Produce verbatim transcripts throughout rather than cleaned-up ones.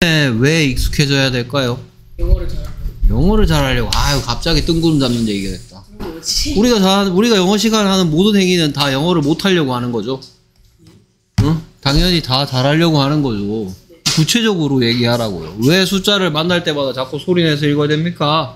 왜 익숙해져야 될까요? 영어를 잘하는 영어를 잘하려고. 아유, 갑자기 뜬구름 잡는 얘기가 됐다. 뭐지? 우리가 잘, 우리가 영어 시간 하는 모든 행위는 다 영어를 못하려고 하는 거죠. 응? 당연히 다 잘하려고 하는 거죠. 구체적으로 얘기하라고요. 왜 숫자를 만날 때마다 자꾸 소리내서 읽어야 됩니까?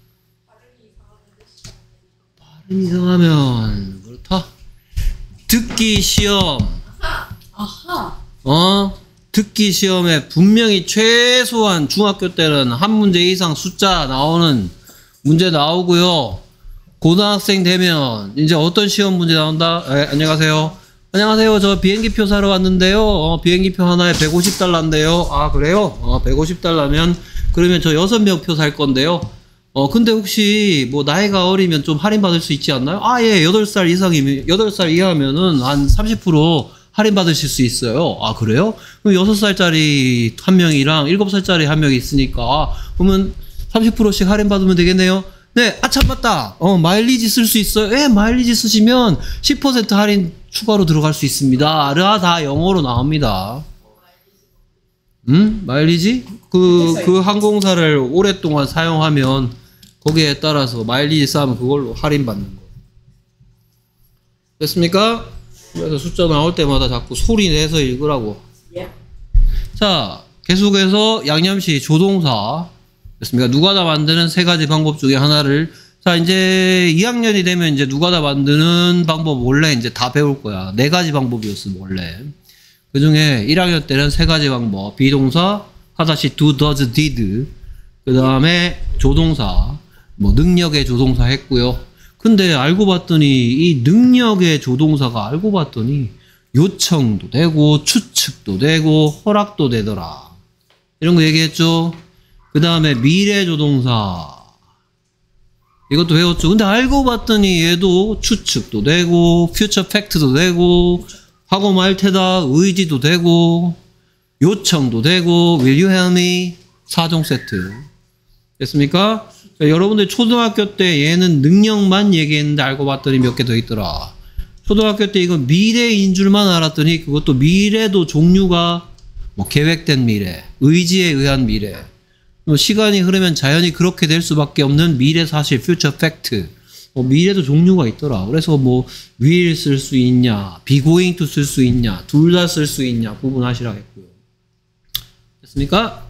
발음 이상하면 그렇다. 듣기 시험. 아하. 어? 듣기 시험에 분명히 최소한 중학교 때는 한 문제 이상 숫자 나오는 문제 나오고요. 고등학생 되면 이제 어떤 시험 문제 나온다? 에, 안녕하세요. 안녕하세요. 저 비행기표 사러 왔는데요. 어, 비행기표 하나에 백오십 달러인데요. 아, 그래요? 어, 백오십 달러면 그러면 저 여섯 명 표 살 건데요. 어, 근데 혹시 뭐 나이가 어리면 좀 할인받을 수 있지 않나요? 아, 예. 여덟 살 이상이면, 여덟 살 이하면은 한 삼십 퍼센트 할인받으실 수 있어요. 아, 그래요? 그럼 여섯 살짜리 한 명이랑 일곱 살짜리 한 명이 있으니까, 그러면 삼십 퍼센트씩 할인받으면 되겠네요? 네, 아, 참, 맞다. 어, 마일리지 쓸 수 있어요? 예, 마일리지 쓰시면 십 퍼센트 할인 추가로 들어갈 수 있습니다. 라, 다 영어로 나옵니다. 음? 마일리지? 그, 그 항공사를 오랫동안 사용하면 거기에 따라서 마일리지 쌓으면 그걸로 할인받는 거. 됐습니까? 그래서 숫자 나올 때마다 자꾸 소리 내서 읽으라고. 예. 자, 계속해서 양념시 조동사. 됐습니까? 누가다 만드는 세 가지 방법 중에 하나를. 자, 이제 이 학년이 되면 이제 누가다 만드는 방법 원래 이제 다 배울 거야. 네 가지 방법이었어, 원래. 그 중에 일 학년 때는 세 가지 방법. 비동사, 하다시 do, does, did. 그 다음에 조동사, 뭐 능력의 조동사 했고요. 근데 알고 봤더니 이 능력의 조동사가 알고 봤더니 요청도 되고 추측도 되고 허락도 되더라. 이런 거 얘기했죠. 그 다음에 미래 조동사. 이것도 배웠죠. 근데 알고 봤더니 얘도 추측도 되고 future fact도 되고 하고 말 테다 의지도 되고 요청도 되고 will you help me 사 종 세트. 됐습니까? 자, 여러분들 초등학교 때 얘는 능력만 얘기했는데 알고 봤더니 몇 개 더 있더라. 초등학교 때 이거 미래인 줄만 알았더니 그것도 미래도 종류가 뭐 계획된 미래, 의지에 의한 미래, 뭐 시간이 흐르면 자연히 그렇게 될 수밖에 없는 미래 사실, future fact. 뭐 미래도 종류가 있더라. 그래서 뭐 will 쓸 수 있냐, be going to 쓸 수 있냐, 둘 다 쓸 수 있냐 구분하시라 했고요. 됐습니까?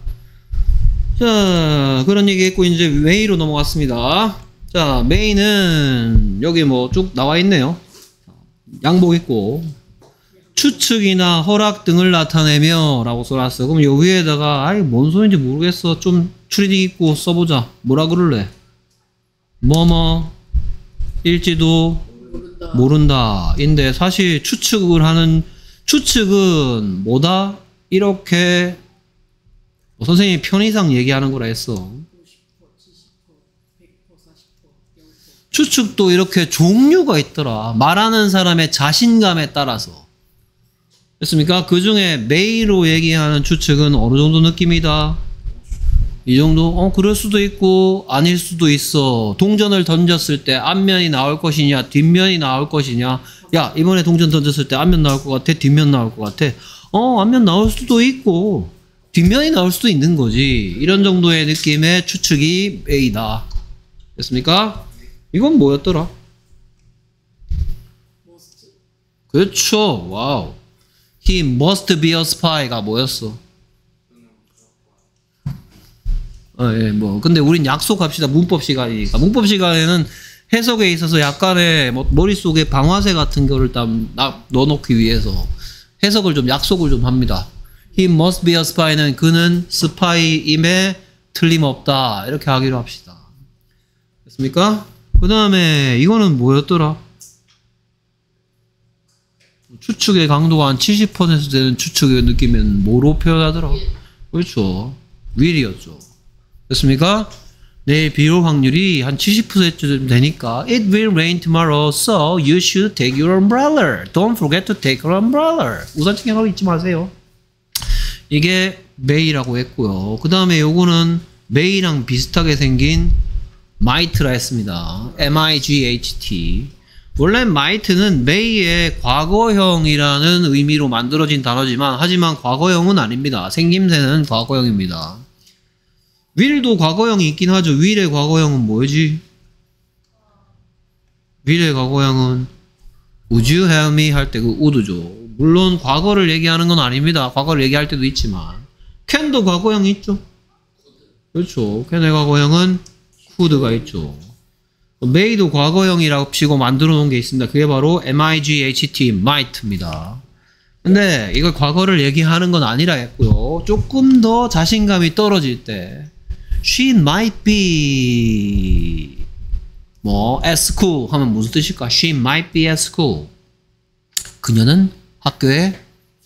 자, 그런 얘기 했고 이제 way로 넘어갔습니다. 자, may는 여기 뭐 쭉 나와 있네요. 양복 입고 추측이나 허락 등을 나타내며 라고 써놨어. 그럼 요 위에다가 아이 뭔 소리인지 모르겠어. 좀 추리닝 입고 써보자. 뭐라 그럴래? 뭐뭐 일지도 모른다. 모른다 인데 사실 추측을 하는 추측은 뭐다? 이렇게 뭐 선생님이 편의상 얘기하는 거라 했어. 오십 퍼센트, 칠십 퍼센트, 백 퍼센트, 사십 퍼센트, 영 퍼센트. 추측도 이렇게 종류가 있더라. 말하는 사람의 자신감에 따라서. 됐습니까? 그 중에 메이로 얘기하는 추측은 어느 정도 느낌이다? 이 정도? 어, 그럴 수도 있고, 아닐 수도 있어. 동전을 던졌을 때 앞면이 나올 것이냐, 뒷면이 나올 것이냐. 야, 이번에 동전 던졌을 때 앞면 나올 것 같아? 뒷면 나올 것 같아? 어, 앞면 나올 수도 있고, 뒷면이 나올 수도 있는 거지. 이런 정도의 느낌의 추측이 메이다. 됐습니까? 이건 뭐였더라? 머스트. 그렇죠. 와우. He must be a spy가 뭐였어? 어, 예, 뭐. 근데 우린 약속합시다. 문법 시간이니까. 문법 시간에는 해석에 있어서 약간의 뭐 머릿속에 방아쇠 같은 거를 딱 넣어놓기 위해서 해석을 좀 약속을 좀 합니다. He must be a spy는 그는 스파이임에 틀림없다. 이렇게 하기로 합시다. 됐습니까? 그 다음에 이거는 뭐였더라? 추측의 강도가 한 칠십 퍼센트 되는 추측의 느낌은 뭐로 표현하더라? 그렇죠. will이었죠. 됐습니까? 내일 비 올 확률이 한 칠십 퍼센트 되니까 It will rain tomorrow, so you should take your umbrella. Don't forget to take your umbrella. 우산 챙겨가고 잊지 마세요. 이게 may라고 했고요. 그 다음에 요거는 may랑 비슷하게 생긴 might라 했습니다. M I G H T. 원래 might는 may의 과거형이라는 의미로 만들어진 단어지만 하지만 과거형은 아닙니다. 생김새는 과거형입니다. will도 과거형이 있긴 하죠. will의 과거형은 뭐지? will의 과거형은 would you help me 할 때 그 would죠. 물론 과거를 얘기하는 건 아닙니다. 과거를 얘기할 때도 있지만 can도 과거형이 있죠. 그렇죠. can의 과거형은 could가 있죠. may도 과거형이라고 치고 만들어 놓은 게 있습니다. 그게 바로 might, might입니다. 근데 이걸 과거를 얘기하는 건 아니라 했고요. 조금 더 자신감이 떨어질 때 she might be 뭐 at school 하면 무슨 뜻일까? She might be at school. 그녀는 학교에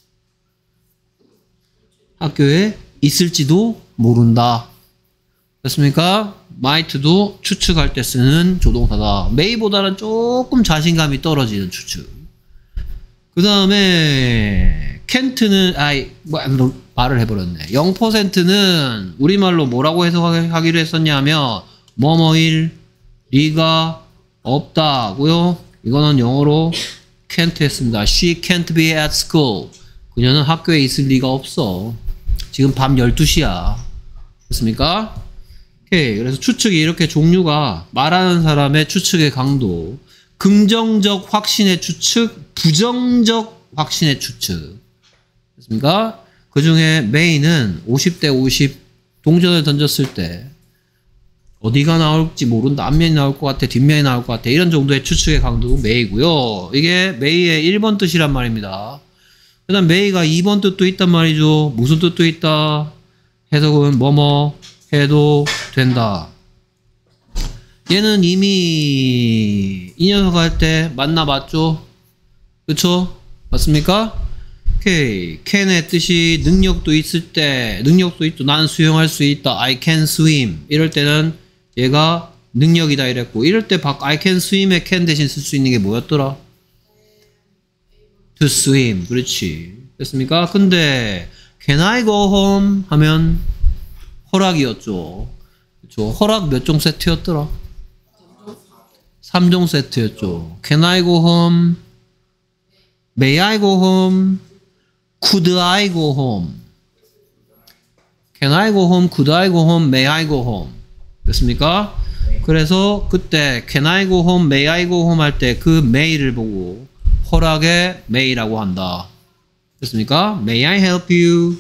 학교에 있을지도 모른다. 됐습니까? might도 추측할 때 쓰는 조동사다. may보다는 조금 자신감이 떨어지는 추측. 그 다음에 can't는 아이 뭐, 말을 해버렸네. 영 퍼센트는 우리말로 뭐라고 해석하기로 했었냐면 뭐뭐일 리가 없다고요. 이거는 영어로 can't 했습니다. She can't be at school. 그녀는 학교에 있을 리가 없어. 지금 밤 열두 시야. 됐습니까? 오케이. 그래서 추측이 이렇게 종류가 말하는 사람의 추측의 강도, 긍정적 확신의 추측, 부정적 확신의 추측. 됐습니까? 그 중에 메인은 오십 대 오십 동전을 던졌을 때 어디가 나올지 모른다. 앞면이 나올 것 같아. 뒷면이 나올 것 같아. 이런 정도의 추측의 강도가 메이고요. 이게 메이의 일 번 뜻이란 말입니다. 그 다음 메이가 이 번 뜻도 있단 말이죠. 무슨 뜻도 있다. 해석은 뭐뭐 해도 된다. 얘는 이미 이 녀석 할 때 만나봤죠? 그쵸? 맞습니까? 오케이. can의 뜻이 능력도 있을 때, 능력도 있죠. 나는 수영할 수 있다. I can swim. 이럴 때는 얘가 능력이다 이랬고, 이럴 때 I can swim의 can 대신 쓸 수 있는 게 뭐였더라? to swim. 그렇지. 됐습니까? 근데 can I go home 하면 허락이었죠. 그렇죠. 허락 몇 종 세트였더라? 삼 종 세트였죠. Can I go home? May I go home? Could I go home? Can I go home? Could I go home? May I go home? 됐습니까? 그래서 그때 Can I go home? May I go home? 할 때 그 may를 보고 허락의 may라고 한다. 됐습니까? May I help you?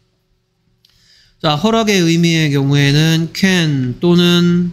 자, 허락의 의미의 경우에는 can 또는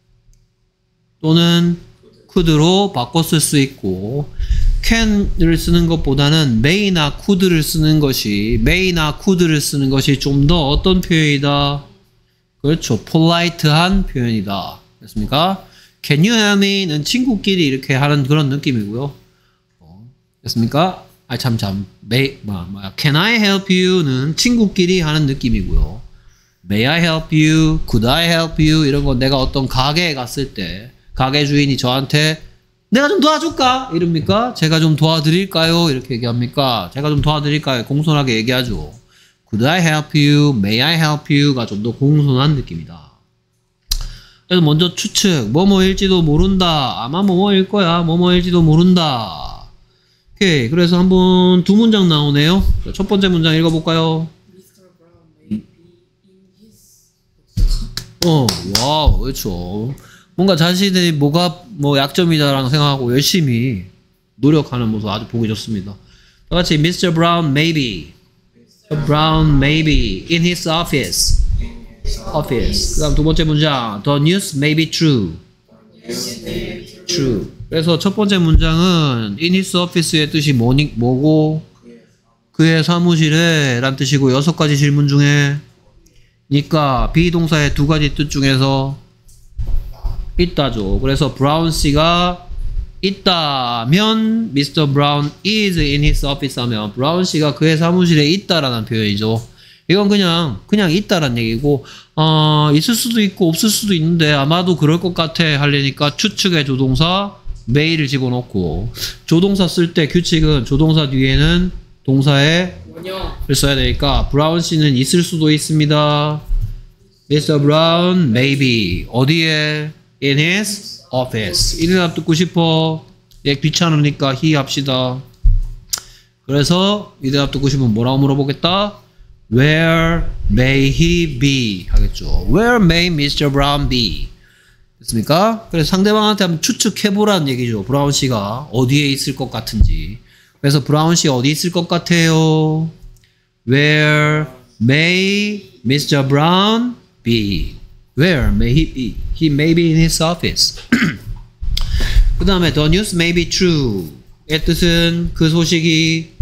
또는 could로 바꿔 쓸 수 있고, can을 쓰는 것보다는 may나 could를 쓰는 것이 may나 could를 쓰는 것이 좀 더 어떤 표현이다? 그렇죠. polite한 표현이다. 됐습니까? Can you help me?는 친구끼리 이렇게 하는 그런 느낌이고요. 어, 됐습니까? 아, 참, 참. May, 뭐, 뭐, Can I help you?는 친구끼리 하는 느낌이고요. May I help you? Could I help you? 이런 거 내가 어떤 가게에 갔을 때 가게 주인이 저한테 내가 좀 도와줄까? 이럽니까? 제가 좀 도와드릴까요? 이렇게 얘기합니까? 제가 좀 도와드릴까요? 공손하게 얘기하죠. Could I help you? May I help you?가 좀 더 공손한 느낌이다. 그래서 먼저 추측, 뭐뭐일지도 모른다. 아마 뭐뭐일 거야. 뭐뭐일지도 모른다. 오케이. 그래서 한번 두 문장 나오네요. 첫 번째 문장 읽어볼까요? Mister Brown may be in his 어, 와우, 그렇죠. 뭔가 자신의 뭐가 뭐 약점이다라고 생각하고 열심히 노력하는 모습 아주 보기 좋습니다. 다 같이 Mister Brown may be, Mister Brown may be in his office. office. 그 다음 두 번째 문장 The news may be true. true. 그래서 첫 번째 문장은 in his office의 뜻이 뭐니, 뭐고 그의 사무실에 란 뜻이고 여섯 가지 질문 중에 니까 비동사의 두 가지 뜻 중에서 있다죠. 그래서 브라운 씨가 있다면 미스터 브라운 is in his office 하면 브라운 씨가 그의 사무실에 있다라는 표현이죠. 이건 그냥 그냥 있다라는 얘기고 어, 있을 수도 있고 없을 수도 있는데 아마도 그럴 것 같아 하려니까 추측의 조동사 may를 집어넣고 조동사 쓸 때 규칙은 조동사 뒤에는 동사의 원형을 써야 되니까 브라운 씨는 있을 수도 있습니다. 미스터 브라운 may be 어디에? In his office. 이 대답 듣고 싶어. 얘 귀찮으니까 he 합시다. 그래서 이 대답 듣고 싶으면 뭐라고 물어보겠다? Where may he be? 하겠죠. Where may 미스터 Brown be? 됐습니까? 그래서 상대방한테 한번 추측해보라는 얘기죠. 브라운 씨가 어디에 있을 것 같은지. 그래서 브라운 씨 어디 있을 것 같아요? Where may 미스터 Brown be? Where may he be? He may be in his office. 그 다음에 the news may be true. 의 뜻은 그 소식이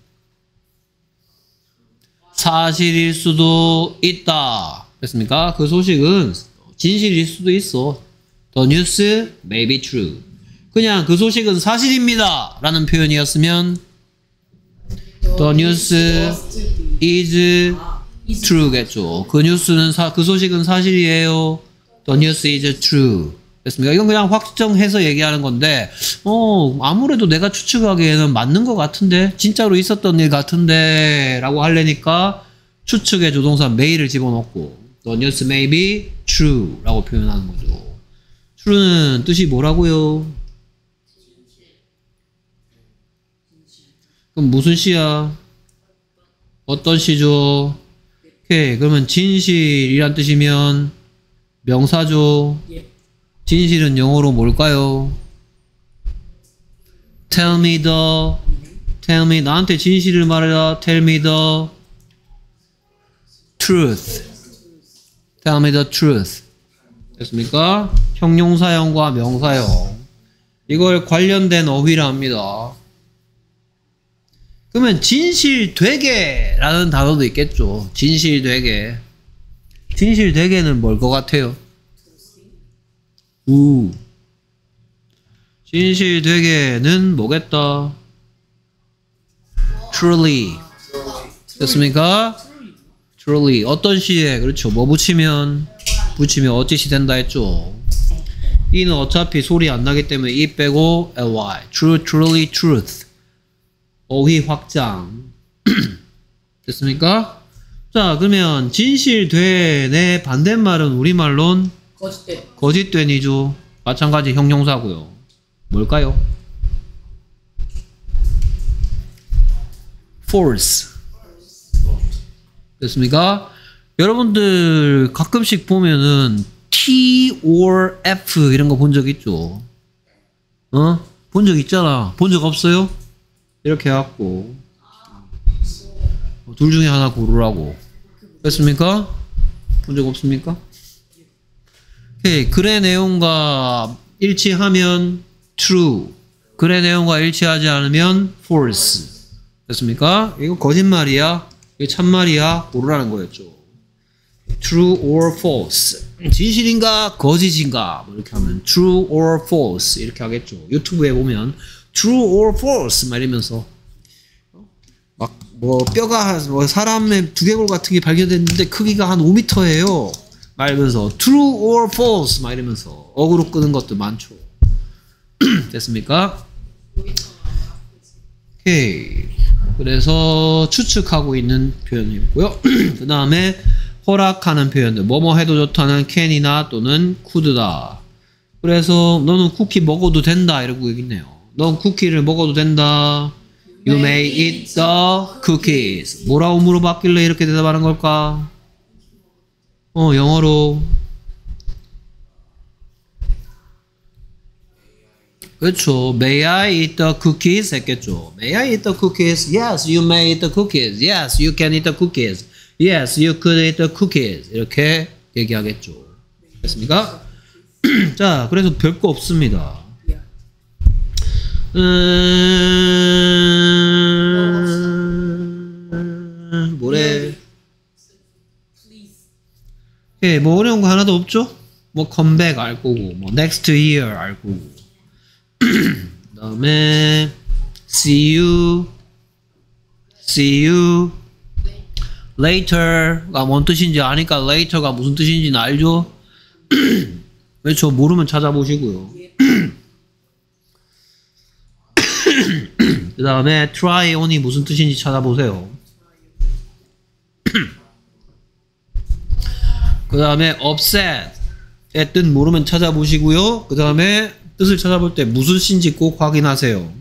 사실일 수도 있다. 됐습니까? 그 소식은 진실일 수도 있어. The news may be true. 그냥 그 소식은 사실입니다 라는 표현이었으면 The news is true겠죠. 그 뉴스는 사, 그 소식은 사실이에요. The news is true. 됐습니까? 이건 그냥 확정해서 얘기하는 건데, 어, 아무래도 내가 추측하기에는 맞는 것 같은데, 진짜로 있었던 일 같은데, 라고 하려니까, 추측의 조동사 may를 집어넣고, the news may be true 라고 표현하는 거죠. true는 뜻이 뭐라고요? 그럼 무슨 시야? 어떤 시죠? 오케이. 그러면 진실이란 뜻이면, 명사죠. 진실은 영어로 뭘까요? Tell me the, tell me, 나한테 진실을 말해라. Tell me the truth. Tell me the truth. 됐습니까? 형용사형과 명사형. 이걸 관련된 어휘라 합니다. 그러면 진실되게 라는 단어도 있겠죠. 진실되게. 진실되게는 뭘 것 같아요? 우. 진실되게는 뭐겠다? Truly. 됐습니까? Truly. 어떤 시에? 그렇죠. 뭐 붙이면? 붙이면 어찌시 된다 했죠. 이는 어차피 소리 안 나기 때문에 이 빼고 ly. True, truly, truth. 어휘 확장. 됐습니까? 자, 그러면 진실되네 반대말은 우리말론 거짓된. 거짓된이죠. 마찬가지 형용사고요. 뭘까요? false. 됐습니까? 여러분들 가끔씩 보면은 T or F 이런 거 본 적 있죠? 어? 본 적 있잖아. 본 적 없어요? 이렇게 해갖고 둘 중에 하나 고르라고. 됐습니까? 본 적 없습니까? 오케이. 글의 내용과 일치하면 true. 글의 내용과 일치하지 않으면 false. 됐습니까? 이거 거짓말이야? 이거 참말이야? 고르라는 거였죠. true or false. 진실인가? 거짓인가? 뭐 이렇게 하면 true or false 이렇게 하겠죠. 유튜브에 보면 true or false 막 이러면서 막 뭐 뼈가 뭐 사람의 두개골 같은 게 발견됐는데 크기가 한 오 미터예요. 막 이러면서 true or false 막 이러면서 어그로 끄는 것도 많죠. 됐습니까? 오케이. 그래서 추측하고 있는 표현이고요. 그 다음에 허락하는 표현들. 뭐뭐 해도 좋다는 can이나 또는 could다. 그래서 너는 쿠키 먹어도 된다 이러고 얘기했네요. 넌 쿠키를 먹어도 된다. You may eat the cookies. 뭐라고 물어봤길래 이렇게 대답하는 걸까? 어, 영어로. 그렇죠. May I eat the cookies? 했겠죠. May I eat the cookies? Yes, you may eat the cookies. Yes, you can eat the cookies. Yes, you could eat the cookies. 이렇게 얘기하겠죠. 됐습니까? 자, 그래서 별거 없습니다. 음... 뭐래? 예, 뭐 어려운 거 하나도 없죠? 뭐 컴백 알 거고, 뭐 next year 알 거고. 그다음에 see you, see you later가 뭔 뜻인지 아니까 later가 무슨 뜻인지는 알죠? 그렇죠. 모르면 찾아보시고요. 그 다음에 try on이 무슨 뜻인지 찾아보세요. 그 다음에 upset의 뜻 모르면 찾아보시고요. 그 다음에 뜻을 찾아볼 때 무슨 시인지 꼭 확인하세요.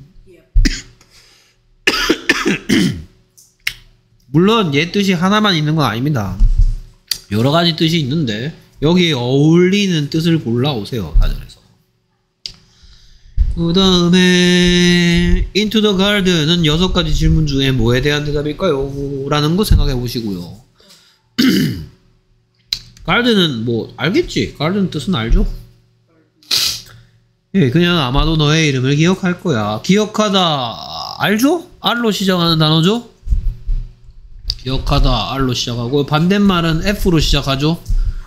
물론 얘 뜻이 하나만 있는 건 아닙니다. 여러 가지 뜻이 있는데 여기에 어울리는 뜻을 골라오세요. 사전에서. 그 다음에 into the garden은 여섯 가지 질문 중에 뭐에 대한 대답일까요? 라는 거 생각해 보시고요. garden은 뭐 알겠지? garden 뜻은 알죠? 예, 그냥 아마도 너의 이름을 기억할 거야. 기억하다 알죠? R로 시작하는 단어죠? 기억하다 R로 시작하고 반대말은 F로 시작하죠?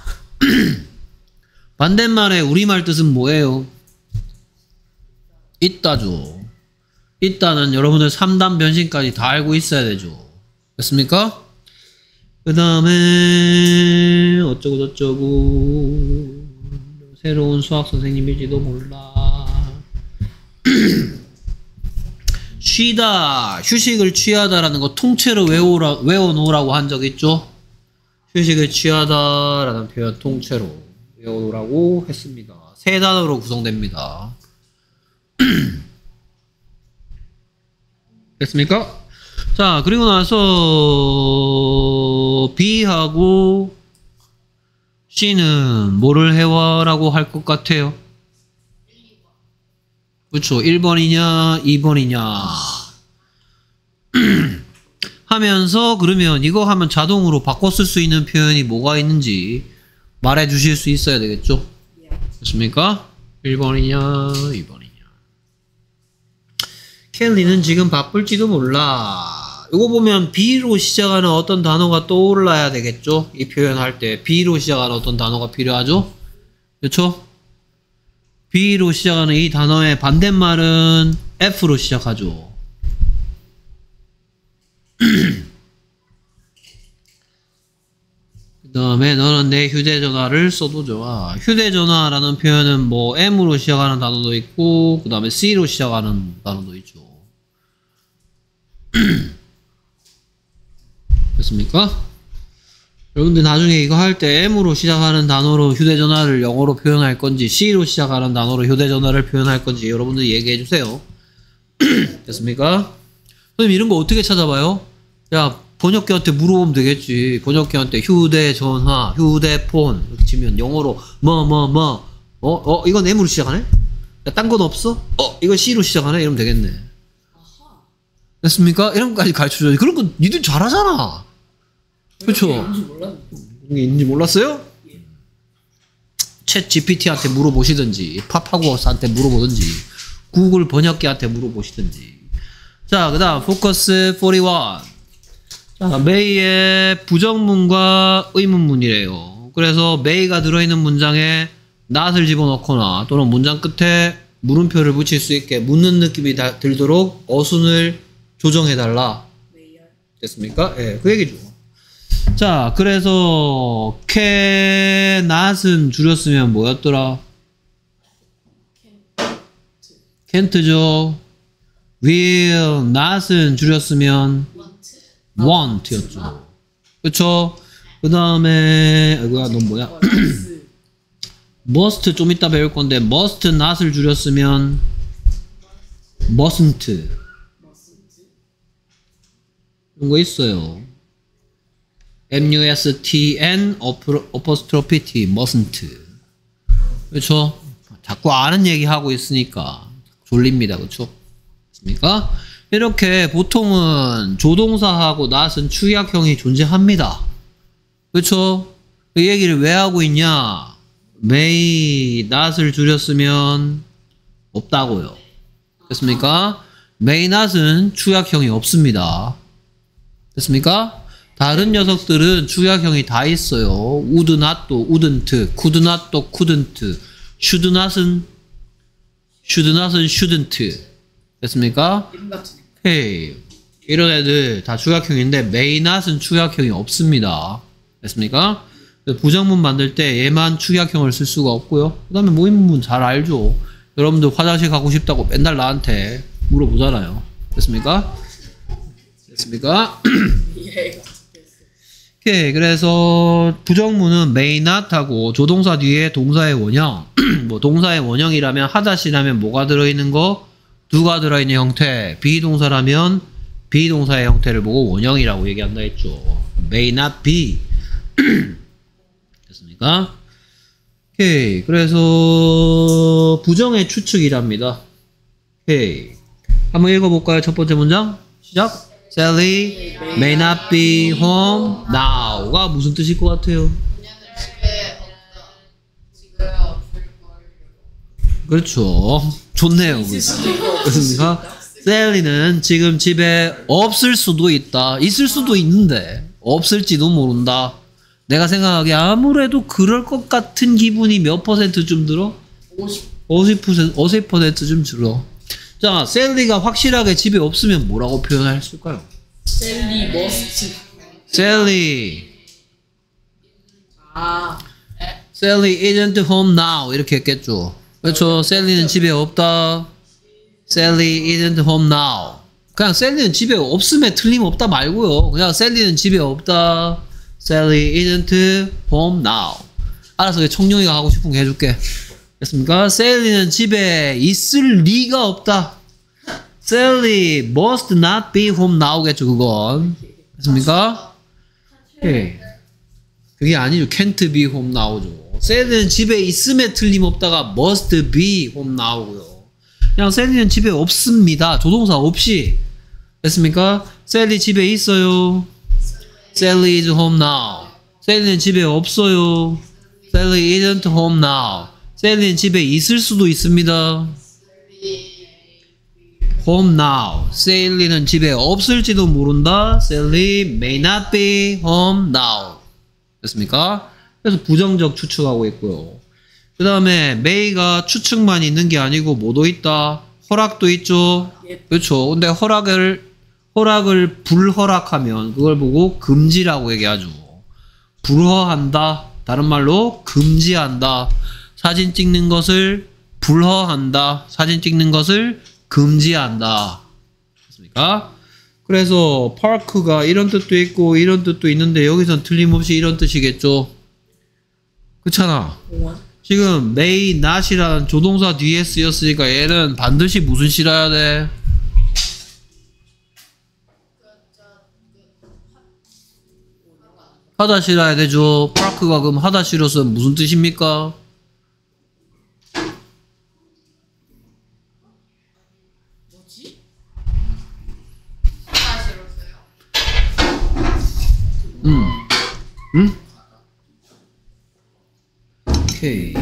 반대말의 우리말 뜻은 뭐예요? 있다죠. 있다는 여러분들 삼 단 변신까지 다 알고 있어야 되죠. 됐습니까? 그 다음에 어쩌고 저쩌고 새로운 수학 선생님일지도 몰라. 쉬다, 휴식을 취하다라는 거 통째로 외우라, 외워놓으라고 한 적 있죠? 휴식을 취하다라는 표현 통째로 외워놓으라고 했습니다. 세 단어로 구성됩니다. 됐습니까? 자, 그리고 나서 B하고 C는 뭐를 해와라고 할 것 같아요? 그렇죠. 일 번이냐 이 번이냐 하면서 그러면 이거 하면 자동으로 바꿔 쓸 수 있는 표현이 뭐가 있는지 말해 주실 수 있어야 되겠죠? 됐습니까? 일 번이냐 이 번이냐. 켈리는 지금 바쁠지도 몰라. 이거 보면 B로 시작하는 어떤 단어가 떠올라야 되겠죠? 이 표현할 때 B로 시작하는 어떤 단어가 필요하죠? 그렇죠? B로 시작하는 이 단어의 반대말은 F로 시작하죠. 그 다음에 너는 내 휴대전화를 써도 좋아. 휴대전화라는 표현은 뭐 M으로 시작하는 단어도 있고 그 다음에 C로 시작하는 단어도 있죠. 됐습니까? 여러분들 나중에 이거 할 때 M으로 시작하는 단어로 휴대전화를 영어로 표현할 건지 C로 시작하는 단어로 휴대전화를 표현할 건지 여러분들 얘기해 주세요. 됐습니까? 선생님 이런 거 어떻게 찾아봐요? 야 번역기한테 물어보면 되겠지. 번역기한테 휴대전화, 휴대폰 이렇게 치면 영어로 뭐 뭐 뭐 어? 어? 이건 M으로 시작하네? 야, 딴 건 없어? 어? 이건 C로 시작하네? 이러면 되겠네. 됐습니까? 이런 것까지 가르쳐줘야지. 그런 거 니들 잘하잖아. 그렇죠? 그런 게 있는지 몰랐어요? 챗 지피티한테 물어보시든지 파파고스한테 물어보든지 구글 번역기한테 물어보시든지. 자, 그 다음 포커스 사십일. 자, may의 부정문과 의문문이래요. 그래서 may가 들어있는 문장에 not을 집어넣거나 또는 문장 끝에 물음표를 붙일 수 있게 묻는 느낌이 다, 들도록 어순을 조정해달라. 됐습니까? 예, 네, 그 얘기죠. 자, 그래서 cannot은 줄였으면 뭐였더라? can't죠. will not은 줄였으면 want였죠. 그쵸? 그 다음에 이거야 넌 뭐야? must 좀 이따 배울 건데 must not을 줄였으면 mustn't. 이런 거 있어요. M-U-S-T-N apostrophe T mustn't. 그렇죠? 자꾸 아는 얘기 하고 있으니까 졸립니다. 그렇죠? 맞습니까? 이렇게 보통은 조동사하고 not은 추약형이 존재합니다. 그렇죠? 이 얘기를 왜 하고 있냐? may not을 줄였으면 없다고요. 됐습니까? may not은 추약형이 없습니다. 됐습니까? 다른 녀석들은 추약형이 다 있어요. would not도 wouldn't, could not도 couldn't, should not은 should not은 shouldn't. 됐습니까? 헤이, 이런 애들 다 추약형인데 may not은 추약형이 없습니다. 됐습니까? 부정문 만들 때 얘만 추약형을 쓸 수가 없고요. 그 다음에 모의문문 잘 알죠. 여러분들 화장실 가고 싶다고 맨날 나한테 물어보잖아요. 됐습니까? 됐습니까? 오케이. 그래서 부정문은 may not 하고 조동사 뒤에 동사의 원형. 뭐 동사의 원형이라면 하다시라면 뭐가 들어있는 거? do가 들어있는 형태. 비동사라면 비동사의 형태를 보고 원형이라고 얘기한다 했죠. may not be. 됐습니까? 오케이. 그래서 부정의 추측이랍니다. 오케이. 한번 읽어볼까요? 첫 번째 문장. 시작. Sally may not be home now가 무슨 뜻일 것 같아요? 그렇죠. 좋네요. 그렇습니까? Sally는 지금 집에 없을 수도 있다. 있을 수도 있는데 없을지도 모른다. 내가 생각하기에 아무래도 그럴 것 같은 기분이 몇 퍼센트쯤 들어? 오십 퍼센트, 오십 퍼센트쯤 들어. 자, 셀리가 확실하게 집에 없으면 뭐라고 표현할 수 있을까요? 셀리 머스트. 셀리, 아, 셀리 isn't home now 이렇게 했겠죠. 그렇죠. 셀리는 집에 없다. 셀리 isn't home now. 그냥 셀리는 집에 없음에 틀림없다 말고요. 그냥 셀리는 집에 없다. 셀리 isn't home now. 알아서 청룡이가 하고 싶은 거 해줄게. 됐습니까? 셀리는 집에 있을 리가 없다. Sally must not be home now겠죠, 그건. 됐습니까? 예. 그게 아니죠. can't be home now죠. Sally는 집에 있음에 틀림없다가 must be home now고요. 그냥 Sally는 집에 없습니다. 조동사 없이. 됐습니까? Sally 집에 있어요. Sally is home now. Sally는 집에 없어요. Sally isn't home now. 셀리는 집에 있을 수도 있습니다. home now. 셀리는 집에 없을지도 모른다. Sally may not be home now. 됐습니까? 그래서 부정적 추측하고 있고요. 그 다음에 may가 추측만 있는 게 아니고 뭐도 있다? 허락도 있죠. 그렇죠. 근데 허락을 허락을 불허락하면 그걸 보고 금지라고 얘기하죠. 불허한다. 다른 말로 금지한다. 사진 찍는 것을 불허한다. 사진 찍는 것을 금지한다. 됐습니까? 그래서 파크가 이런 뜻도 있고 이런 뜻도 있는데 여기선 틀림없이 이런 뜻이겠죠. 그렇잖아. 지금 may not이라는 조동사 뒤에 쓰였으니까 얘는 반드시 무슨 실어야 돼? 하다 실어야 되죠. 파크가 그럼 하다 실어서 무슨 뜻입니까? 음, 음? 오케이.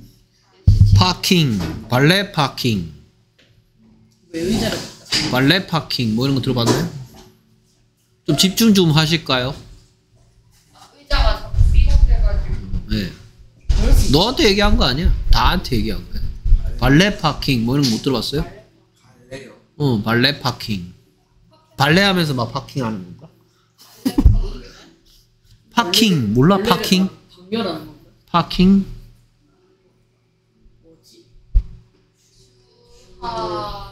파킹, 발레 파킹, 왜 의자를 발레 파킹, 뭐 이런 거 들어봤나요? 좀 집중 좀 하실까요? 의자가 자꾸 삐걱대가지고. 네. 너한테 얘기한 거 아니야? 나한테 얘기한 거야. 발레 파킹, 뭐 이런 거 못 들어봤어요? 발레요. 어, 발레 파킹. 발레 하면서 막 파킹 하는 건가? 파킹, 몰라? 파킹? 방멸하는 건가? 파킹? 뭐지? 아,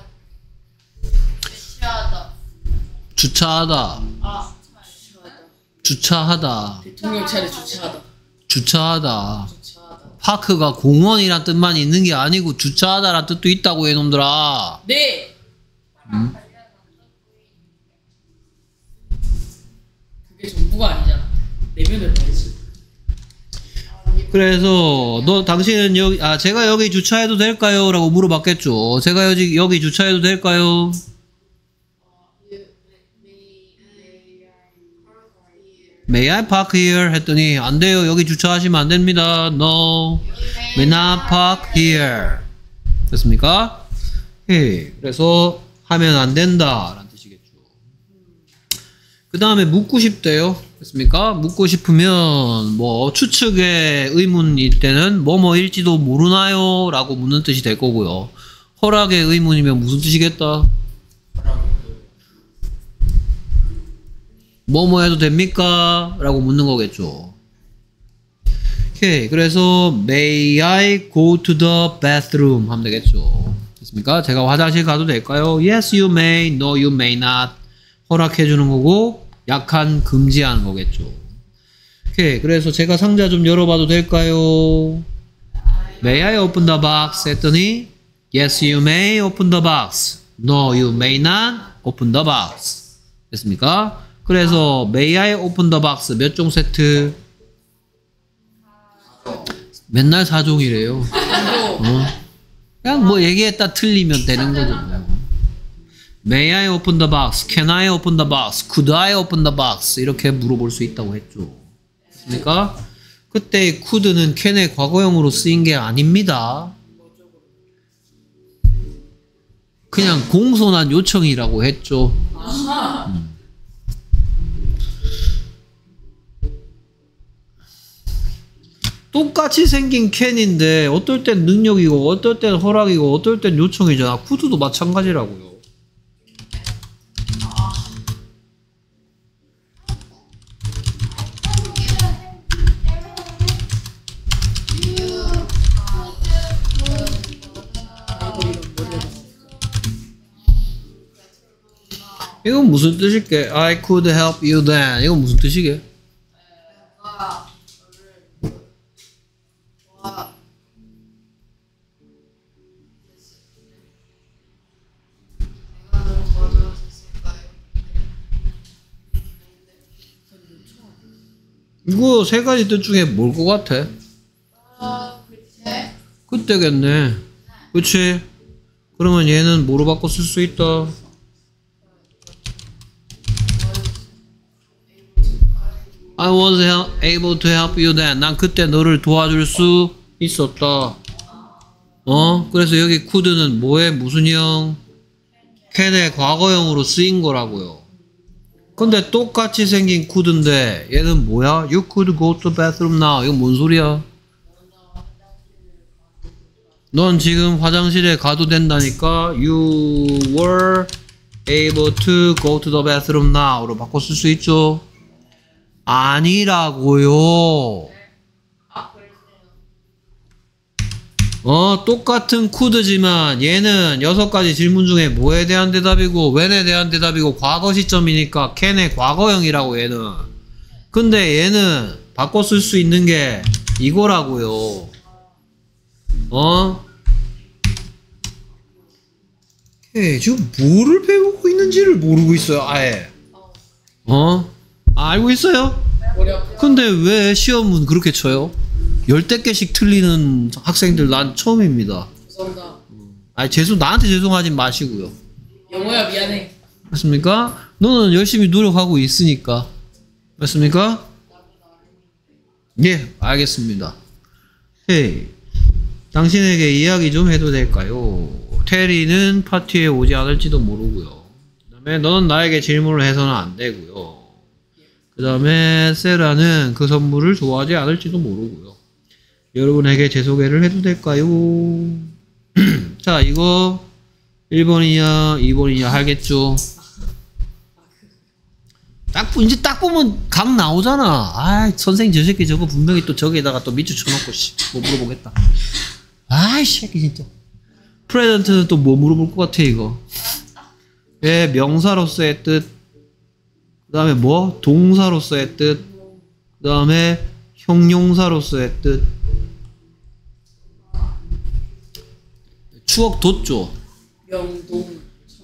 주시하다. 주차하다. 아, 주차하다. 주차하다. 대통령 차례 주차하다. 주차하다. 주차하다. 파크가 공원이란 뜻만 있는 게 아니고 주차하다란 뜻도 있다고 이놈들아. 네. 음? 그게 전부가 아니잖아. 내면을 봐야지. 그래서 너 당신은 여기 아 제가 여기 주차해도 될까요? 라고 물어봤겠죠. 제가 여기 여기 주차해도 될까요? May I park here? 했더니 안 돼요. 여기 주차하시면 안 됩니다. No. May not park here. 됐습니까? 예. 그래서 하면 안 된다 라는 뜻이겠죠. 그 다음에 묻고 싶대요. 됐습니까? 묻고 싶으면 뭐 추측의 의문일 때는 뭐뭐일지도 모르나요? 라고 묻는 뜻이 될 거고요. 허락의 의문이면 무슨 뜻이겠다? 뭐뭐 해도 됩니까? 라고 묻는 거겠죠. 오케이. 그래서 May I go to the bathroom? 하면 되겠죠. 됐습니까? 제가 화장실 가도 될까요? Yes, you may. No, you may not. 허락해 주는 거고 약한 금지하는 거겠죠. 오케이. 그래서 제가 상자 좀 열어봐도 될까요? May I open the box? 했더니 Yes, you may open the box. No, you may not open the box. 됐습니까? 그래서 May I open the box 몇 종 세트? 맨날 사 종이래요. 어? 그냥 뭐 얘기했다 틀리면 되는 거죠. May I open the box? Can I open the box? Could I open the box? 이렇게 물어볼 수 있다고 했죠. 됐습니까? 그때 could는 can의 과거형으로 쓰인 게 아닙니다. 그냥 공손한 요청이라고 했죠. 음. 똑같이 생긴 can인데 어떨 땐 능력이고 어떨 땐 허락이고 어떨 땐 요청이잖아. could도 마찬가지라고요. 이건 무슨 뜻일게? I could help you then. 이건 무슨 뜻이게? 이거 세 가지 뜻 중에 뭘 것 같아? 그때겠네. 그치? 그러면 얘는 뭐로 바꿔 쓸 수 있다? I was able to help you then. 난 그때 너를 도와줄 수 있었다. 어? 그래서 여기 could는 뭐의 무슨 형? can의 과거형으로 쓰인 거라고요. 근데 똑같이 생긴 could인데 얘는 뭐야? You could go to bathroom now. 이건 뭔 소리야? 넌 지금 화장실에 가도 된다니까 You were able to go to the bathroom now로 바꿔 쓸 수 있죠? 아니라고요. 어, 똑같은 could지만 얘는 여섯 가지 질문 중에 뭐에 대한 대답이고 when에 대한 대답이고 과거 시점이니까 can의 과거형이라고 얘는. 근데 얘는 바꿔 쓸 수 있는 게 이거라고요. 어? 예, 지금 뭐를 배우고 있는지를 모르고 있어요, 아예. 어? 아, 알고 있어요? 근데 왜 시험은 그렇게 쳐요? 열댓 개씩 틀리는 학생들 난 처음입니다. 죄송합니다. 아니, 죄송, 나한테 죄송하지 마시고요. 영호야 미안해. 맞습니까? 너는 열심히 노력하고 있으니까. 맞습니까? 예, 알겠습니다. 헤이, 당신에게 이야기 좀 해도 될까요? 테리는 파티에 오지 않을지도 모르고요. 그 다음에 너는 나에게 질문을 해서는 안 되고요. 그 다음에 세라는 그 선물을 좋아하지 않을지도 모르고요. 여러분에게 제 소개를 해도 될까요? 자, 이거 일 번이냐 이 번이냐 하겠죠? 딱, 이제 딱 보면 각 나오잖아. 아이, 선생님 저 새끼 저거 분명히 또 저기에다가 또 밑줄 쳐놓고, 씨, 뭐 물어보겠다. 아이, 새끼 진짜. 프레젠트는 또 뭐 물어볼 것 같아, 이거? 예, 명사로서의 뜻. 그 다음에 뭐? 동사로서의 뜻. 그 다음에 형용사로서의 뜻. 추억 돋죠? 명동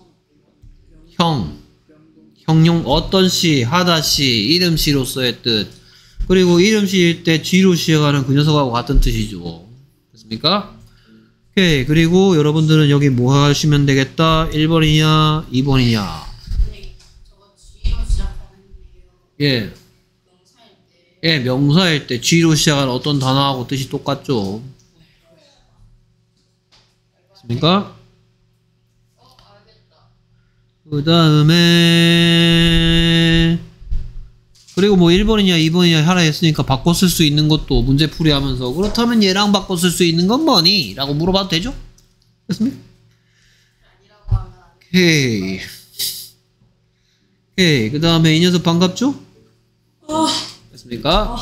형. 형용, 어떤 시, 하다 시, 이름 시로서의 뜻. 그리고 이름 시일 때 G로 시작하는 그 녀석하고 같은 뜻이죠. 됐습니까? 오케이. 그리고 여러분들은 여기 뭐 하시면 되겠다? 일 번이냐, 이 번이냐. 예. 예, 명사일 때 G로 시작하는 어떤 단어하고 뜻이 똑같죠. 됐습니까? 그 다음에 그리고 뭐 일 번이냐 이 번이냐 하라 했으니까 바꿔 쓸 수 있는 것도 문제풀이 하면서 그렇다면 얘랑 바꿔 쓸 수 있는 건 뭐니? 라고 물어봐도 되죠? 됐습니까? 오케이. 오케이. 그 다음에 이 녀석 반갑죠? 됐습니까?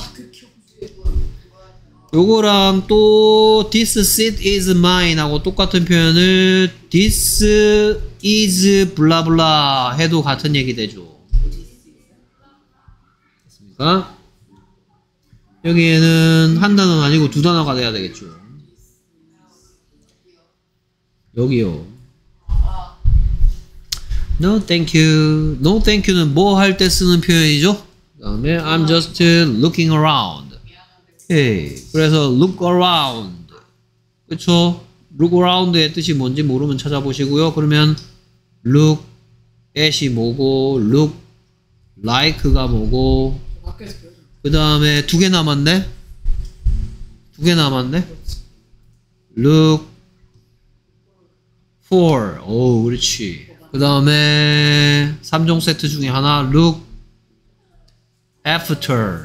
요거랑 또 this seat is mine 하고 똑같은 표현을 this is blah blah 해도 같은 얘기 되죠. 됐습니까? 여기에는 한 단어는 아니고 두 단어가 돼야 되겠죠. 여기요. No thank you. No thank you는 뭐 할 때 쓰는 표현이죠? 그 다음에 I'm just looking around. 오케이. 그래서 look around. 그쵸? look around의 뜻이 뭔지 모르면 찾아보시고요. 그러면 look at이 뭐고 look like가 뭐고 밖에서 배우는 그 다음에 두 개 남았네? 두 개 남았네? look for. 오, 그렇지. 그 다음에 삼 종 세트 중에 하나 look after.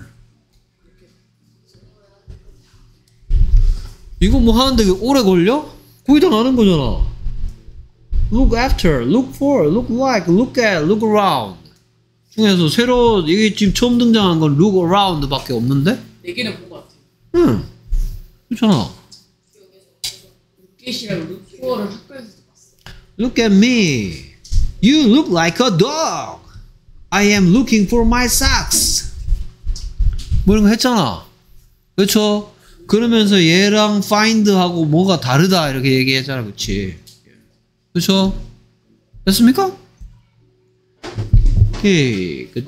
이거 뭐 하는데 왜 오래 걸려? 거의 다 아는 거잖아. look after, look for, look like, look at, look around 중에서 새로 이게 지금 처음 등장한 건 look around 밖에 없는데? 네 개는 본 것 같아요. 응. 그렇잖아. 룩겟이랑 룩포어를 학교에서 봤어. Look at me. You look like a dog. I am looking for my socks. 뭐 이런 거 했잖아. 그렇죠? 그러면서 얘랑 find하고 뭐가 다르다 이렇게 얘기했잖아. 그렇지? 그렇죠? 됐습니까? 오케이. 그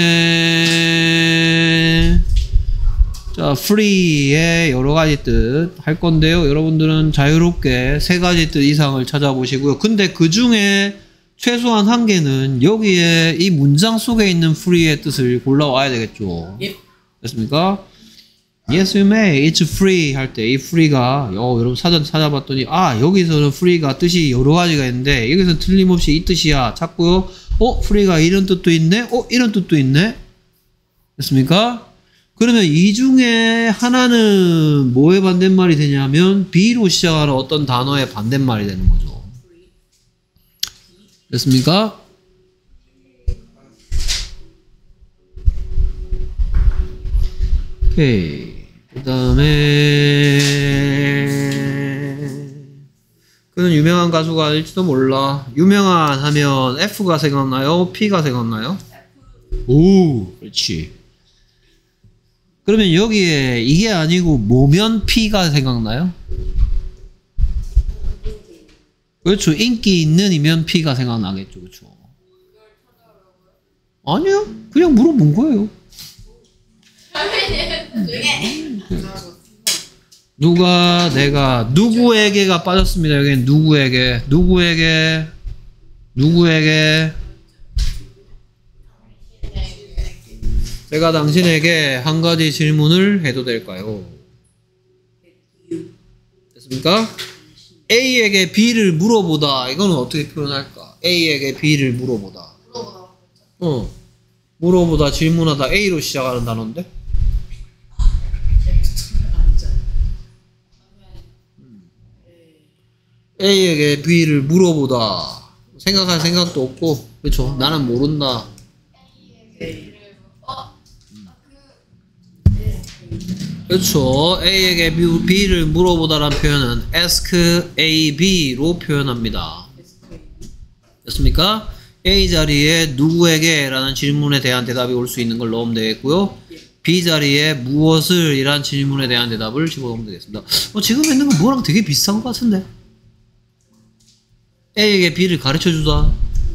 다음에 자, free의 여러 가지 뜻 할 건데요. 여러분들은 자유롭게 세 가지 뜻 이상을 찾아보시고요. 근데 그 중에 최소한 한 개는 여기에 이 문장 속에 있는 free의 뜻을 골라와야 되겠죠. 예. 됐습니까? Yes, you may. It's free 할 때 이 free가 어, 여러분 사전 찾아봤더니 아 여기서는 free가 뜻이 여러 가지가 있는데 여기서 틀림없이 이 뜻이야 찾고요. 어? free가 이런 뜻도 있네? 어? 이런 뜻도 있네? 됐습니까? 그러면 이 중에 하나는 뭐의 반대말이 되냐면 be로 시작하는 어떤 단어의 반대말이 되는 거죠. 됐습니까? 오케이. 그 다음에 그는 유명한 가수가 아닐지도 몰라. 유명한 하면 F가 생각나요? P가 생각나요? 오, 그렇지. 그러면 여기에 이게 아니고 뭐면 P가 생각나요? 그렇죠. 인기 있는 이면 P가 생각나겠죠. 그렇죠. 아니요. 그냥 물어본 거예요. 누가 내가 누구에게가 빠졌습니다. 여기는 누구에게 누구에게 누구에게 제가 당신에게 한 가지 질문을 해도 될까요? 됐습니까? A에게 B를 물어보다. 이거는 어떻게 표현할까? A에게 B를 물어보다. 물어보다. 어. 물어보다 질문하다 A로 시작하는 단어인데? A에게 B를 물어보다. 생각할 생각도 없고, 그렇죠? 나는 모른다. 그렇죠. A에게 B를 물어보다라는 표현은 ask A, B로 표현합니다. 됐습니까? A 자리에 누구에게 라는 질문에 대한 대답이 올 수 있는 걸 넣으면 되겠고요. B 자리에 무엇을 이란 질문에 대한 대답을 집어넣으면 되겠습니다. 어, 지금 있는 건 뭐랑 되게 비슷한 것 같은데? A에게 B를 가르쳐 주다.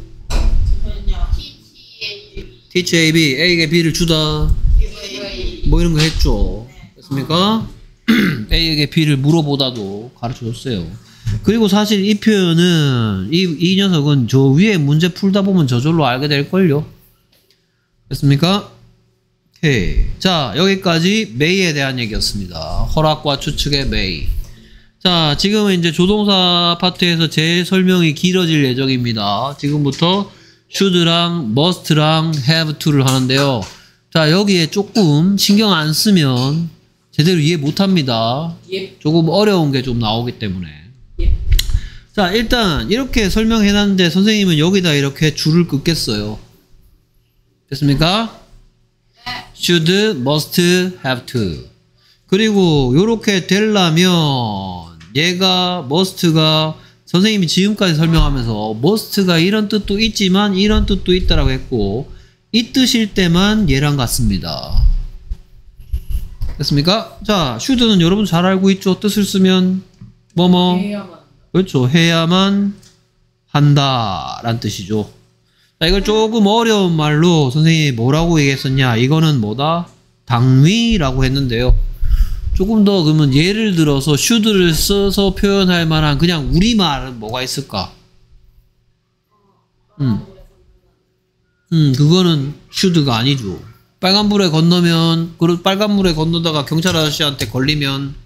teach A, B. A에게 B를 주다. 뭐 이런 거 했죠. 됐습니까? A에게 B를 물어보다도 가르쳐 줬어요. 그리고 사실 이 표현은 이, 이 녀석은 저 위에 문제 풀다 보면 저절로 알게 될걸요. 됐습니까? 오케이. 자, 여기까지 may에 대한 얘기였습니다. 허락과 추측의 may. 자, 지금은 이제 조동사 파트에서 제 설명이 길어질 예정입니다. 지금부터 should랑 must랑 have to를 하는데요. 자, 여기에 조금 신경 안 쓰면 제대로 이해 못 합니다. 예. 조금 어려운 게 좀 나오기 때문에. 예. 자, 일단 이렇게 설명해 놨는데 선생님은 여기다 이렇게 줄을 긋겠어요. 됐습니까? should, must, have to. 그리고 이렇게 되려면 얘가 must가 선생님이 지금까지 설명하면서 must가 이런 뜻도 있지만 이런 뜻도 있다라고 했고 이 뜻일 때만 얘랑 같습니다. 됐습니까? 자, should는 여러분 잘 알고 있죠? 뜻을 쓰면 뭐뭐 해야만 한다. 그렇죠. 해야만 한다 라는 뜻이죠. 자, 이걸 조금 어려운 말로 선생님이 뭐라고 얘기했었냐, 이거는 뭐다? 당위라고 했는데요. 조금 더 그러면 예를 들어서 should를 써서 표현할 만한 그냥 우리말은 뭐가 있을까? 음, 음 그거는 should가 아니죠. 빨간불에 건너면, 그 빨간불에 건너다가 경찰 아저씨한테 걸리면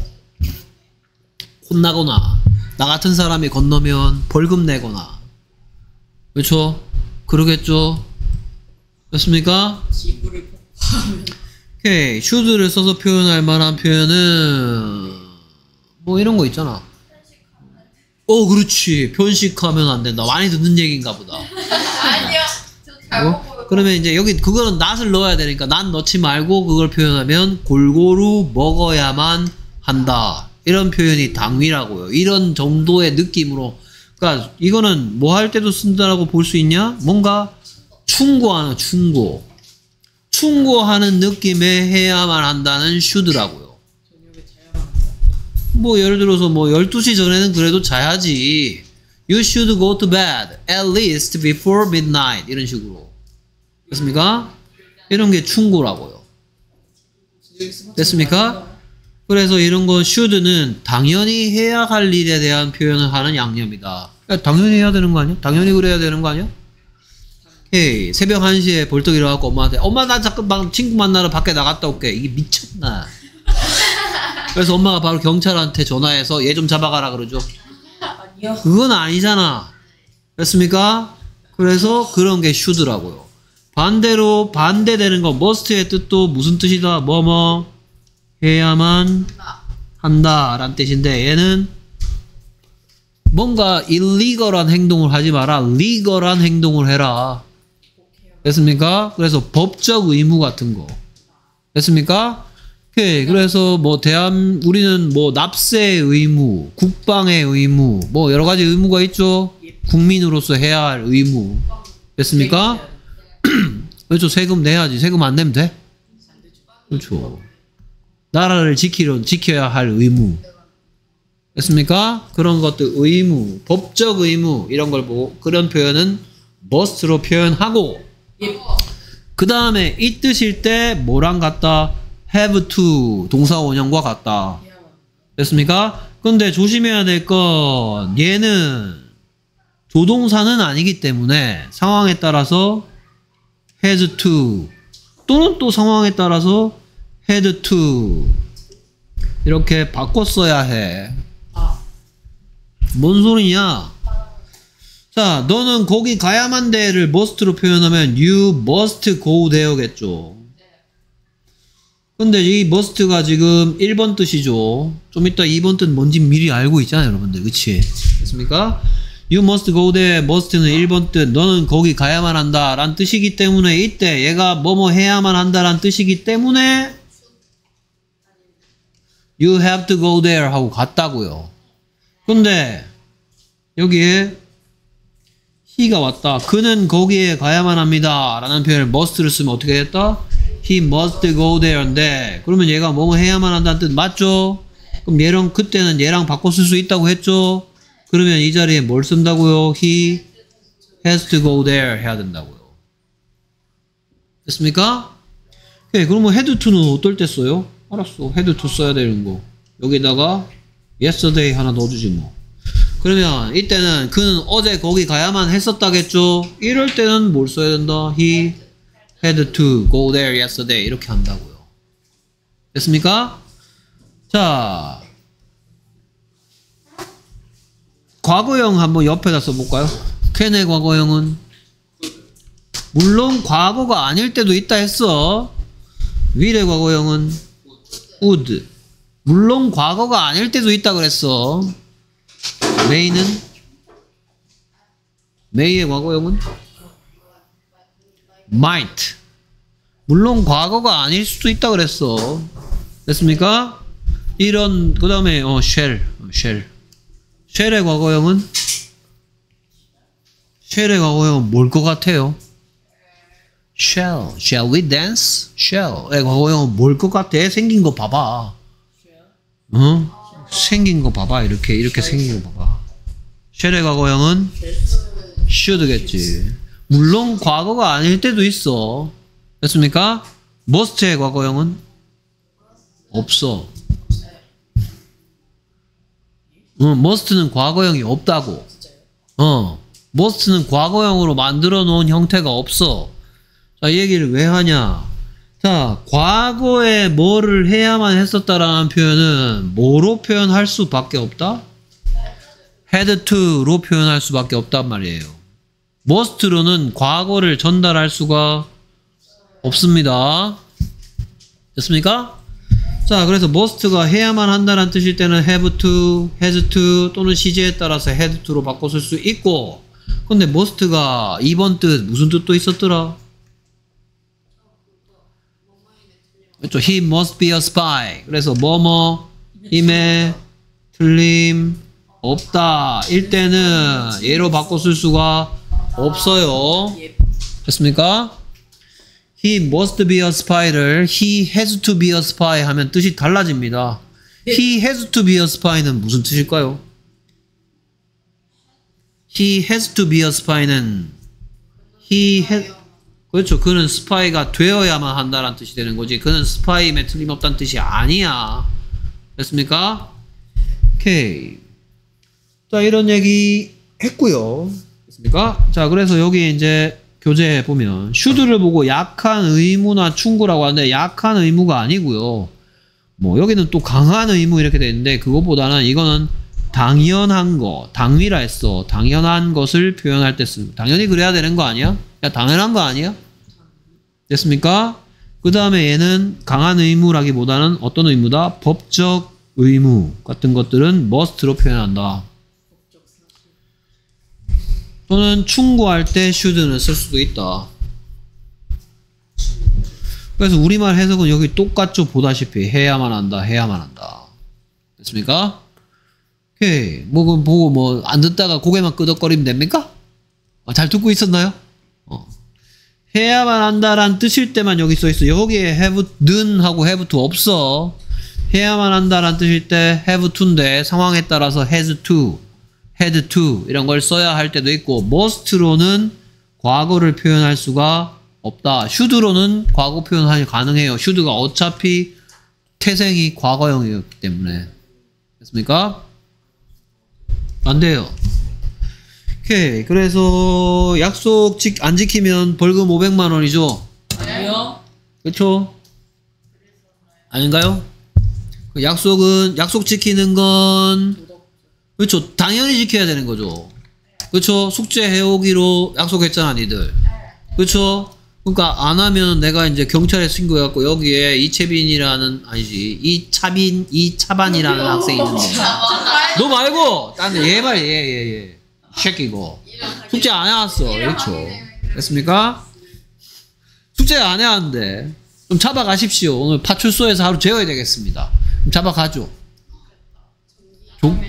혼나거나, 나 같은 사람이 건너면 벌금 내거나, 그렇죠? 그러겠죠? 됐습니까? 지구를 폭파하면 오케이. should를 써서 표현할 만한 표현은 뭐 이런 거 있잖아. 어, 그렇지. 편식하면 안 된다. 많이 듣는 얘기인가 보다. 아니요. 저 잘못 어? 보여. 그러면 이제 여기 그거는 not을 넣어야 되니까 난 넣지 말고 그걸 표현하면 골고루 먹어야만 한다. 이런 표현이 당위라고요. 이런 정도의 느낌으로. 그러니까 이거는 뭐 할 때도 쓴다라고 볼 수 있냐? 뭔가 충고하는 충고. 충고하는 느낌에 해야만 한다는 should라고요. 저녁에 자야만 한다. 뭐 예를 들어서 뭐 열두 시 전에는 그래도 자야지. You should go to bed at least before midnight. 이런 식으로. 됐습니까? 이런 게 충고라고요. 저녁에 스마트폰 됐습니까? 만든다. 그래서 이런 거 should는 당연히 해야 할 일에 대한 표현을 하는 양념이다. 야, 당연히 해야 되는 거 아니야? 당연히 그래야 되는 거 아니야? 헤이, 새벽 한 시에 벌떡 일어나고 엄마한테 엄마 나 잠깐만 친구 만나러 밖에 나갔다 올게. 이게 미쳤나? 그래서 엄마가 바로 경찰한테 전화해서 얘 좀 잡아가라 그러죠. 아니요. 그건 아니잖아. 됐습니까? 그래서 그런 게 should라고요. 반대로 반대되는 거 must의 뜻도 무슨 뜻이다? 뭐뭐 해야만 한다 라는 뜻인데, 얘는 뭔가 illegal한 행동을 하지 마라, legal한 행동을 해라. 됐습니까? 그래서 법적 의무 같은 거. 됐습니까? 오케이. 그래서 뭐 대한 우리는 뭐 납세의 의무, 국방의 의무, 뭐 여러 가지 의무가 있죠. 국민으로서 해야 할 의무. 됐습니까? 그렇죠. 세금 내야지. 세금 안 내면 돼? 그렇죠. 나라를 지키려, 지켜야 할 의무. 됐습니까? 그런 것들 의무, 법적 의무 이런 걸 보고 그런 표현은 must로 표현하고, 그 다음에 이 뜻일 때 뭐랑 같다? have to 동사 원형과 같다. 됐습니까? 근데 조심해야 될 건 얘는 조동사는 아니기 때문에 상황에 따라서 has to 또는 또 상황에 따라서 had to 이렇게 바꿔 써야 해. 아, 뭔 소리냐? 자, 너는 거기 가야만 돼를 must로 표현하면 you must go there겠죠. 근데 이 must가 지금 일 번 뜻이죠. 좀 이따 이 번 뜻 뭔지 미리 알고 있잖아요, 여러분들. 그치? 됐습니까? You must go there, must는 일 번 뜻, 너는 거기 가야만 한다 라는 뜻이기 때문에 이때 얘가 뭐뭐 해야만 한다 라는 뜻이기 때문에 You have to go there 하고 갔다고요. 근데 여기에 he가 왔다. 그는 거기에 가야만 합니다 라는 표현을 must를 쓰면 어떻게 됐다? He must go there인데, 그러면 얘가 뭐뭐 해야만 한다는 뜻 맞죠? 그럼 얘랑 그때는 얘랑 바꿔 쓸 수 있다고 했죠? 그러면 이 자리에 뭘 쓴다고요? He has to go there 해야 된다고요. 됐습니까? 오케이, 그러면 had to는 어떨 때 써요? 알았어. had to 써야 되는 거. 여기다가 yesterday 하나 넣어주지 뭐. 그러면 이때는 그는 어제 거기 가야만 했었다겠죠? 이럴 때는 뭘 써야 된다? He had to go there yesterday 이렇게 한다고요. 됐습니까? 자, 과거형 한번 옆에다 써볼까요? 캔의 과거형은 물론 과거가 아닐 때도 있다 했어. will의 과거형은 would. 물론 과거가 아닐 때도 있다 그랬어. may는 may의 과거형은 might. 물론 과거가 아닐 수도 있다 그랬어. 됐습니까? 이런 그 다음에 어 shall shall shall의 과거형은 shall의 과거형은 뭘 것 같아요? Shall. Shall we dance? Shall. 에, 과거형은 뭘 것 같아? 생긴 거 봐봐. 어? 생긴 거 봐봐. 이렇게, 이렇게 생긴 거 봐봐. shall의 과거형은 should겠지. 물론 과거가 아닐 때도 있어. 됐습니까? must의 과거형은 없어. 어, must는 과거형이 없다고. 어, must는 과거형으로 만들어 놓은 형태가 없어. 자, 이 얘기를 왜 하냐? 자, 과거에 뭐를 해야만 했었다라는 표현은 뭐로 표현할 수밖에 없다? had to로 표현할 수밖에 없단 말이에요. must로는 과거를 전달할 수가 없습니다. 됐습니까? 자, 그래서 must가 해야만 한다는 뜻일 때는 have to, has to 또는 시제에 따라서 had to로 바꿔 쓸 수 있고, 근데 must가 이 번 뜻 무슨 뜻도 있었더라? 그렇죠. He must be a spy. 그래서 뭐뭐 힘에 틀림 없다 일 때는 얘로 바꿔 쓸 수가 없어요. 됐습니까? He must be a spy를 he has to be a spy 하면 뜻이 달라집니다. He has to be a spy는 무슨 뜻일까요? He has to be a spy는 he has 그렇죠. 그는 스파이가 되어야만 한다는 뜻이 되는 거지. 그는 스파이임에 틀림없다는 뜻이 아니야. 됐습니까? 오케이. 자, 이런 얘기 했고요. 됐습니까? 자, 그래서 여기 이제 교재에 보면 should를 보고 약한 의무나 충고라고 하는데 약한 의무가 아니고요. 뭐 여기는 또 강한 의무 이렇게 돼 있는데 그것보다는 이거는 당연한 거, 당위라 했어. 당연한 것을 표현할 때 쓰는. 당연히 그래야 되는 거 아니야? 야, 당연한 거 아니야? 됐습니까? 그 다음에 얘는 강한 의무라기보다는 어떤 의무다? 법적 의무 같은 것들은 must로 표현한다. 또는 충고할 때 should는 쓸 수도 있다. 그래서 우리말 해석은 여기 똑같죠? 보다시피 해야만 한다, 해야만 한다. 됐습니까? 오케이. 뭐, 보고 뭐, 안 듣다가 고개만 끄덕거리면 됩니까? 어, 잘 듣고 있었나요? 어. 해야만 한다란 뜻일 때만 여기 써 있어. 여기에 have 는 하고 have to 없어. 해야만 한다란 뜻일 때 have to인데 상황에 따라서 has to, had to 이런 걸 써야 할 때도 있고 must로는 과거를 표현할 수가 없다. should로는 과거 표현이 가능해요. should가 어차피 태생이 과거형이었기 때문에. 됐습니까? 안 돼요. 오케이. 그래서 약속 지, 안 지키면 벌금 오백만 원이죠. 아니요. 그렇죠? 아닌가요? 그 약속은 약속 지키는 건 그렇죠. 당연히 지켜야 되는 거죠. 그렇죠? 숙제 해오기로 약속했잖아, 니들. 그렇죠? 그러니까 안 하면 내가 이제 경찰에 신고해갖고 여기에 이채빈이라는 아니지 이차빈 이차반이라는 학생이 있는데 너 말고 딴얘 말 얘 얘 얘 새끼고 숙제 안 해왔어. 그렇죠? 됐습니까? 숙제 안 해왔는데 좀 잡아가십시오. 오늘 파출소에서 하루 재워야 되겠습니다. 좀 잡아가죠. 좀?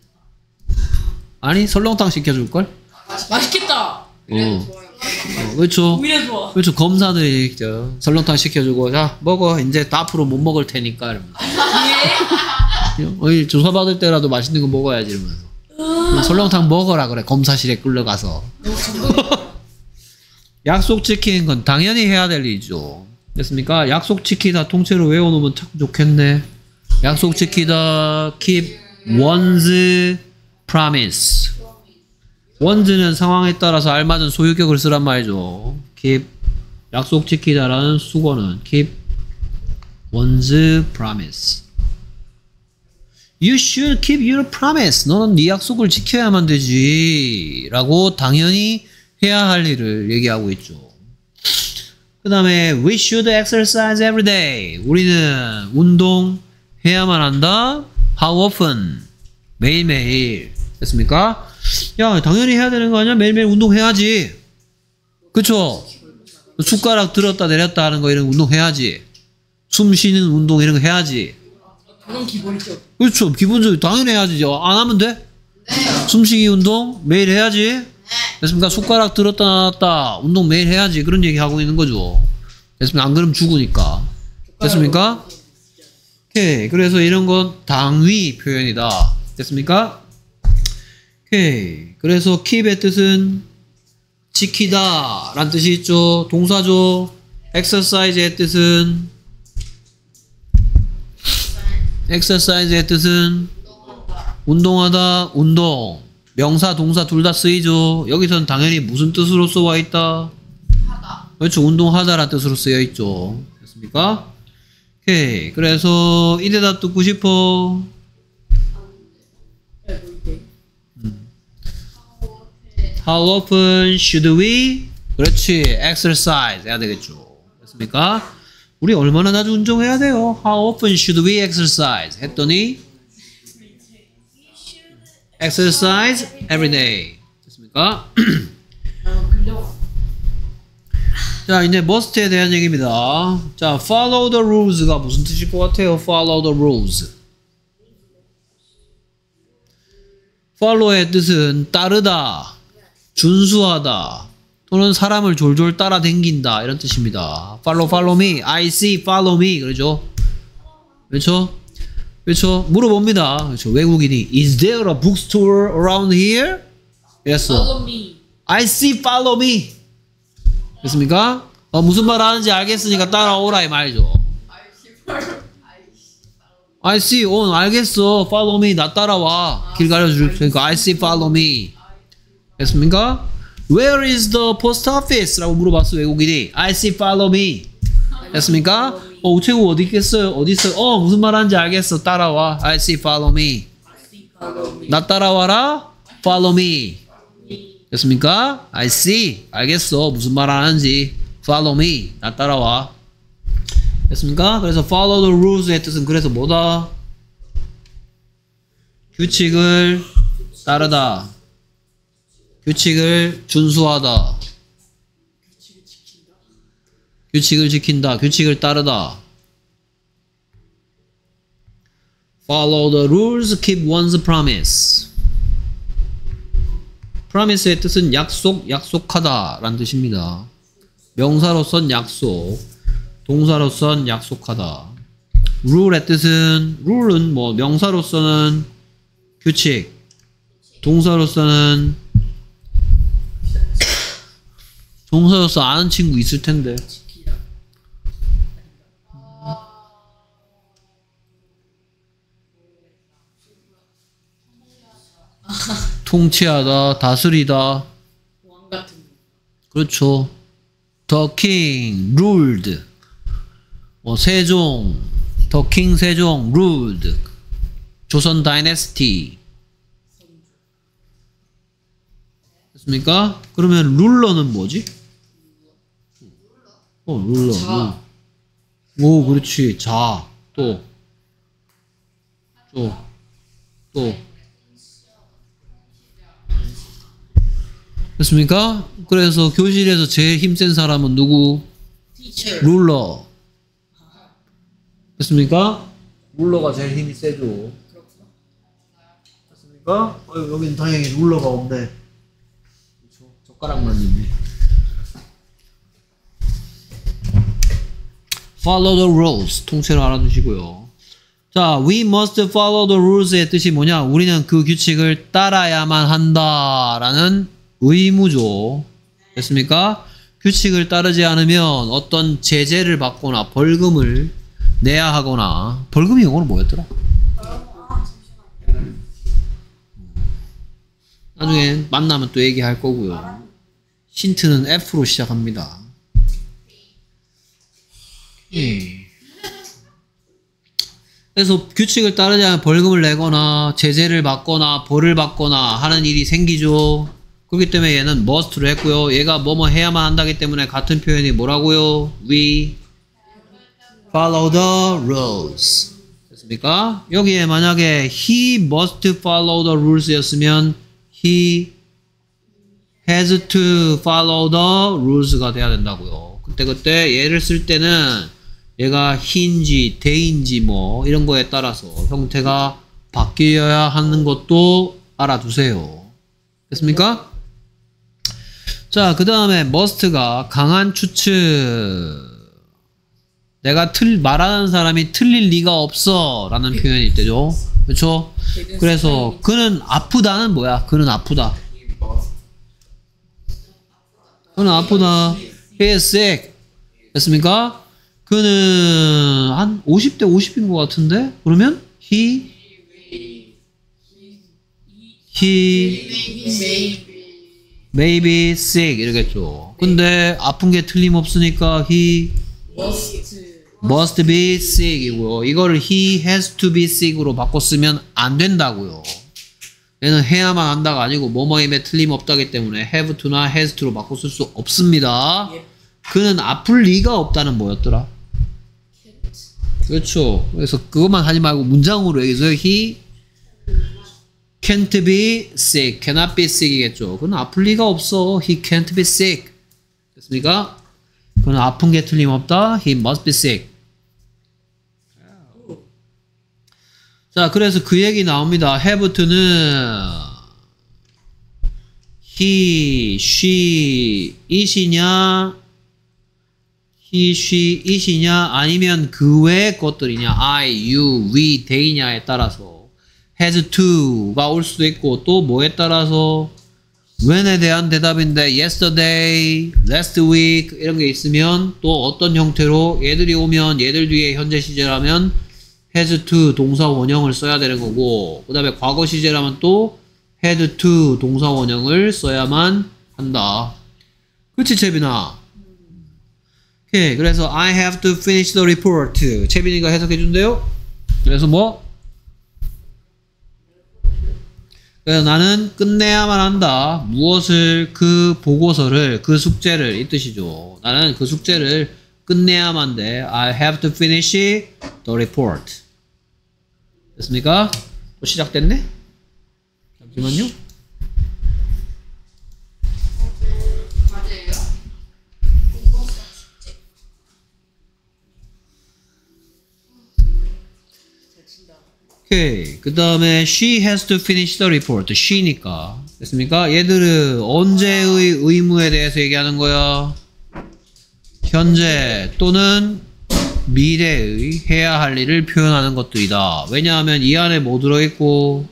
아니 설렁탕 시켜줄걸? 맛있겠다. 어. 어, 그렇죠. 오히려 좋아. 그렇죠. 검사들이 저 설렁탕 시켜주고 자 먹어 이제 앞으로 못 먹을 테니까 이러면서 어이 조사 받을 때라도 맛있는 거 먹어야지 이러면서 그럼 설렁탕 먹어라 그래 검사실에 끌려가서 약속 지키는 건 당연히 해야 될 일이죠. 됐습니까? 약속 지키다 통째로 외워놓으면 참 좋겠네. 약속 지키다 keep one's promise. one's는 상황에 따라서 알맞은 소유격을 쓰란 말이죠. keep 약속 지키다라는 수거는 keep one's promise. You should keep your promise. 너는 네 약속을 지켜야만 되지 라고 당연히 해야 할 일을 얘기하고 있죠. 그 다음에 we should exercise every day. 우리는 운동해야만 한다. How often? 매일매일. 됐습니까? 야 당연히 해야 되는 거 아니야? 매일매일 운동해야지. 그쵸? 숟가락 들었다 내렸다 하는 거 이런 거 운동해야지. 숨 쉬는 운동 이런 거 해야지. 그건 기본이죠. 그렇죠. 기본적으로 당연히 해야지. 안 하면 돼? 네. 숨쉬기 운동 매일 해야지. 네. 됐습니까? 숟가락 들었다 놨다 운동 매일 해야지 그런 얘기 하고 있는 거죠. 됐습니까? 안 그러면 죽으니까. 됐습니까? 오케이. 그래서 이런 건 당위 표현이다. 됐습니까? 오케이. 그래서 keep의 뜻은 지키다 라는 뜻이 있죠. 동사죠. exercise의 뜻은 exercise의 뜻은 운동하다, 운동. 명사, 동사 둘 다 쓰이죠. 여기서는 당연히 무슨 뜻으로 써와 있다? 하다. 그렇죠. 운동하다라는 뜻으로 쓰여 있죠. 됐습니까? 오케이. 그래서 이 대답 듣고 싶어. How often should we? 그렇지. exercise 해야 되겠죠. 됐습니까? 우리 얼마나 자주 운동해야 돼요? How often should we exercise? 했더니 exercise every day. 됐습니까? 자, 이제 must에 대한 얘기입니다. 자, follow the rules가 무슨 뜻일 것 같아요? follow the rules. follow의 뜻은 따르다, 준수하다, 또는 사람을 졸졸 따라 댕긴다 이런 뜻입니다. follow, follow me, I see, follow me 그러죠. 그렇죠? 그렇죠? 물어봅니다. 그렇죠? 외국인이 is there a bookstore around here? Yes. Follow me. I see, follow me. 됐습니까? 어, 무슨 말 하는지 알겠으니까 따라오라 이 말이죠. I see, 어, 알겠어. follow me. 나 따라와. 길 가려줄 테니까 I see, follow me. 됐습니까? Where is the post office? 라고 물어봤어, 외국인이. I see, follow me. 됐습니까? 어, 우체국 어디 있겠어요? 어디 있어요? 어, 무슨 말 하는지 알겠어. 따라와. I see, follow me. 나 따라와라. Follow me. 됐습니까? I see. 알겠어. 무슨 말 하는지. Follow me. 나 따라와. 됐습니까? 그래서 follow the rules의 뜻은 그래서 뭐다? 규칙을 따르다. 규칙을 준수하다. 규칙을 지킨다. 규칙을 따르다. Follow the rules, keep one's promise. promise의 뜻은 약속, 약속하다 라는 뜻입니다. 명사로선 약속, 동사로선 약속하다. rule의 뜻은, rule은 뭐 명사로서는 규칙, 동사로서는 동사로서 아는 친구 있을 텐데. 통치하다, 다스리다. 왕 같은 거. 그렇죠. The king ruled. 뭐 세종, The king 세종 ruled. 조선 다이내스티. 됐습니까? 그러면 룰러는 뭐지? 어, 룰러. 자. 룰. 오, 그렇지. 자. 또. 또. 또. 됐습니까? 그래서 교실에서 제일 힘센 사람은 누구? Teacher. 룰러. 됐습니까? 룰러가 제일 힘이 세죠. 됐습니까? 어, 여긴 당연히 룰러가 없네. 그렇죠? 젓가락만 있네. Follow the rules. 통째로 알아두시고요. 자, we must follow the rules의 뜻이 뭐냐? 우리는 그 규칙을 따라야만 한다라는 의무죠. 됐습니까? 규칙을 따르지 않으면 어떤 제재를 받거나 벌금을 내야 하거나. 벌금이 영어로 뭐였더라? 나중에 만나면 또 얘기할 거고요. 힌트는 F로 시작합니다. 예. 그래서 규칙을 따르지 않으면 벌금을 내거나 제재를 받거나 벌을 받거나 하는 일이 생기죠. 그렇기 때문에 얘는 must로 했고요. 얘가 뭐뭐 해야만 한다기 때문에 같은 표현이 뭐라고요? We follow the rules. 됐습니까? 여기에 만약에 he must follow the rules 였으면 he has to follow the rules가 돼야 된다고요. 그때 그때 얘를 쓸 때는 얘가 he인지 they인지 뭐 이런 거에 따라서 형태가 바뀌어야 하는 것도 알아두세요. 됐습니까? 자, 그 다음에 must가 강한 추측. 내가 틀, 말하는 사람이 틀릴 리가 없어. 라는 표현일 때죠. 그렇죠? 그래서 그는 아프다는 뭐야? 그는 아프다. 그는 아프다. He is sick. 됐습니까? 그는 한 오십 대 오십인 것 같은데? 그러면 he he may be sick 이러겠죠. 근데 아픈 게 틀림없으니까 he must be sick 이고요. 이거를 he has to be sick으로 바꿨으면 안 된다고요. 얘는 해야만 한다가 아니고 뭐뭐임에 틀림없다기 때문에 have to나 has to로 바꿔 쓸 수 없습니다. 그는 아플 리가 없다는 뭐였더라? 그렇죠. 그래서 그것만 하지 말고 문장으로 얘기해서 he can't be sick, cannot be sick이겠죠. 그는 아플 리가 없어. He can't be sick. 됐습니까? 그는 아픈 게 틀림없다. He must be sick. 자, 그래서 그 얘기 나옵니다. have to는 he, she, it이냐, he, she, it이냐, 아니면 그 외의 것들이냐, I, you, we, they냐에 따라서 has to가 올 수도 있고 또 뭐에 따라서 when에 대한 대답인데 yesterday, last week 이런 게 있으면 또 어떤 형태로 얘들이 오면 얘들 뒤에 현재 시제라면 has to 동사 원형을 써야 되는 거고 그 다음에 과거 시제라면 또 had to 동사 원형을 써야만 한다. 그치 채빈아? 오케이. 그래서 I have to finish the report. 채빈이가 해석해 준대요. 그래서 뭐? 그래서 나는 끝내야만 한다. 무엇을? 그 보고서를, 그 숙제를, 이 뜻이죠. 나는 그 숙제를 끝내야만 돼. I have to finish the report. 됐습니까? 또 시작됐네? 잠시만요. 맞아요? 오케이. 그 다음에 she has to finish the report. she니까. 됐습니까? 얘들은 언제의 의무에 대해서 얘기하는 거야? 현재 또는 미래의 해야 할 일을 표현하는 것들이다. 왜냐하면 이 안에 뭐 들어있고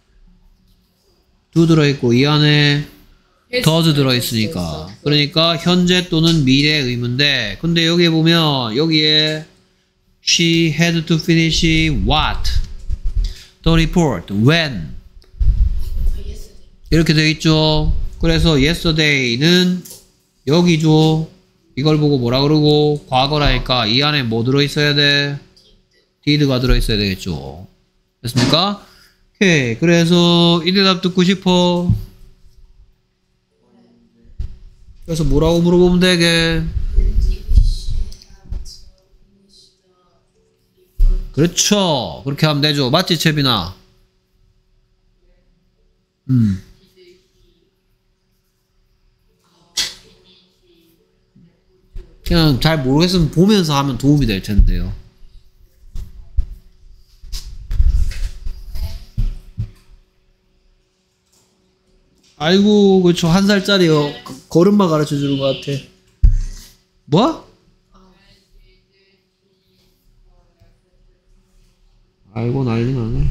do 들어있고 이 안에 does 들어있으니까. 그러니까 현재 또는 미래의 의무인데 근데 여기 보면 여기에 she had to finish what? The report. When? 이렇게 되어 있죠. 그래서 yesterday는 여기죠. 이걸 보고 뭐라 그러고 과거라니까 이 안에 뭐 들어있어야 돼? did가 들어있어야 되겠죠. 됐습니까? 오케이. 그래서 이 대답 듣고 싶어. 그래서 뭐라고 물어보면 되게? 그렇죠. 그렇게 하면 되죠. 맞지, 채빈아? 음. 그냥 잘 모르겠으면 보면서 하면 도움이 될 텐데요. 아이고, 그렇죠. 한 살짜리요. 걸음마 가르쳐 주는 것 같아. 뭐? 아이고, 난리 나네.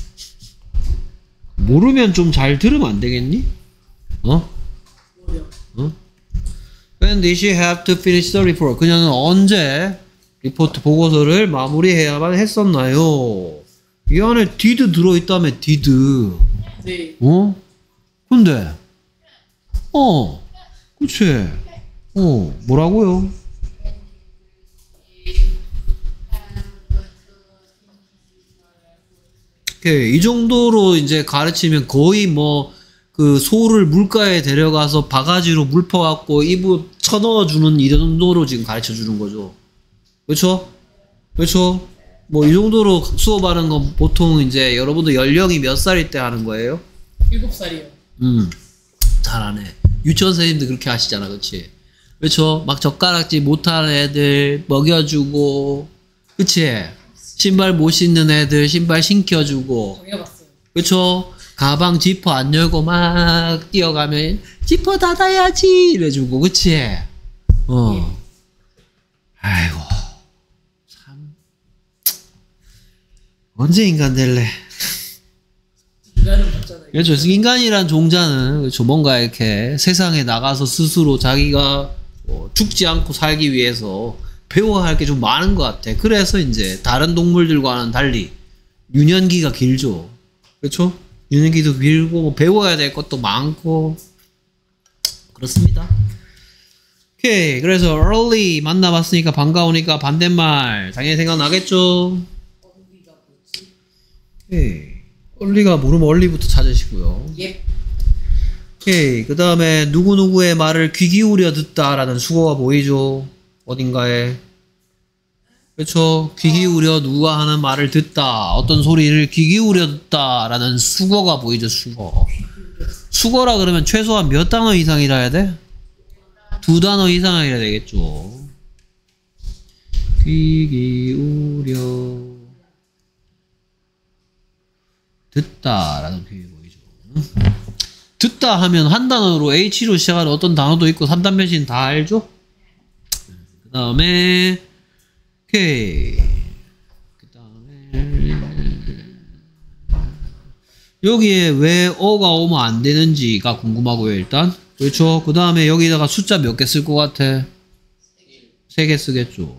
모르면 좀 잘 들으면 안 되겠니? 어? 어? When did she have to finish the report? 그녀는 언제 리포트 보고서를 마무리해야만 했었나요? 이 안에 did 들어있다며, did. 네. 어? 근데, 어, 그치. 어, 뭐라고요? 오케이. 이 정도로 이제 가르치면 거의 뭐, 그 소를 물가에 데려가서 바가지로 물 퍼갖고 이부 쳐넣어주는 이 정도로 지금 가르쳐 주는 거죠. 그렇죠? 그렇죠? 뭐 이 정도로 수업하는 건 보통 이제 여러분들 연령이 몇 살일 때 하는 거예요? 일곱 살이요. 음, 잘하네. 유치원 선생님도 그렇게 하시잖아, 그렇지? 그렇죠? 막 젓가락질 못하는 애들 먹여주고, 그치? 신발 못 신는 애들 신발 신겨주고, 당해봤어요. 그렇죠? 가방 지퍼 안 열고 막 뛰어가면 지퍼 닫아야지 이래주고 그치? 어. 아이고 참 언제 인간 될래? 인간은 맞잖아요. 그렇죠. 인간이란 종자는 그렇죠. 뭔가 이렇게 세상에 나가서 스스로 자기가 뭐 죽지 않고 살기 위해서 배워야 할 게 좀 많은 것 같아. 그래서 이제 다른 동물들과는 달리 유년기가 길죠. 그렇죠? 유년기도 길고 뭐 배워야 될 것도 많고 그렇습니다. 오케이. 그래서 early 만나봤으니까 반가우니까 반대말 당연히 생각나겠죠? 어디가 뭐지? 오케이. early가 모르면 early부터 찾으시고요. 예. 오케이. 그 다음에 누구누구의 말을 귀 기울여 듣다라는 수거가 보이죠? 어딘가에. 그렇죠? 귀 기울여 누가 하는 말을 듣다. 어떤 소리를 귀 기울여 듣다라는 수거가 보이죠? 수거. 수거라 그러면 최소한 몇 단어 이상이라 해야 돼? 두 단어 이상이라 되겠죠. 귀 기울여 듣다라는 표현이 보이죠. 듣다 하면 한 단어로 H로 시작하는 어떤 단어도 있고 삼 단변신 다 알죠? 그 다음에 오케이 그 다음에 여기에 왜 어가 오면 안 되는지가 궁금하고요. 일단 그렇죠. 그 다음에 여기다가 숫자 몇 개 쓸 것 같아? 세 개 쓰겠죠.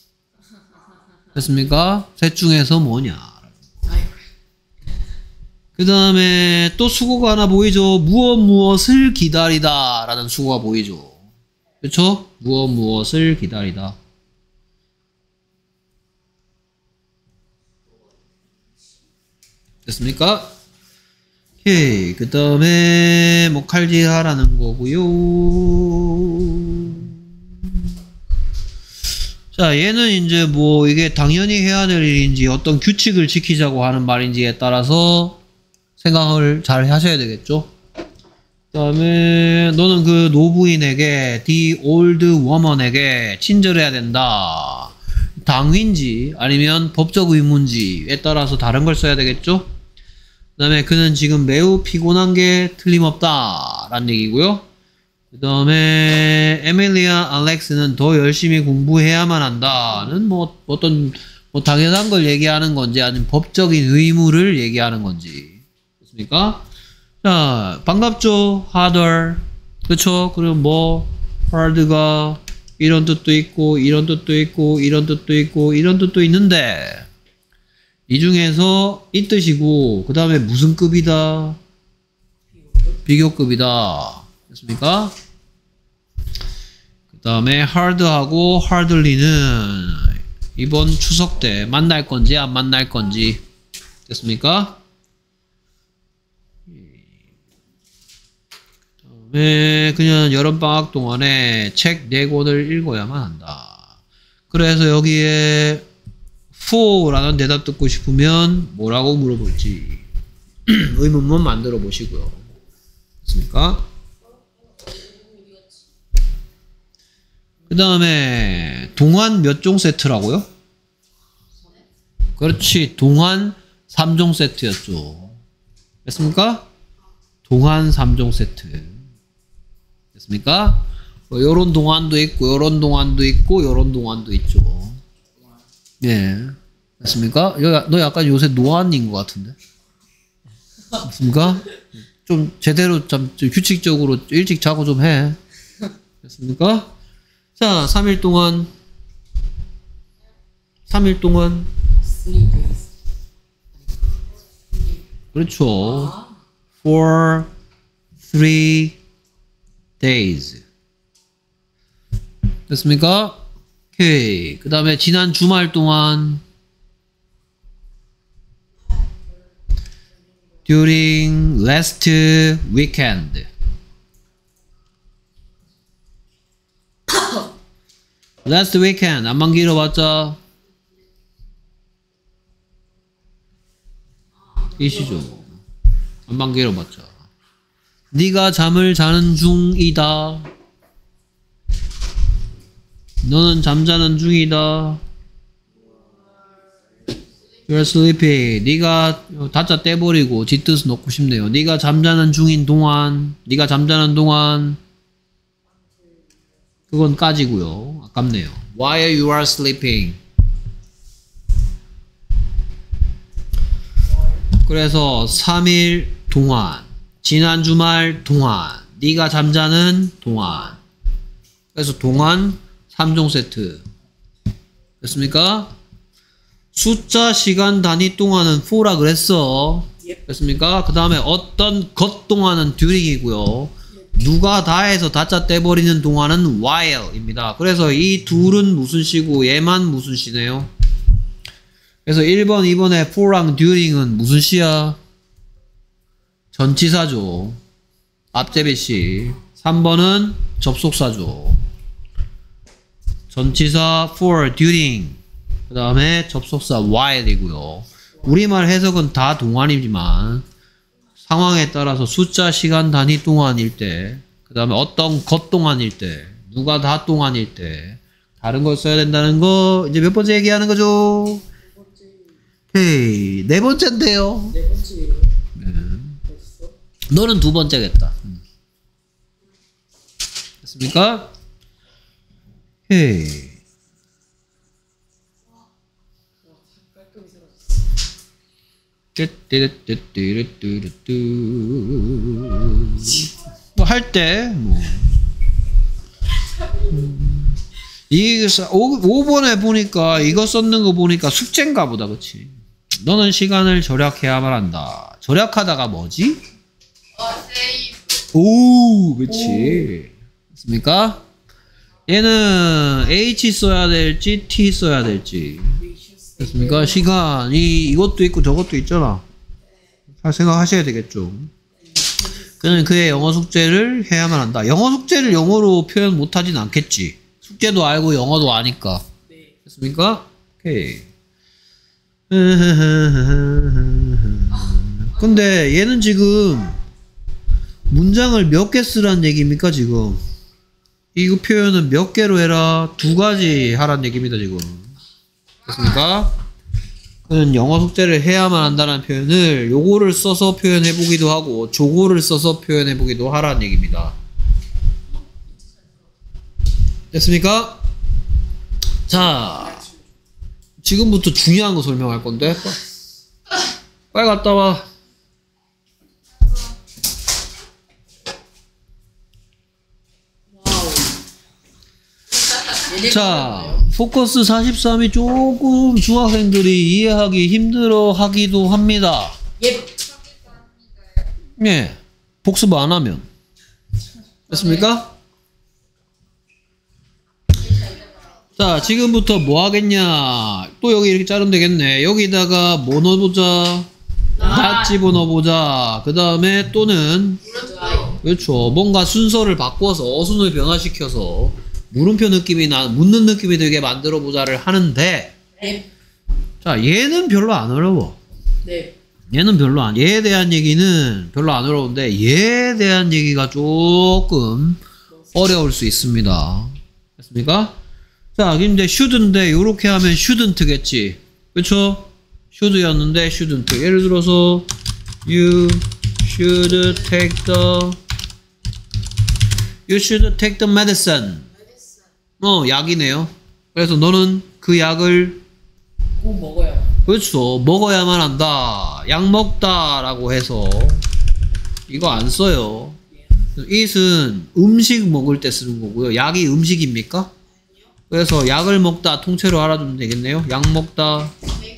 됐습니까? 셋 중에서 뭐냐? 그 다음에 또 수고가 하나 보이죠? 무엇 무엇을 기다리다 라는 수고가 보이죠. 그쵸? 무엇 무엇을 기다리다. 됐습니까? 오케이. 그 다음에 뭐 칼질하라는 거고요. 자, 얘는 이제 뭐 이게 당연히 해야 될 일인지 어떤 규칙을 지키자고 하는 말인지에 따라서 생각을 잘 하셔야 되겠죠. 그 다음에 너는 그 노부인에게 the old woman에게 친절해야 된다. 당위인지 아니면 법적 의무인지에 따라서 다른 걸 써야 되겠죠. 그 다음에 그는 지금 매우 피곤한 게 틀림없다 라는 얘기고요. 그 다음에 에밀리아 알렉스는 더 열심히 공부해야만 한다는 뭐 어떤 뭐 당연한 걸 얘기하는 건지 아니면 법적인 의무를 얘기하는 건지. 그렇습니까? 자, 반갑죠? harder. 그쵸? 그리고 뭐, hard가 이런 뜻도 있고, 이런 뜻도 있고, 이런 뜻도 있고, 이런 뜻도 있는데, 이 중에서 이 뜻이고, 그 다음에 무슨 급이다? 비교급이다. 됐습니까? 그 다음에 hard하고 hardly는 이번 추석 때 만날 건지 안 만날 건지. 됐습니까? 네, 그냥 여름방학 동안에 책 네 권을 읽어야만 한다. 그래서 여기에 for라는 대답 듣고 싶으면 뭐라고 물어볼지 의문문 만들어 보시고요. 됐습니까? 그 다음에 동안 몇 종 세트라고요? 그렇지. 동안 삼 종 세트였죠. 됐습니까? 동안 삼 종 세트. 됐습니까? 뭐 요런 동안도 있고 요런 동안도 있고 요런 동안도 있죠. 예. 됐습니까? 너 약간 요새 노안인 것 같은데? 됐습니까? 좀 제대로 좀 규칙적으로 일찍 자고 좀 해. 됐습니까? 자, 삼 일 동안 삼 일 동안 three days. 그렇죠. 아, for three days. 됐습니까? 오케이. 그 다음에 지난 주말 동안 during last weekend. last weekend 안만 길어봤자 이시죠. 안만 길어봤자 네가 잠을 자는 중이다. 너는 잠자는 중이다. You're sleeping. 네가 다짜 떼버리고 뒷뜻 넣고 싶네요. 네가 잠자는 중인 동안, 네가 잠자는 동안 그건 까지고요. 아깝네요. While you are sleeping. 그래서 삼 일 동안, 지난 주말 동안, 네가 잠자는 동안. 그래서 동안 삼 종 세트. 됐습니까? 숫자, 시간, 단위 동안은 for라 그랬어. 됐습니까? 그 다음에 어떤 것 동안은 during이고요. 누가 다해서 다짜 떼버리는 동안은 while입니다. 그래서 이 둘은 무슨 시고 얘만 무슨 시네요. 그래서 일 번, 이 번에 for랑 during은 무슨 시야? 전치사죠. 앞제비시. 삼 번은 접속사죠. 전치사 for, during. 그 다음에 접속사 while이고요. 우리말 해석은 다 동안이지만 상황에 따라서 숫자, 시간, 단위 동안일 때, 그 다음에 어떤 것 동안일 때, 누가 다 동안일 때 다른 걸 써야 된다는 거 이제 몇 번째 얘기하는 거죠? 헤이, 네 번째인데요. 네 번째예요. 네. 벌써? 너는 두 번째겠다. 음. 됐습니까? 헤이. 깔끔히 사라졌어. 뭐 할 때 뭐. 음. 이 오 번에 보니까 이거 썼는 거 보니까 숙제인가 보다. 그치? 너는 시간을 절약해야만 한다. 절약하다가 뭐지? 어, 세이브. 오, 그치. 됐습니까? 얘는 H 써야 될지 T 써야 될지. 됐습니까? 시간, 이, 이것도 있고 저것도 있잖아. 잘 생각하셔야 되겠죠. 그는 그의 영어 숙제를 해야만 한다. 영어 숙제를 영어로 표현 못하진 않겠지. 숙제도 알고 영어도 아니까. 네. 됐습니까? 오케이. 근데 얘는 지금 문장을 몇 개 쓰라는 얘기입니까, 지금? 이 표현은 몇 개로 해라? 두 가지 하라는 얘기입니다, 지금. 됐습니까? 그는 영어 숙제를 해야만 한다는 표현을 요거를 써서 표현해 보기도 하고 저거를 써서 표현해 보기도 하라는 얘기입니다. 됐습니까? 자, 지금부터 중요한 거 설명할 건데 빨리 갔다 와. 자, 포커스 사십삼이 조금 중학생들이 이해하기 힘들어 하기도 합니다. 예. 예. 복습 안 하면. 됐습니까? 자, 지금부터 뭐 하겠냐. 또 여기 이렇게 자르면 되겠네. 여기다가 뭐 넣어보자. 낫 집어넣어보자. 그 다음에 또는, 그렇죠. 뭔가 순서를 바꿔서 어순을 변화시켜서 물음표 느낌이 나, 묻는 느낌이 들게 만들어 보자를 하는데, 네. 자, 얘는 별로 안 어려워. 네. 얘는 별로 안, 얘에 대한 얘기는 별로 안 어려운데, 얘에 대한 얘기가 조금 어려울 수 있습니다. 됐습니까? 자, 근데 should인데, 요렇게 하면 shouldn't겠지. 그쵸? should였는데, shouldn't. 예를 들어서, you should take the, you should take the medicine. 어, 약이네요. 그래서 너는 그 약을 꼭 먹어야. 그렇죠. 먹어야만 한다. 약 먹다 라고 해서 이거 안 써요. it은 음식 먹을 때 쓰는 거고요. 약이 음식입니까? 그래서 약을 먹다 통째로 알아두면 되겠네요. 약 먹다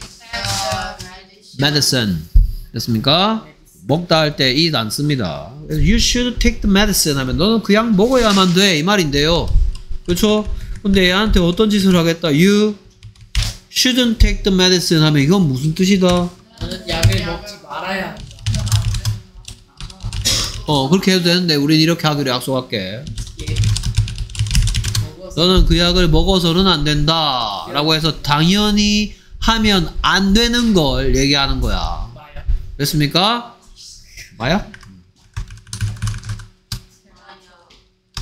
medicine 됐습니까? 먹다 할 때 it 안 씁니다. 그래서 you should take the medicine 하면 너는 그 약 먹어야만 돼 이 말인데요. 그렇죠? 근데 얘한테 어떤 짓을 하겠다? You shouldn't take the medicine 하면 이건 무슨 뜻이다? 나는 약을 먹지 말아야 한다. 어, 그렇게 해도 되는데 우린 이렇게 하기로 약속할게. 예. 먹어서. 너는 그 약을 먹어서는 안 된다 라고 해서 당연히 하면 안 되는 걸 얘기하는 거야. 마약. 됐습니까? 마약?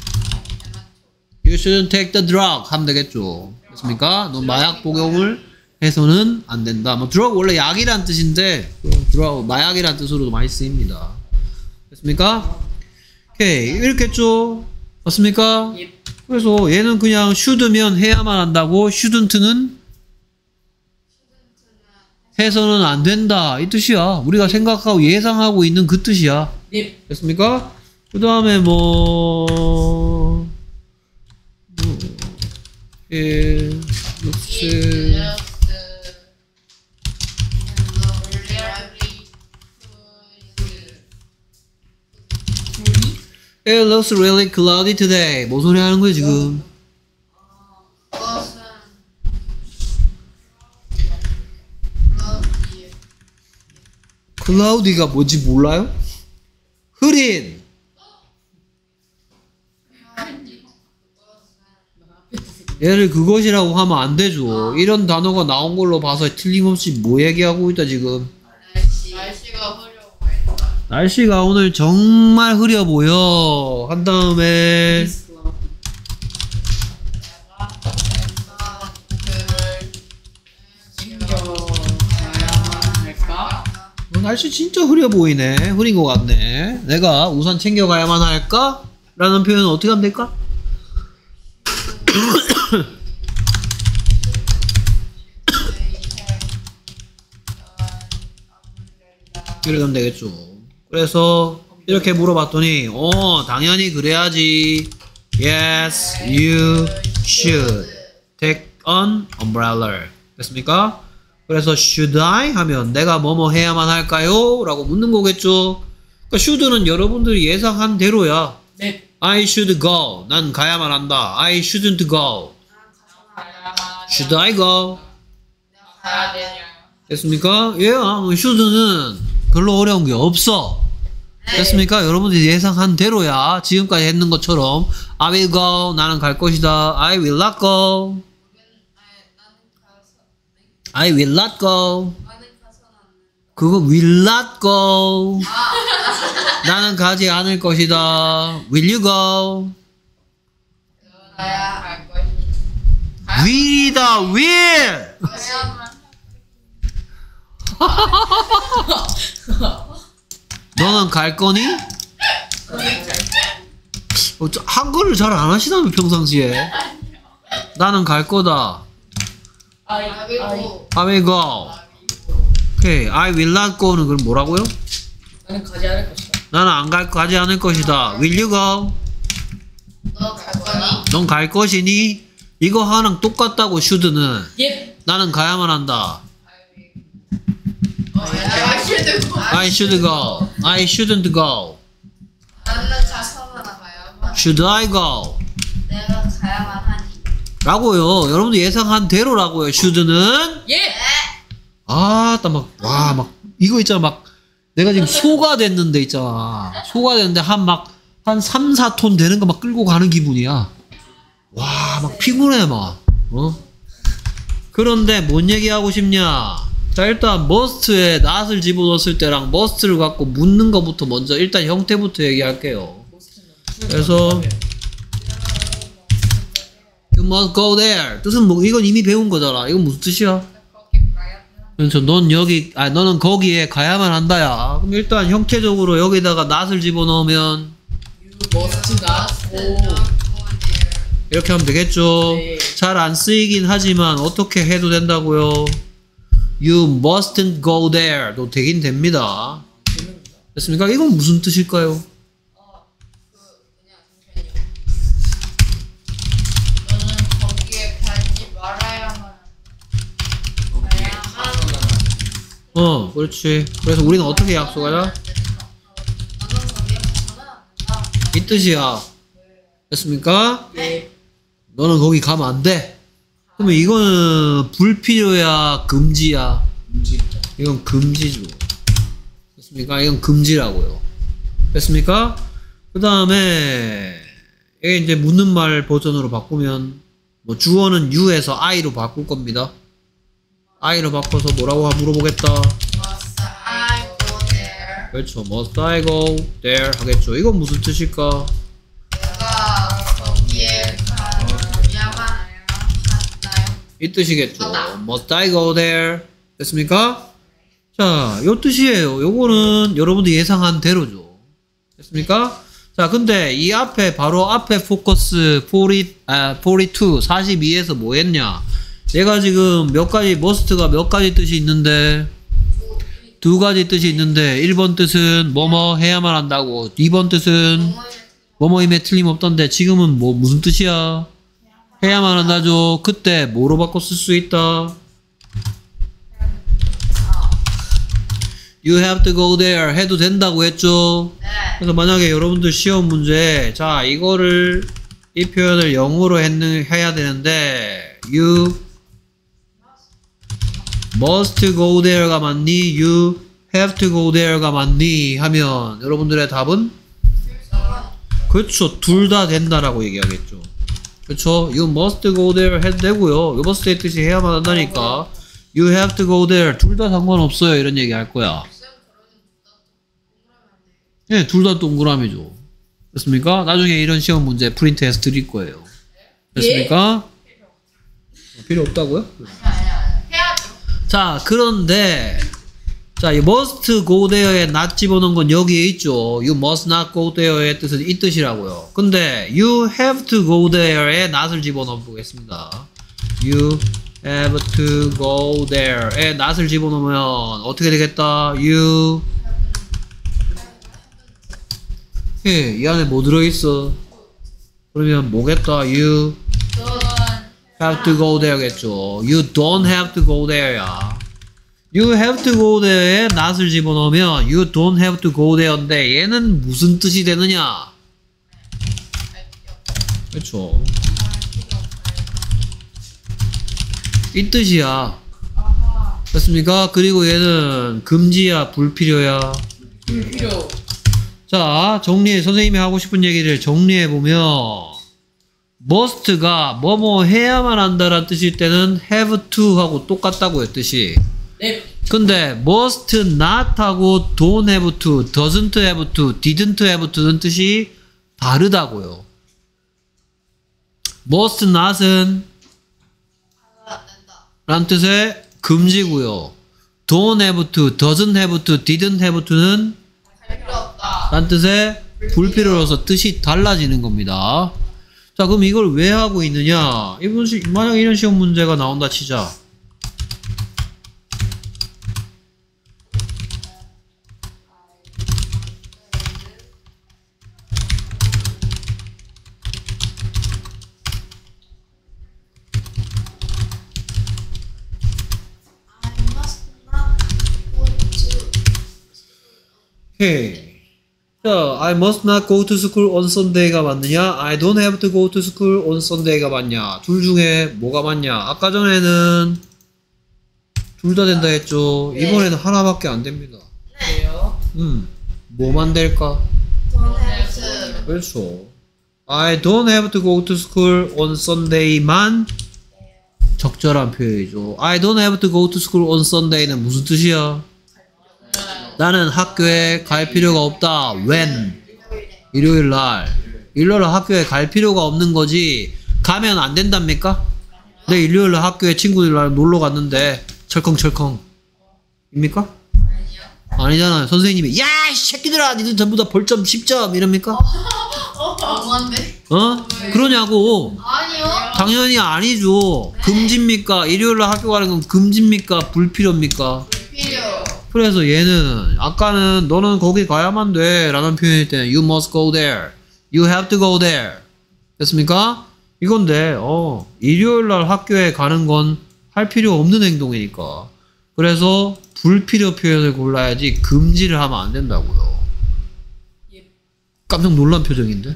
You shouldn't take the drug 하면 되겠죠. 됐습니까? 너 마약 복용을 해서는 안 된다. 뭐 drug 원래 약이란 뜻인데 drug 마약이란 뜻으로도 많이 쓰입니다. 됐습니까? 오케이 이렇게 했죠. 맞습니까? 예. 그래서 얘는 그냥 should면 해야만 한다고 shouldn't는 해서는 안 된다 이 뜻이야. 우리가 생각하고 예상하고 있는 그 뜻이야. 예. 됐습니까? 그 다음에 뭐, 뭐 예, looks, it looks really cloudy today. 뭔 소리 하는 거야 지금? cloudy가 뭔지 몰라요? 흐린. 얘를 그것이라고 하면 안 되죠. 이런 단어가 나온 걸로 봐서 틀림없이 뭐 얘기하고 있다 지금. 날씨가 흐려 보인다. 날씨가 오늘 정말 흐려 보여. 한 다음에 내가 그를 챙겨가야만 할까? 어, 날씨 진짜 흐려 보이네. 흐린 것 같네. 내가 우산 챙겨가야만 할까? 라는 표현은 어떻게 하면 될까? 이렇게 하면 되겠죠. 그래서 이렇게 물어봤더니 어 당연히 그래야지. Yes, you should take an umbrella. 됐습니까? 그래서 should I 하면 내가 뭐뭐 해야만 할까요? 라고 묻는 거겠죠. 그러니까 should는 여러분들이 예상한 대로야. 네. I should go. 난 가야만 한다. I shouldn't go. Should I go? 가야 되냐? 됐습니까? 예, yeah, should는 별로 어려운 게 없어. 됐습니까? 여러분들이 예상한 대로야. 지금까지 했는 것처럼 I will go. 나는 갈 것이다. I will not go. I will not go. 그거 will not go. 나는 가지 않을 것이다. Will you go? 가야 할 것이. will이다. will. 가야만. 너는 갈 거니? 어, 저 한글을 잘 안 하시다며 평상시에. 나는 갈 거다. 아이, 아이. 아이고. I will go. 오케이. I will not go는 그럼 뭐라고요? 나는 가지 않을 것이다. 나는 안 갈, 가지 않을 것이다. Will you go? 너 갈 거니? 넌 갈 것이니? 이거 하나랑 똑같다고 should는. 예. 나는 가야만 한다. 어, 야, should go. I should go. I shouldn't go. 나는 가서만 가야만. Should I go? 내가 가야만 하니. 라고요. 여러분들 예상한 대로라고요. should는. 예. 아, 딱 막, 와, 막, 이거 있잖아. 막, 내가 지금 소가 됐는데 있잖아. 소가 됐는데 한 막, 한 삼, 사 톤 되는 거 막 끌고 가는 기분이야. 와, 막 피곤해, 막. 어? 그런데 뭔 얘기하고 싶냐? 자, 일단 must에 not을 집어넣었을 때랑 must를 갖고 묻는 거부터 먼저 일단 형태부터 얘기할게요. 그래서 you must go there. 뜻은 뭐 이건 이미 배운 거잖아. 이건 무슨 뜻이야? 거기 가야 돼. 그렇죠. 넌 여기 아 너는 거기에 가야만 한다야. 그럼 일단 형태적으로 여기다가 not을 집어넣으면 You must not go. 이렇게 하면 되겠죠. 네. 잘 안 쓰이긴 하지만 어떻게 해도 된다고요. You mustn't go there도 되긴 됩니다. 됐습니까? 이건 무슨 뜻일까요? 어, 그 그냥 잠시만요. 너는 거기에 가지 말아야만. 가야만. 어, 그렇지. 그래서 우리는 어떻게 약속하자? 너는 거기에 가서는 안 된다. 이 뜻이야. 됐습니까? 예. 너는 거기 가면 안 돼. 그러면 이거는 불필요야, 금지야. 이건 금지죠. 됐습니까? 이건 금지라고요. 됐습니까? 그 다음에 이게 이제 묻는 말 버전으로 바꾸면 뭐 주어는 you에서 I로 바꿀 겁니다. I로 바꿔서 뭐라고 물어보겠다. Must I go there? 그렇죠. Must I go there 하겠죠. 이건 무슨 뜻일까? 내가 거기에 가야만 하나요? 이 뜻이겠죠. 맞다. Must I go there? 됐습니까? 자, 요 뜻이에요. 요거는 여러분들 예상한 대로죠. 됐습니까? 자, 근데 이 앞에 바로 앞에 포커스 사십, 아, 사십이, 사십이에서 뭐 했냐? 얘가 지금 몇 가지 must가 몇 가지 뜻이 있는데 두 가지 뜻이 있는데 일 번 뜻은 뭐뭐 해야만 한다고, 이 번 뜻은 뭐뭐임에 틀림없던데 지금은 뭐 무슨 뜻이야? 해야만 한다죠. 그때 뭐로 바꿔 쓸 수 있다? You have to go there 해도 된다고 했죠. 네. 그래서 만약에 여러분들 시험 문제 자 이거를 이 표현을 영어로 했는, 해야 되는데 You must go there가 맞니? You have to go there가 맞니? 하면 여러분들의 답은? 그렇죠. 둘 다 된다라고 얘기하겠죠. 그렇죠. You must go there 해도 되고요. You must의 뜻이 해야만 한다니까 You have to go there 둘 다 상관없어요. 이런 얘기 할 거야. 예, 둘 다 동그라미죠. 됐습니까? 나중에 이런 시험 문제 프린트해서 드릴 거예요. 됐습니까? 예? 필요 없다고요? 해야죠. 자, 그런데 자, 이 must go there에 not 집어넣은 건 여기에 있죠. You must not go there의 뜻은 이 뜻이라고요. 근데 you have to go there에 not을 집어넣어 보겠습니다. You have to go there에 not을 집어넣으면 어떻게 되겠다? You 예, 이 안에 뭐 들어있어? 그러면 뭐겠다? You have to go there겠죠. You don't have to go there야. You have to go there에 not을 집어넣으면 You don't have to go there인데 얘는 무슨 뜻이 되느냐? 그렇죠. 이 뜻이야. 됐습니까? 그리고 얘는 금지야, 불필요야. 필요. 자, 정리해. 선생님이 하고 싶은 얘기를 정리해 보면 must가 뭐뭐 해야만 한다라는 뜻일 때는 have to 하고 똑같다고요, 뜻이. 네. 근데 must not 하고 don't have to, doesn't have to, didn't have to는 뜻이 다르다고요. must not은 라는 뜻의 금지고요. don't have to, doesn't have to, didn't have to는 필요 없다. 라는 뜻의 불필요로서 뜻이 달라지는 겁니다. 자, 그럼 이걸 왜 하고 있느냐? 이번 시, 만약 이런 시험 문제가 나온다 치자. I must not go to. 오케이. 자, I must not go to school on Sunday가 맞느냐? I don't have to go to school on Sunday가 맞냐? 둘 중에 뭐가 맞냐? 아까 전에는 둘 다 된다 했죠. 네. 이번에는 하나밖에 안 됩니다. 그래요? 음, 뭐만 될까? Don't have to. 그렇죠. I don't have to go to school on Sunday만 적절한 표현이죠. I don't have to go to school on Sunday는 무슨 뜻이야? 나는 학교에 갈 필요가 없다. When? 일요일 날. 일요일 날 학교에 갈 필요가 없는 거지. 가면 안 된답니까? 내 일요일 날 학교에 친구들이랑 놀러 갔는데 철컹철컹. 입니까? 아니잖아요. 선생님이 야, 이 새끼들아, 니들 전부 다 벌점 십 점 이럽니까? 너무한데? 어? 그러냐고. 아니요. 당연히 아니죠. 금지입니까? 일요일 날 학교 가는 건 금지입니까? 불필요입니까? 필요. 그래서 얘는 아까는 너는 거기 가야만 돼 라는 표현일 때는 you must go there, you have to go there 됐습니까? 이건데 어 일요일 날 학교에 가는 건 할 필요 없는 행동이니까 그래서 불필요 표현을 골라야지 금지를 하면 안 된다고요. 깜짝 놀란 표정인데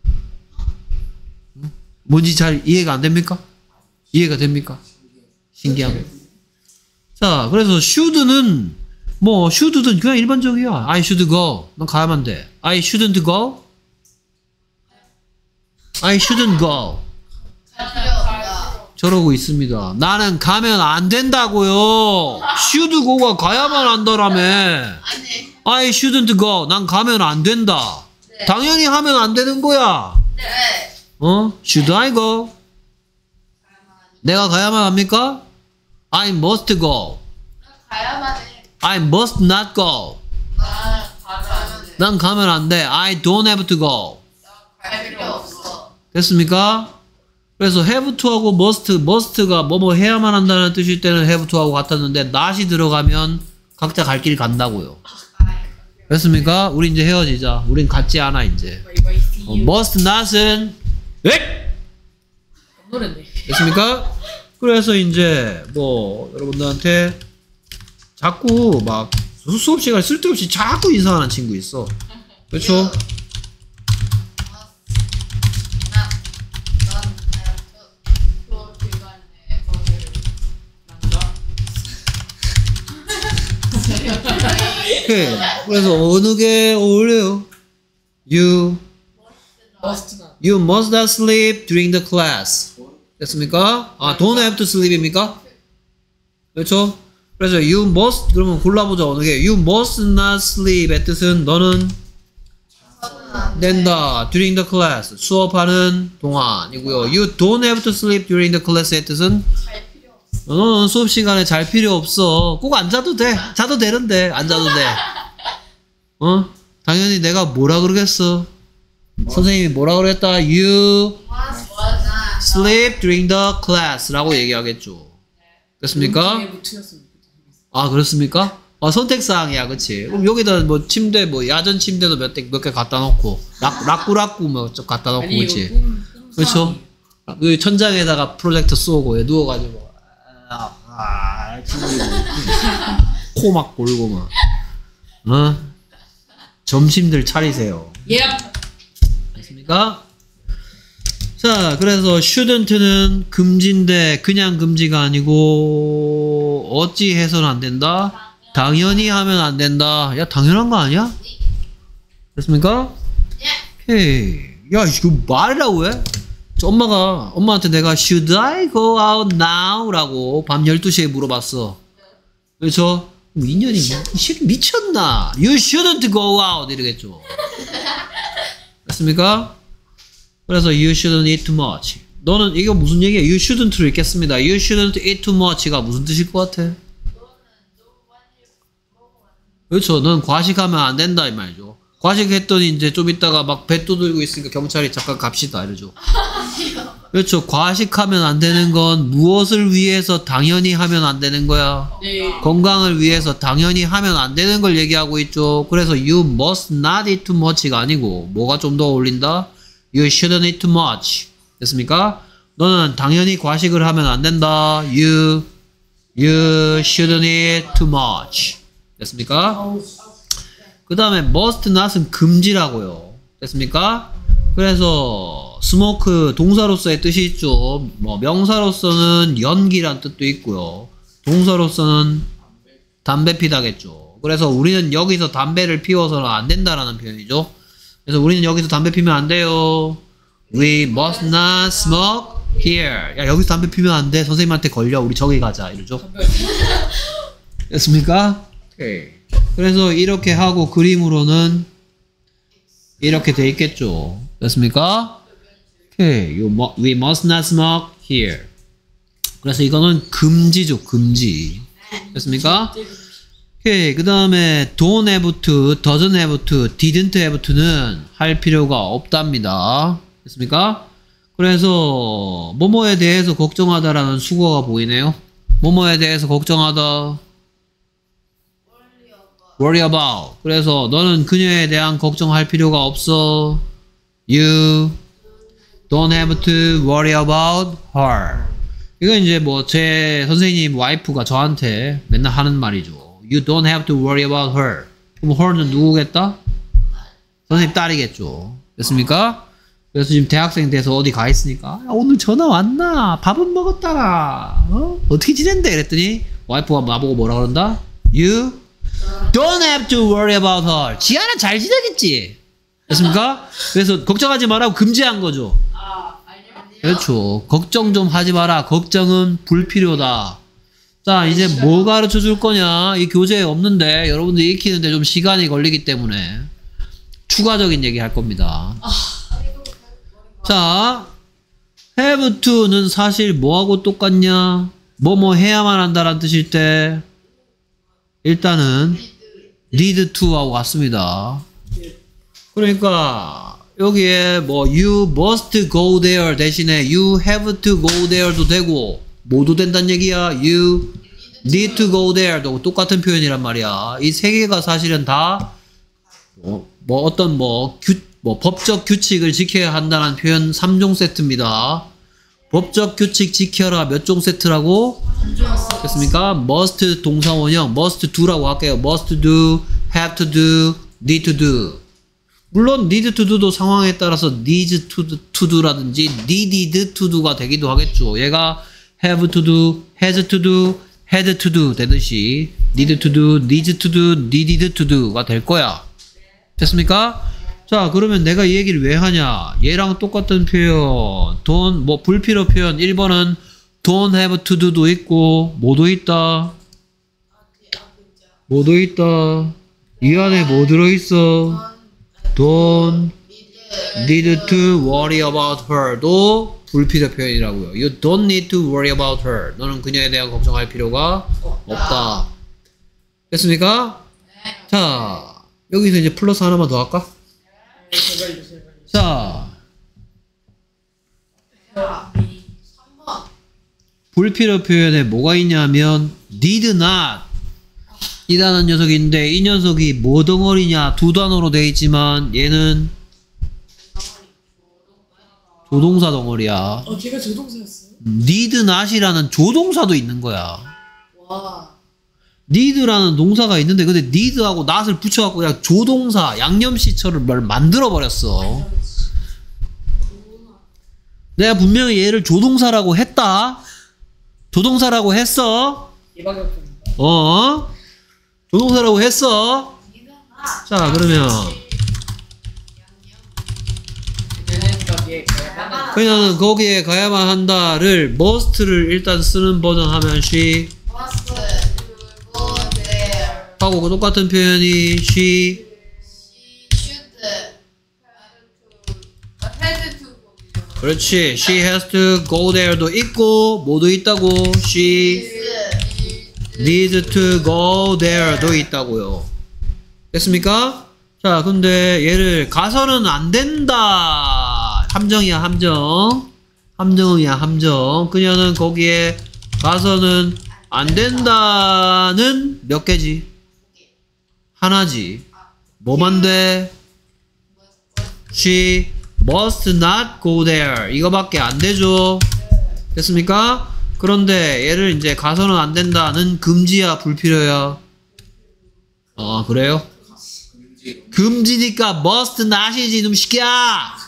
응? 뭔지 잘 이해가 안 됩니까? 이해가 됩니까? 신기하게. 자, 그래서 should는 뭐 should는 그냥 일반적이야. I should go. 넌 가야만 돼. I shouldn't go. I shouldn't go. 필요 없다. 저러고 있습니다. 나는 가면 안 된다고요. should go가 가야만 한다라며. 아니. I shouldn't go. 난 가면 안 된다. 네. 당연히 하면 안 되는 거야. 네. 어? Should I go? 내가 가야만 합니까? I must go. 가야만 해. I must not go. 나 가야만 해. 난 가면 안 돼. I don't have to go. 갈 필요 없어. 됐습니까? 그래서 have to하고 must, must가 뭐뭐 해야만 한다는 뜻일 때는 have to하고 같았는데 not이 들어가면 각자 갈 길 간다고요. 됐습니까? 우리 이제 헤어지자. 우린 같지 않아 이제. Bye bye. See 어, you. must not은 에? 노래네. 됐습니까? 그래서 이제 뭐 여러분들한테 자꾸 막 수- 수업 시간에 쓸데없이 자꾸 인사하는 친구 있어. 그렇죠? 수업 시간에 거기를 난가? 오케이. 그래서 어느 게 어울려요? You Must not. You must not sleep during the class. 됐습니까? 아, don't have to sleep입니까? 그렇죠? 그래서 you must 그러면 골라보자 어느 게 you must not sleep의 뜻은 너는 된다 during the class 수업하는 동안이고요. You don't have to sleep during the class의 뜻은 갈 필요 없어. 너는 수업 시간에 잘 필요 없어. 꼭 안 자도 돼. 자도 되는데 안 자도 돼. 어? 당연히 내가 뭐라 그러겠어? 선생님이 뭐라 그랬다? You 뭐나 sleep during the class 라고 얘기하겠죠. 됐습니까? 네, 뭐 틀렸으면 좋겠어. 아 그렇습니까? 아 선택사항이야 그치? 그럼 여기다 뭐 침대 뭐 야전 침대도 몇 대 몇 개 갖다 놓고 락, 락구락구 뭐좀 갖다 놓고 아니 그치? 이거 꿈, 꿈 그렇죠? 그 천장에다가 프로젝터 쏘고 얘 누워가지고 아, 아, 코 막 골고 막 어? 점심들 차리세요. 예. 됐습니까? 자, 그래서 shouldn't는 금지인데 그냥 금지가 아니고 어찌 해서는 안 된다? 당연히 하면 안 된다. 야, 당연한 거 아니야? 됐습니까? 오케이. 야, 이거 말이라고 해? 저 엄마가, 엄마한테 내가 should I go out now? 라고 밤 열두 시에 물어봤어. 그렇죠? 뭐 인연이 이 새끼 미쳤나? You shouldn't go out 이러겠죠. 됐습니까? 그래서 you shouldn't eat too much. 너는 이거 무슨 얘기야? You shouldn't를 읽겠습니다. You shouldn't eat too much가 무슨 뜻일 것 같아? 그렇죠. 넌 과식하면 안 된다 이 말이죠. 과식했더니 이제 좀 있다가 막 배 두들고 있으니까 경찰이 잠깐 갑시다 이러죠. 그렇죠. 과식하면 안 되는 건 무엇을 위해서 당연히 하면 안 되는 거야? 네. 건강을 위해서 당연히 하면 안 되는 걸 얘기하고 있죠. 그래서 you must not eat too much가 아니고 뭐가 좀 더 어울린다? You shouldn't eat too much. 됐습니까? 너는 당연히 과식을 하면 안 된다. You you shouldn't eat too much. 됐습니까? 그 다음에 must not은 금지라고요. 됐습니까? 그래서 smoke 동사로서의 뜻이 있죠. 뭐 명사로서는 연기란 뜻도 있고요. 동사로서는 담배 피다겠죠. 그래서 우리는 여기서 담배를 피워서는 안 된다라는 표현이죠. 그래서 우리는 여기서 담배 피면 안 돼요. We must not smoke here. 야, 여기서 담배 피면 안 돼. 선생님한테 걸려. 우리 저기 가자. 이러죠. 됐습니까? 오케이. 그래서 이렇게 하고 그림으로는 이렇게 돼 있겠죠. 됐습니까? 오케이. You mu- We must not smoke here. 그래서 이거는 금지죠. 금지. 됐습니까? 오케이. 그 다음에 don't have to, doesn't have to, didn't have to는 할 필요가 없답니다. 됐습니까? 그래서 뭐뭐에 대해서 걱정하다라는 수거가 보이네요. 뭐뭐에 대해서 걱정하다. worry about. 그래서 너는 그녀에 대한 걱정할 필요가 없어. You don't have to worry about her. 이건 이제 뭐 제 선생님 와이프가 저한테 맨날 하는 말이죠. You don't have to worry about her. 그럼 her는 누구겠다? 선생님 딸이겠죠. 됐습니까? 그래서 지금 대학생 돼서 어디 가 있으니까 야, 오늘 전화 왔나? 밥은 먹었다라. 어? 어떻게 지낸대? 그랬더니 와이프가 나보고 뭐라 그런다? You don't have to worry about her. 지아는 잘 지내겠지. 됐습니까? 그래서 걱정하지 말라고 금지한 거죠. 아, 아니요. 그렇죠. 걱정 좀 하지 마라. 걱정은 불필요다. 자, 이제 뭐 가르쳐 줄 거냐? 이 교재에 없는데 여러분들 익히는데 좀 시간이 걸리기 때문에 추가적인 얘기 할 겁니다. 자, have to는 사실 뭐하고 똑같냐? 뭐뭐 해야만 한다라는 뜻일 때 일단은 need to하고 같습니다. 그러니까 여기에 뭐 you must go there 대신에 you have to go there도 되고 모두 된다는 얘기야. you need to go there도 똑같은 표현이란 말이야. 이 세 개가 사실은 다 뭐, 뭐 어떤 뭐, 규, 뭐 법적 규칙을 지켜야 한다는 표현 삼 종 세트입니다. 법적 규칙 지켜라 몇 종 세트라고? 됐습니까? must 동사 원형 must do라고 할게요. must do, have to do, need to do. 물론 need to do도 상황에 따라서 needs to, to do라든지 needed to do가 되기도 하겠죠. 얘가 have to do, has to do, had to do 되듯이 need to do, needs to do, needed to do가 될 거야. 됐습니까? 자, 그러면 내가 이 얘기를 왜 하냐? 얘랑 똑같은 표현 don't, 뭐 불필요 표현 일 번은 don't have to do도 있고 뭐도 있다? 뭐도 있다? 이 안에 뭐 들어있어? don't need to worry about her도 불필요 표현이라고요. You don't need to worry about her. 너는 그녀에 대한 걱정할 필요가 없다. 됐습니까? 자, 여기서 이제 플러스 하나만 더 할까? 제발요, 제발요. 자, 삼 번. 불필요 표현에 뭐가 있냐면 did not 이라는 녀석이 있는데 이 녀석이 뭐 덩어리냐 두 단어로 되어 있지만 얘는 조동사 덩어리야. 어, 걔가 조동사였어요? need not이라는 조동사도 있는 거야. 와. need라는 동사가 있는데 근데 need하고 not을 붙여갖고 그냥 조동사 양념시처럼 뭘 만들어버렸어. 내가 분명히 얘를 조동사라고 했다. 조동사라고 했어. 예방역입니다. 어? 조동사라고 했어. 자, 그러면 얘는 거기에 가야만 그냥 거기에 가야만 한다를 must를 일단 쓰는 버전 하면 she must go there. 하고 그 똑같은 표현이 she She should have to go. 그렇지 she has to go there도 있고 뭐도 있다고 she needs to go there도 있다고요. 됐습니까? 자, 근데 얘를 가서는 안 된다. 함정이야, 함정. 함정이야, 함정. 그녀는 거기에 가서는 안 된다는 몇 개지? 하나지. 뭐만 돼? She must not go there. 이거밖에 안 되죠. 됐습니까? 그런데 얘를 이제 가서는 안 된다는 금지야, 불필요야? 아, 그래요? 금지니까 must not이지, 좀 시키야!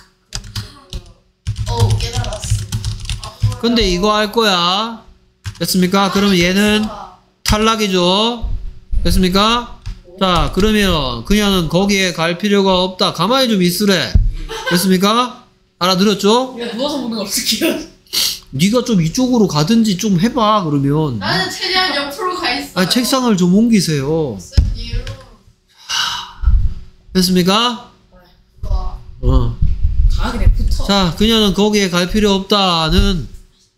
오, 깨달았어. 근데 이거 할 거야. 됐습니까? 그러면 얘는 탈락이죠. 됐습니까? 자, 그러면 그녀는 거기에 갈 필요가 없다. 가만히 좀 있으래. 됐습니까? 알아들었죠? 그냥 누워서 보는 거 어떡해요? 네가 좀 이쪽으로 가든지 좀 해봐, 그러면. 나는 최대한 옆으로 가 있어. 아, 책상을 좀 옮기세요. 무슨 이유로? 됐습니까? 와. 어. 가 그냥 붙어. 자, 그녀는 거기에 갈 필요 없다는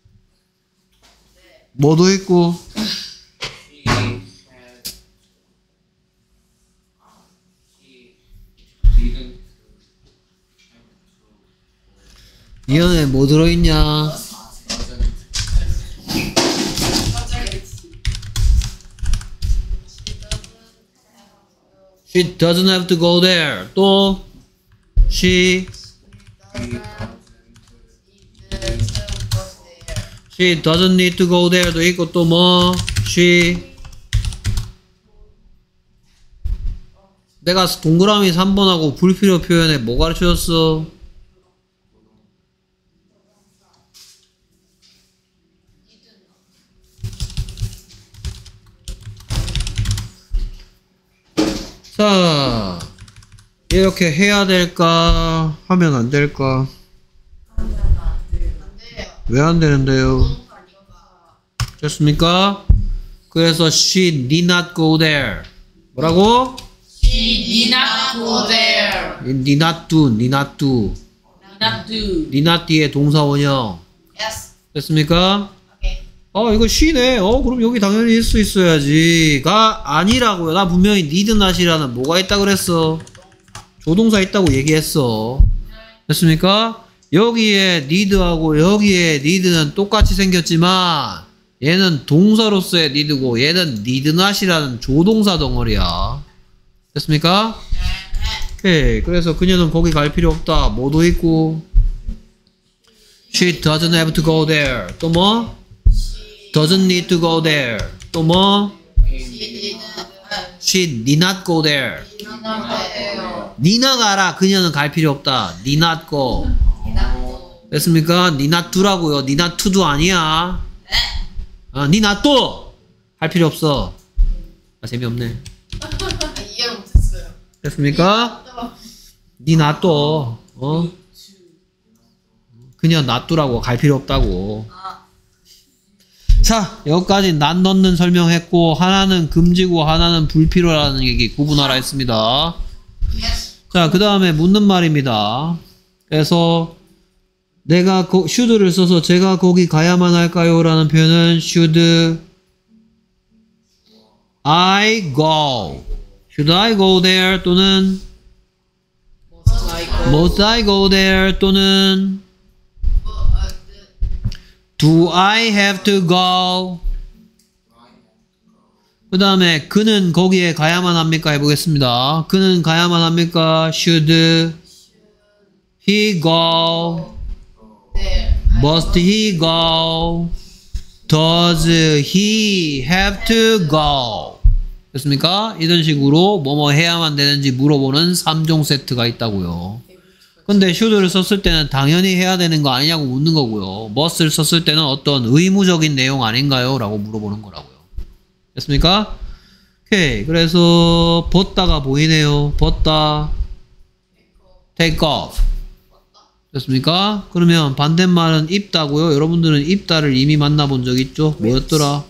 뭐도 있고 이 안에 뭐 들어있냐? She doesn't have to go there. 또 she she doesn't need to go there도 있고 또 뭐 she 내가 동그라미 삼 번하고 불필요 표현에 뭐 가르쳐줬어? 자, 이렇게 해야 될까? 하면 안 될까? 왜 안 되는데요? 됐습니까? 그래서 she need not go there. 뭐라고? She did not go there. need not do, need not do. Not do. need not 뒤에 동사 원형. Yes. 됐습니까? Okay. 어, 이거 쉬네. 어, 그럼 여기 당연히 있을 수 있어야지.가 아니라고요. 나 분명히 need not이라는 뭐가 있다 그랬어? 조동사 있다고 얘기했어. 됐습니까? 여기에 need하고 여기에 need는 똑같이 생겼지만 얘는 동사로서의 need고 얘는 need not이라는 조동사 덩어리야. 됐습니까? 오케이. 그래서 그녀는 거기 갈 필요 없다. 뭐도 있고 she doesn't have to go there. 또 뭐? doesn't need to go there. 또 뭐? She didn't. she need not go there. 이나가요. 니나 가라. 그녀는 갈 필요 없다. need not go. 이나고. 됐습니까? need not do라고요. need not to도 아니야. 네. 아, need not do. 할 필요 없어. 아, 재미없네. 이해 못했어요. 됐습니까? need not do. 어? 그녀 not do라고 갈 필요 없다고. 아, 자, 여기까지 난 넣는 설명했고 하나는 금지고 하나는 불필요라는 얘기 구분하라 했습니다. yes. 자, 그 다음에 묻는 말입니다. 그래서 내가 거, should를 써서 제가 거기 가야만 할까요? 라는 표현은 should I go? should I go there? 또는 Must I go? must I go there? 또는 뭐, 어, 그, do I have to go? 그 다음에 그는 거기에 가야만 합니까? 해보겠습니다. 그는 가야만 합니까? should he go? 네. must he go? does he have to go? 됐습니까? 이런 식으로 뭐뭐 해야만 되는지 물어보는 삼 종 세트가 있다고요. 근데 should를 썼을 때는 당연히 해야 되는 거 아니냐고 묻는 거고요. must를 썼을 때는 어떤 의무적인 내용 아닌가요? 라고 물어보는 거라고요. 됐습니까? 오케이. 그래서 벗다가 보이네요. 벗다 take off. 됐습니까? 그러면 반대말은 입다고요. 여러분들은 입다를 이미 만나본 적 있죠? 뭐였더라?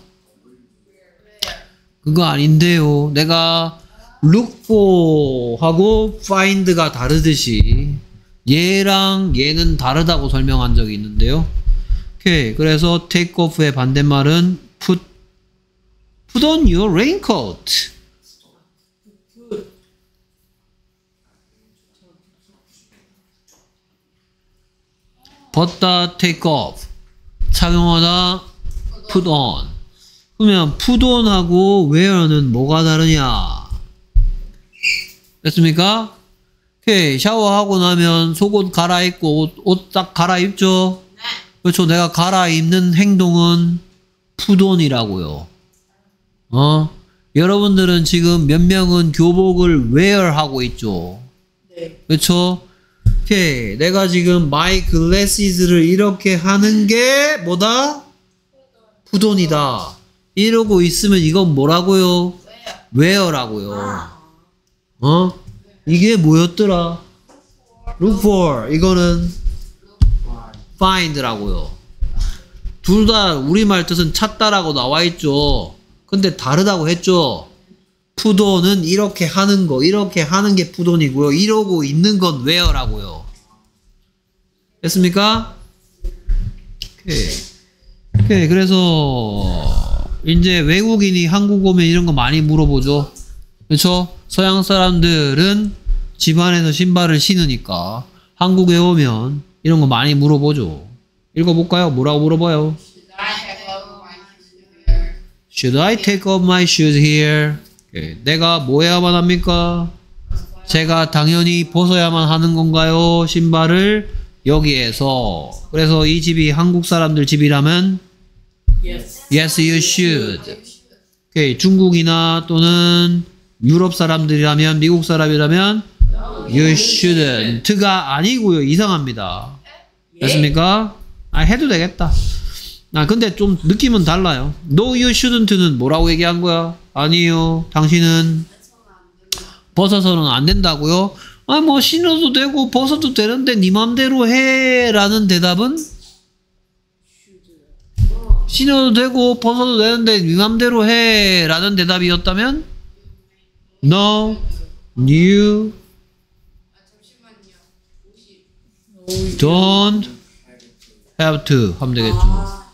그거 아닌데요. 내가 look for 하고 find가 다르듯이 얘랑 얘는 다르다고 설명한 적이 있는데요. 오케이. 그래서 take off의 반대말은 put put on your raincoat. 벗다 take off. 착용하다 put on. 그러면 put on하고 wear는 뭐가 다르냐? 됐습니까? 오케이. 샤워하고 나면 속옷 갈아입고 옷 딱 갈아입죠? 그렇죠. 내가 갈아입는 행동은 put on이라고요. 어? 여러분들은 지금 몇 명은 교복을 wear 하고 있죠? 네. 그렇죠? 오케이. 내가 지금 my glasses를 이렇게 하는 게 뭐다? put on이다. 이러고 있으면 이건 뭐라고요? wear라고요. 어? 이게 뭐였더라? look for. 이거는 find라고요. 둘 다 우리말 뜻은 찾다라고 나와 있죠. 근데 다르다고 했죠. put on은 이렇게 하는 거, 이렇게 하는 게 put on이고요. 이러고 있는 건 wear라고요. 됐습니까? 오케이. 오케이. 그래서 이제 외국인이 한국 오면 이런 거 많이 물어보죠. 그렇죠? 서양 사람들은 집안에서 신발을 신으니까 한국에 오면 이런 거 많이 물어보죠. 읽어볼까요? 뭐라고 물어봐요? Should I take off Should I take off my my shoes here? shoes here? 오케이. 내가 뭐 해야만 합니까? 제가 당연히 벗어야만 하는 건가요? 신발을 여기에서. 그래서 이 집이 한국 사람들 집이라면 Yes. Yes, you should. 오케이. 중국이나 또는 유럽 사람들이라면 미국 사람이라면 You shouldn't가 아니고요. 이상합니다. 됐습니까? 아, 해도 되겠다. 아, 근데 좀 느낌은 달라요. No, you shouldn't는 뭐라고 얘기한 거야? 아니요. 당신은 벗어서는 안 된다고요? 아, 뭐 신어도 되고 벗어도 되는데 네 맘대로 해 라는 대답은 신어도 되고 벗어도 되는데 네 맘대로 해 라는 대답이었다면 No, you 아, 잠시만요. 옷이 don't have to 하면 되겠죠. 아,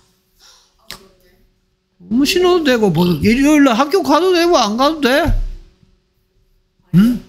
뭐 신어도 되고 뭐 일요일날 학교 가도 되고 안 가도 돼. 응?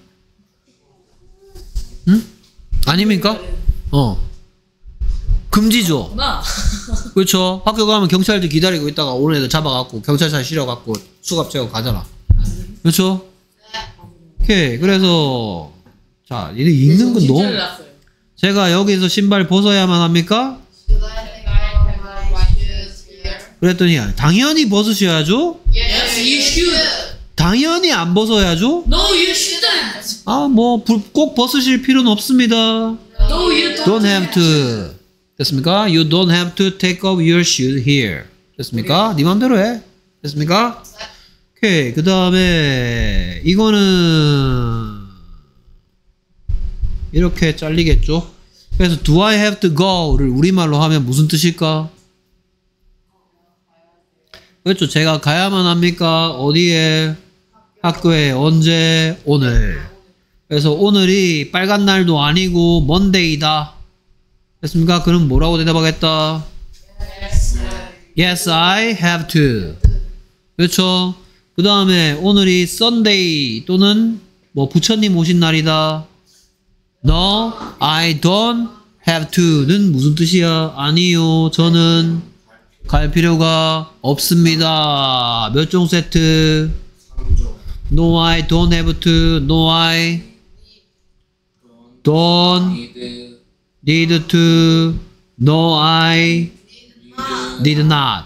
응? 아닙니까? 어. 금지죠. 구나. 그렇죠. 학교 가면 경찰들 기다리고 있다가 오는 애들 잡아갖고 경찰차 실어갖고 수갑 채고 가잖아. 그렇죠? 오케이. 그래서 자, 이거 읽는 건 너무. 제가 여기서 신발 벗어야만 합니까? should I take off my shoes here? 그랬더니 당연히 벗으셔야죠. Yes, you should. 당연히 안 벗어야죠. No, you shouldn't. 아, 뭐 꼭 벗으실 필요는 없습니다. No, you don't. Don't have to. 됐습니까? You don't have to take off your shoes here. 됐습니까? 네 맘대로 해. 됐습니까? 오케이. 그 다음에 이거는 이렇게 잘리겠죠? 그래서 do I have to go를 우리말로 하면 무슨 뜻일까? 그렇죠. 제가 가야만 합니까? 어디에? 학교에. 언제? 오늘. 그래서 오늘이 빨간 날도 아니고 먼데이다. 됐습니까? 그럼 뭐라고 대답하겠다? Yes, I have to. 그렇죠? 그 다음에 오늘이 Sunday 또는 뭐 부처님 오신 날이다. No, I don't have to는 무슨 뜻이야? 아니요, 저는 갈 필요가 없습니다. 몇 종 세트? No, I don't have to. No, I don't need to. No, I did not.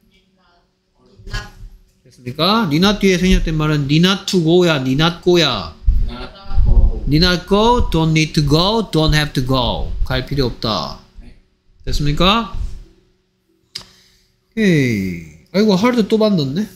됐습니까? need not 뒤에 생략된 말은 need not to go야, need not go야. need not go, don't need to go, don't have to go. 갈 필요 없다. 됐습니까? 오케이. 아이고, 하루도 또 만났네?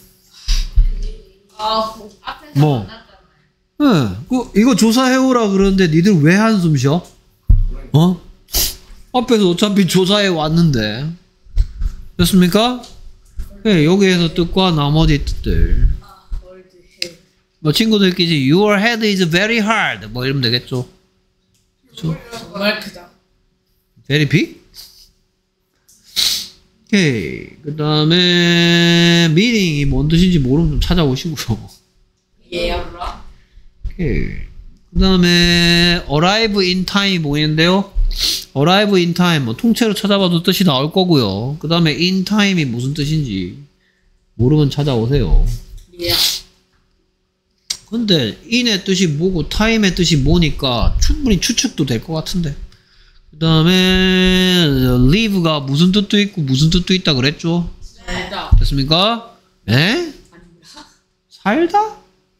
아, 앞에서 뭐? 만났잖아요. 예, 그, 이거 조사해오라 그러는데 니들 왜 한숨 쉬어? 어? 앞에서 어차피 조사해 왔는데. 됐습니까? 예, 여기에서 뜻과 나머지 뜻들. 뭐 친구들끼리 Your head is very hard 뭐 이러면 되겠죠. 그렇죠? 정말 크다. Very big? 오케이. 그 다음에 meaning이 뭔 뜻인지 모르면 좀 찾아오시고요. 예. 오케이. 그 다음에 arrive in time 보이는데요. arrive in time 뭐 통째로 찾아봐도 뜻이 나올 거고요. 그 다음에 in time이 무슨 뜻인지 모르면 찾아오세요. 예. 근데 in의 뜻이 뭐고 time의 뜻이 뭐니까 충분히 추측도 될 것 같은데. 그 다음에 live가 무슨 뜻도 있고 무슨 뜻도 있다 그랬죠? 살다. 됐습니까? 에? 아닙니다. 살다?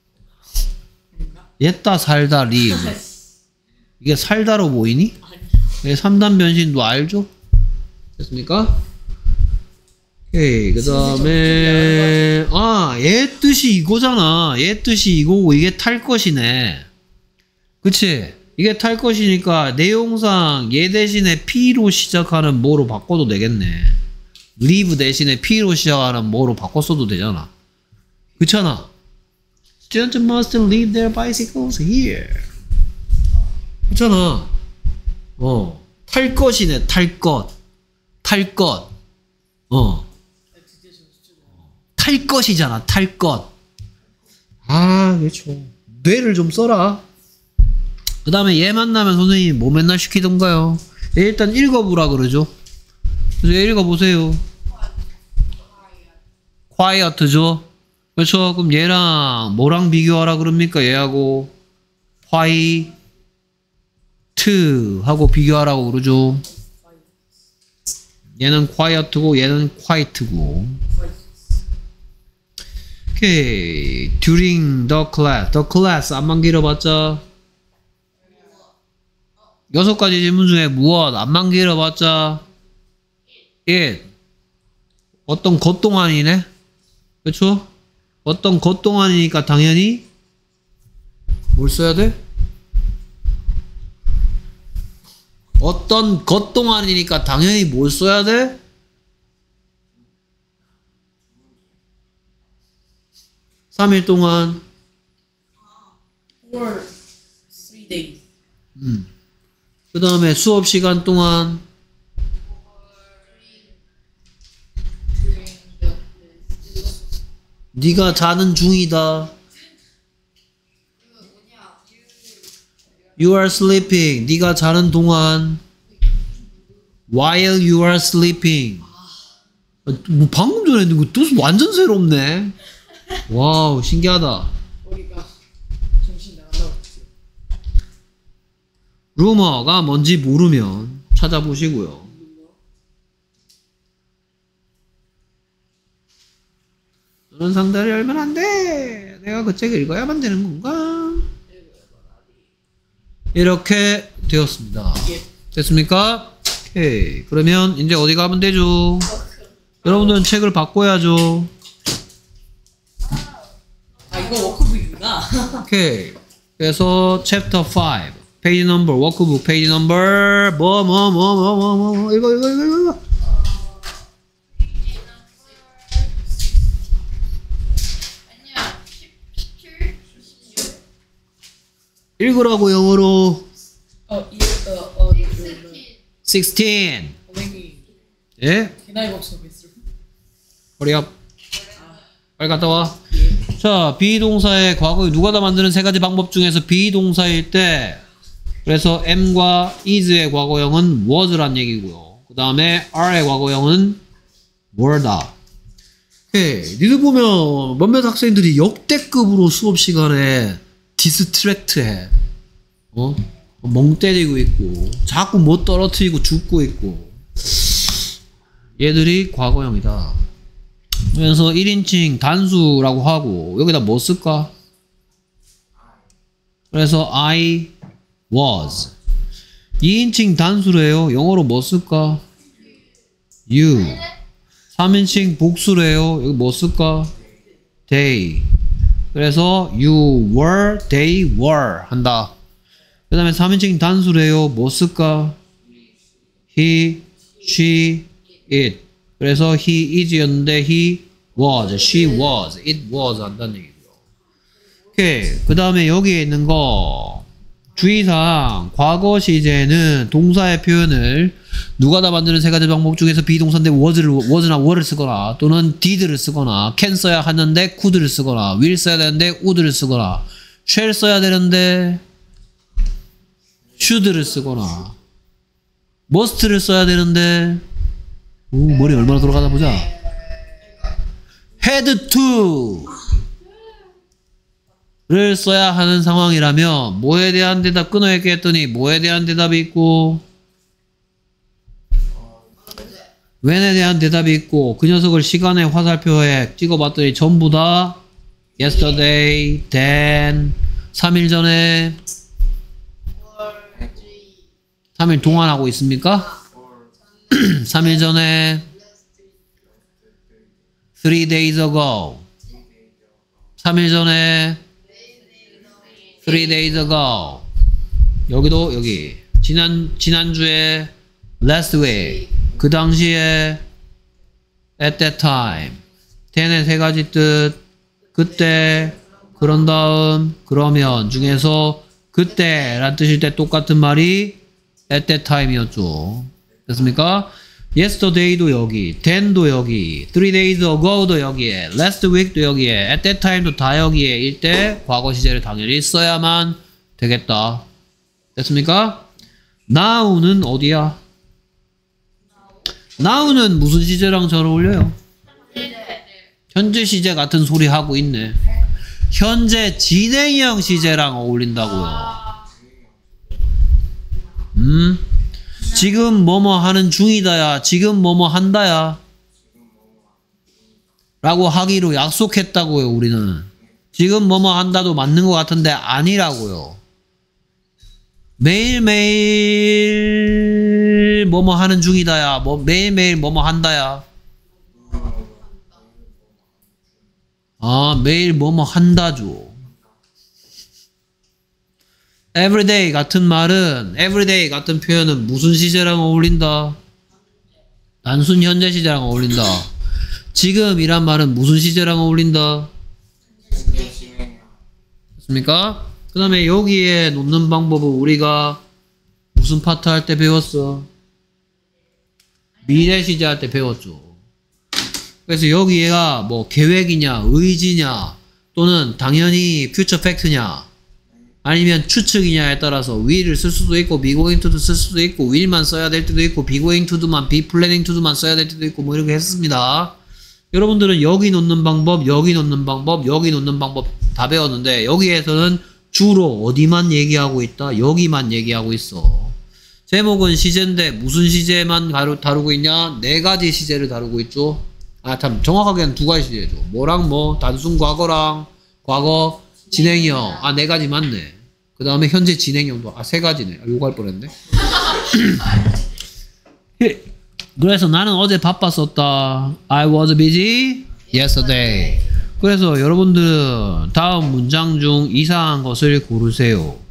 옛다 살다 live 이게 살다로 보이니? 네, 삼 단 변신도 알죠? 됐습니까? 오케이. 그 다음에, 아, 얘 뜻이 이거잖아. 얘 뜻이 이거고, 이게 탈 것이네. 그치? 이게 탈 것이니까, 내용상 얘 대신에 P로 시작하는 뭐로 바꿔도 되겠네. live 대신에 P로 시작하는 뭐로 바꿨어도 되잖아. 그렇잖아. Students must leave their bicycles here. 그렇잖아. 어, 탈 것이네, 탈 것. 탈 것. 어. 탈 것이잖아, 탈 것. 아, 그렇죠. 뇌를 좀 써라. 그 다음에 얘 만나면 선생님이 뭐 맨날 시키던가요? 얘 일단 읽어보라 그러죠. 그래서 얘 읽어보세요. quiet죠. 그렇죠. 그럼 얘랑 뭐랑 비교하라 그럽니까? 얘하고 quiet 하고 비교하라고 그러죠. 얘는 quiet고 얘는 quiet고. 오케이. during the class. the class 안만 길어봤자 여섯 가지 질문 중에 무엇 안만 길어봤자 it 어떤 것 동안이네. 그렇죠? 어떤 것 동안이니까 당연히 뭘 써야 돼? 어떤 것 동안이니까 당연히 뭘 써야 돼? 삼 일 동안. For three days. 음. 그 다음에 수업 시간 동안. 네가 자는 중이다. You are sleeping. 네가 자는 동안. While you are sleeping. 아, 뭐 방금 전에 했는데 이거 또 완전 새롭네. 와우, 신기하다. 머리가 정신 나간다고 했어요. 루머가 뭔지 모르면 찾아보시고요. 너는 상대를 열면 안 돼. 내가 그 책을 읽어야만 되는 건가? 이렇게 되었습니다. 됐습니까? 오케이. 그러면 이제 어디 가면 되죠? 여러분들은 책을 바꿔야죠. 아 이거 워크북이구나. 오케이. 그래서 챕터 오, 페이지 넘버, 워크북 페이지 넘버 뭐 뭐 뭐 뭐 뭐 뭐 뭐 이거 이거 이거 이거 아니야. 십칠, 십육, 읽으라고 영어로. 어이어어 십칠. 십육. 선생님 예? 개나이 법석했어. 허리 앞. 빨리 갔다 와. 자, 비동사의 과거에 누가 다 만드는 세 가지 방법 중에서 비동사일 때, 그래서 am과 is의 과거형은 was란 얘기고요. 그 다음에 are의 과거형은 were다. 오케이. 니들 보면 몇몇 학생들이 역대급으로 수업 시간에 디스트랙트 해. 어? 멍 때리고 있고, 자꾸 뭐 떨어뜨리고 죽고 있고. 얘들이 과거형이다. 그래서 일 인칭 단수라고 하고 여기다 뭐 쓸까? 그래서 I was. 이 인칭 단수래요. 영어로 뭐 쓸까? You. 삼 인칭 복수래요. 여기 뭐 쓸까? They. 그래서 you were, they were 한다. 그 다음에 삼 인칭 단수래요. 뭐 쓸까? He, she, it. 그래서 he is였는데 he was, she was, it was 한다는 얘기고요. 오케이. 그 다음에 여기에 있는 거 주의사항 과거 시제는 동사의 표현을 누가 다 만드는 세 가지 방법 중에서 비동사인데 was를, was나 were를 쓰거나 또는 did를 쓰거나 can 써야 하는데 could를 쓰거나 will 써야 되는데 would를 쓰거나 shall 써야 되는데 should를 쓰거나 must를 써야 되는데 오, 머리 얼마나 돌아가나 보자. had to 를 써야 하는 상황이라면 뭐에 대한 대답 끊어야겠 했더니 뭐에 대한 대답이 있고 when에 대한 대답이 있고 그 녀석을 시간의 화살표에 찍어봤더니 전부 다 yesterday, then 삼 일 전에 삼 일 동안 하고 있습니까? 삼 일 전에 three days ago 삼 일 전에 three days ago 여기도 여기 지난 지난주에 last week 그 당시에 at that time then의 세 가지 뜻 그때 그런 다음 그러면 중에서 그때란 뜻일 때 똑같은 말이 at that time이었죠. 됐습니까? yesterday도 여기, then도 여기, three days ago도 여기에, last week도 여기에, at that time도 다 여기에 일 때 과거 시제를 당연히 써야만 되겠다. 됐습니까? now는 어디야? now는 무슨 시제랑 잘 어울려요? 현재 시제 같은 소리 하고 있네. 현재 진행형 시제랑 어울린다고요. 음? 지금 뭐뭐 하는 중이다야. 지금 뭐뭐 한다야. 라고 하기로 약속했다고요. 우리는. 지금 뭐뭐 한다도 맞는 것 같은데 아니라고요. 매일매일 뭐뭐 하는 중이다야. 뭐 매일매일 뭐뭐 한다야. 아, 매일 뭐뭐 한다죠. everyday 같은 말은 everyday 같은 표현은 무슨 시제랑 어울린다? 단순 현재 시제랑 어울린다. 지금이란 말은 무슨 시제랑 어울린다? 됐습니까? 그 다음에 여기에 놓는 방법은 우리가 무슨 파트 할 때 배웠어? 미래 시제 할 때 배웠죠. 그 그래서 여기가 뭐 계획이냐, 의지냐, 또는 당연히 future fact냐, 아니면 추측이냐에 따라서 will을 쓸 수도 있고, be going to도 쓸 수도 있고, will만 써야 될 때도 있고, be going to도만, be planning to도만 써야 될 때도 있고, 뭐 이렇게 했습니다. 여러분들은 여기 놓는 방법, 여기 놓는 방법, 여기 놓는 방법 다 배웠는데, 여기에서는 주로 어디만 얘기하고 있다? 여기만 얘기하고 있어. 제목은 시제인데 무슨 시제만 다루고 있냐? 네 가지 시제를 다루고 있죠. 아, 참 정확하게는 두 가지 시제죠. 뭐랑 뭐? 단순 과거랑 과거 진행형. 아, 네 가지 맞네. 그 다음에 현재 진행형도 아, 세 가지네. 아, 요거 할 뻔했네. 그래서 나는 어제 바빴었다. I was busy yesterday. 그래서 여러분들은 다음 문장 중 이상한 것을 고르세요.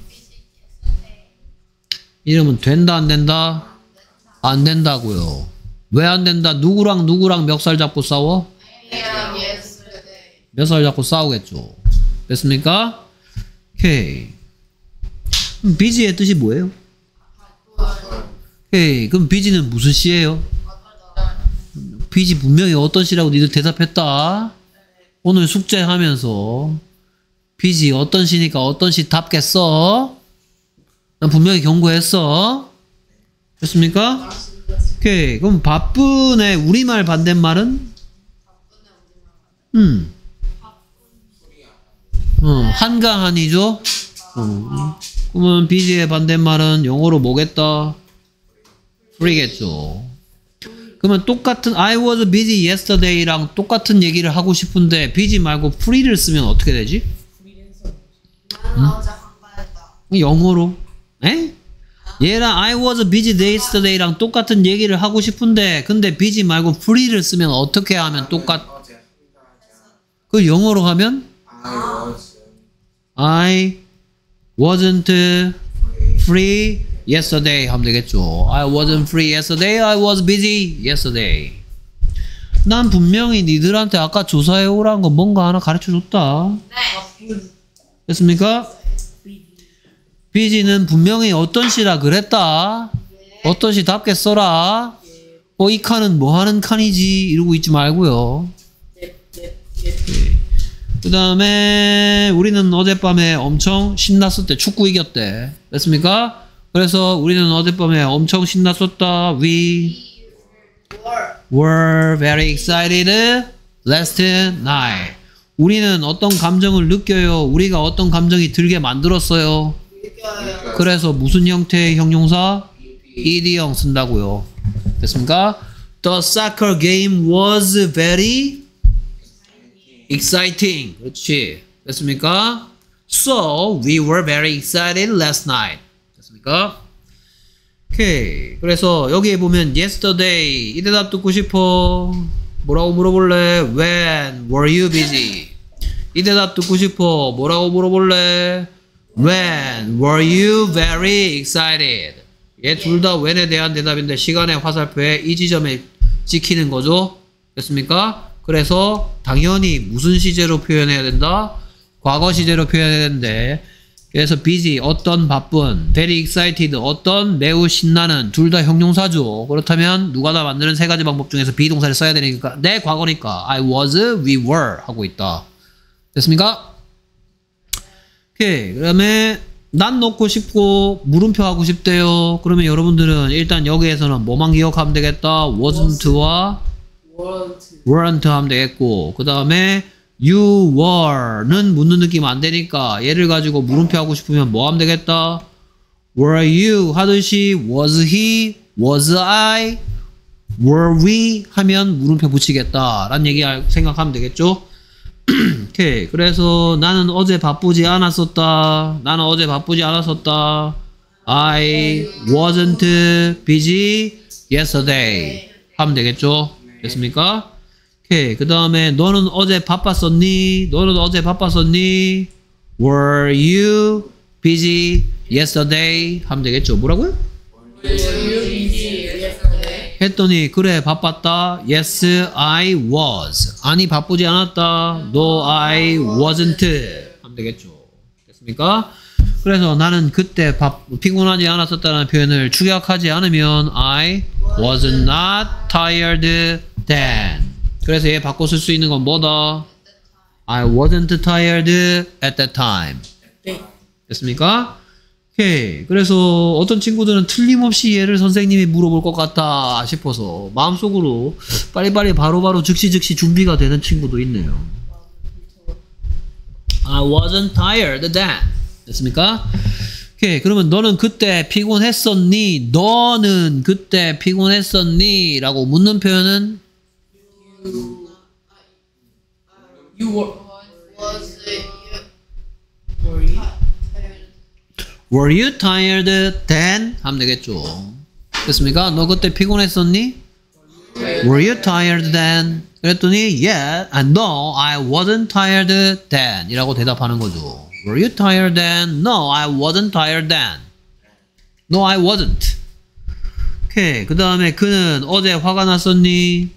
이러면 된다 안 된다? 안 된다고요. 왜 안 된다? 누구랑 누구랑 멱살 잡고 싸워? 몇 살 잡고 싸우겠죠. 됐습니까? 오케이. 그럼 비지의 뜻이 뭐예요? 오케이. 그럼 비지는 무슨 시예요? 비지 분명히 어떤 시라고 니들 대답했다. 오늘 숙제하면서 비지 어떤 시니까 어떤 시 답게 써. 난 분명히 경고했어. 됐습니까? 오케이. 그럼 바쁜의 우리말 반대말은? 음. 어, 한가한이죠? 어. 그러면 비지의 반대말은 영어로 뭐겠다? free겠죠. 그러면 똑같은 I was busy yesterday랑 똑같은 얘기를 하고 싶은데 busy 말고 free를 쓰면 어떻게 되지? 나는 어제 한가했다. 영어로. 에? 얘랑 I was busy yesterday랑 똑같은 얘기를 하고 싶은데 근데 busy 말고 free를 쓰면 어떻게 하면 똑같? 그 영어로 하면 I wasn't free yesterday 하면 되겠죠. I wasn't free yesterday. I was busy yesterday. 난 분명히 니들한테 아까 조사해 오라는 거 뭔가 하나 가르쳐 줬다. 네. 됐습니까? busy는 분명히 어떤 시라 그랬다. 어떤 시답게 써라. 어, 이 칸은 뭐 하는 칸이지 이러고 있지 말고요. 그 다음에 우리는 어젯밤에 엄청 신났을 때 축구 이겼대. 됐습니까? 그래서 우리는 어젯밤에 엄청 신났었다. We were very excited last night. 우리는 어떤 감정을 느껴요. 우리가 어떤 감정이 들게 만들었어요. 그래서 무슨 형태의 형용사? 이디형 쓴다고요. 됐습니까? The soccer game was very exciting. 그렇지. 됐습니까? So we were very excited last night. 됐습니까? 오케이. 그래서 여기에 보면 yesterday 이 대답 듣고 싶어. 뭐라고 물어볼래? When were you busy? 이 대답 듣고 싶어. 뭐라고 물어볼래? When were you very excited? 얘 둘 다 when에 대한 대답인데 시간의 화살표에 이 지점에 찍히는 거죠. 됐습니까? 그래서 당연히 무슨 시제로 표현해야 된다? 과거 시제로 표현해야 되는데 그래서 busy 어떤 바쁜, very excited 어떤 매우 신나는 둘 다 형용사죠. 그렇다면 누가 다 만드는 세 가지 방법 중에서 비동사를 써야 되니까 내 과거니까 I was, we were 하고 있다. 됐습니까? 오케이. 그 다음에 난 넣고 싶고 물음표 하고 싶대요. 그러면 여러분들은 일단 여기에서는 뭐만 기억하면 되겠다. wasn't와 weren't 하면 되겠고 그 다음에 you were는 묻는 느낌 안 되니까 얘를 가지고 물음표 하고 싶으면 뭐 하면 되겠다. were you 하듯이 was he, was I, were we 하면 물음표 붙이겠다 라는 얘기 생각하면 되겠죠. 오케이. 그래서 나는 어제 바쁘지 않았었다. 나는 어제 바쁘지 않았었다. I wasn't busy yesterday 하면 되겠죠. 됐습니까? 오케이. 그 다음에 너는 어제 바빴었니? 너는 어제 바빴었니? Were you busy yesterday? 하면 되겠죠. 뭐라고요? 했더니 그래 바빴다. Yes, I was. 아니 바쁘지 않았다. No, I wasn't. 하면 되겠죠. 됐습니까? 그래서 나는 그때 바, 피곤하지 않았었다는 표현을 축약하지 않으면 I was not tired then. 그래서 얘 바꿔 쓸 수 있는 건 뭐다? I wasn't tired at that time. 네. 됐습니까? 오케이. 그래서 어떤 친구들은 틀림없이 얘를 선생님이 물어볼 것 같다 싶어서 마음속으로 빨리빨리 바로바로 즉시 즉시 준비가 되는 친구도 있네요. I wasn't tired then. 됐습니까? 오케이. 그러면 너는 그때 피곤했었니? 너는 그때 피곤했었니? 라고 묻는 표현은 You were. Was it you? Were you? Were you tired then? 하면 되겠죠. 됐습니까? 너 그때 피곤했었니? Were you tired then? 그랬더니 yeah, and no, I wasn't tired then 이라고 대답하는 거죠. Were you tired then? No, I wasn't tired then. No, I wasn't. 오케이. 그 다음에 그는 어제 화가 났었니?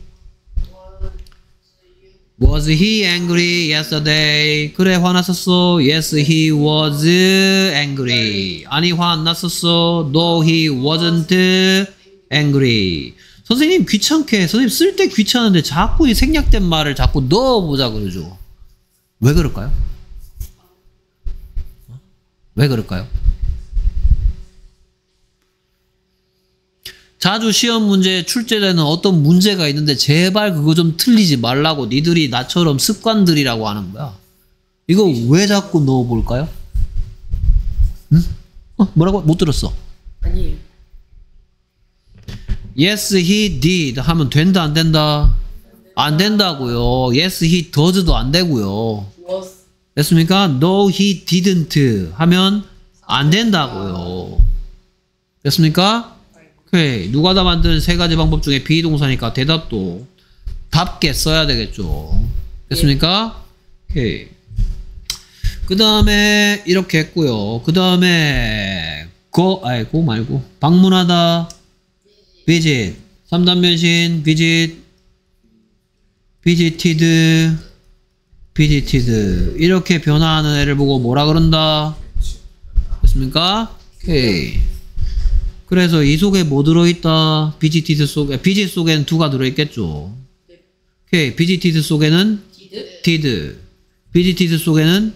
Was he angry yesterday? 그래 화났었어. Yes, he was angry. 아니 화 안 났었어. No, he wasn't angry. 선생님 귀찮게 선생님 쓸 때 귀찮은데 자꾸 이 생략된 말을 자꾸 넣어보자 그러죠. 왜 그럴까요? 왜 그럴까요? 자주 시험 문제에 출제되는 어떤 문제가 있는데 제발 그거 좀 틀리지 말라고 니들이 나처럼 습관들이라고 하는 거야. 이거 왜 자꾸 넣어볼까요? 응? 어, 뭐라고? 못 들었어. 아니에요. Yes, he did 하면 된다 안 된다? 안 된다고요. Yes, he does도 안 되고요. Was. 됐습니까? No, he didn't 하면 안 된다고요. 됐습니까? 오케이. 누가 다 만드는 세 가지 방법 중에 비동사니까 대답도 답게 써야 되겠죠. 됐습니까? 오케이. 그 다음에 이렇게 했고요. 그 다음에 거, 아니 고 말고 방문하다 visit 삼 단 변신 visit visited visited 이렇게 변화하는 애를 보고 뭐라 그런다? 됐습니까? 오케이. 그래서 이 속에 뭐 들어있다? visited 속에 visit 속에는 두가 들어있겠죠. 오케이. visited 속에는 did visited 속에는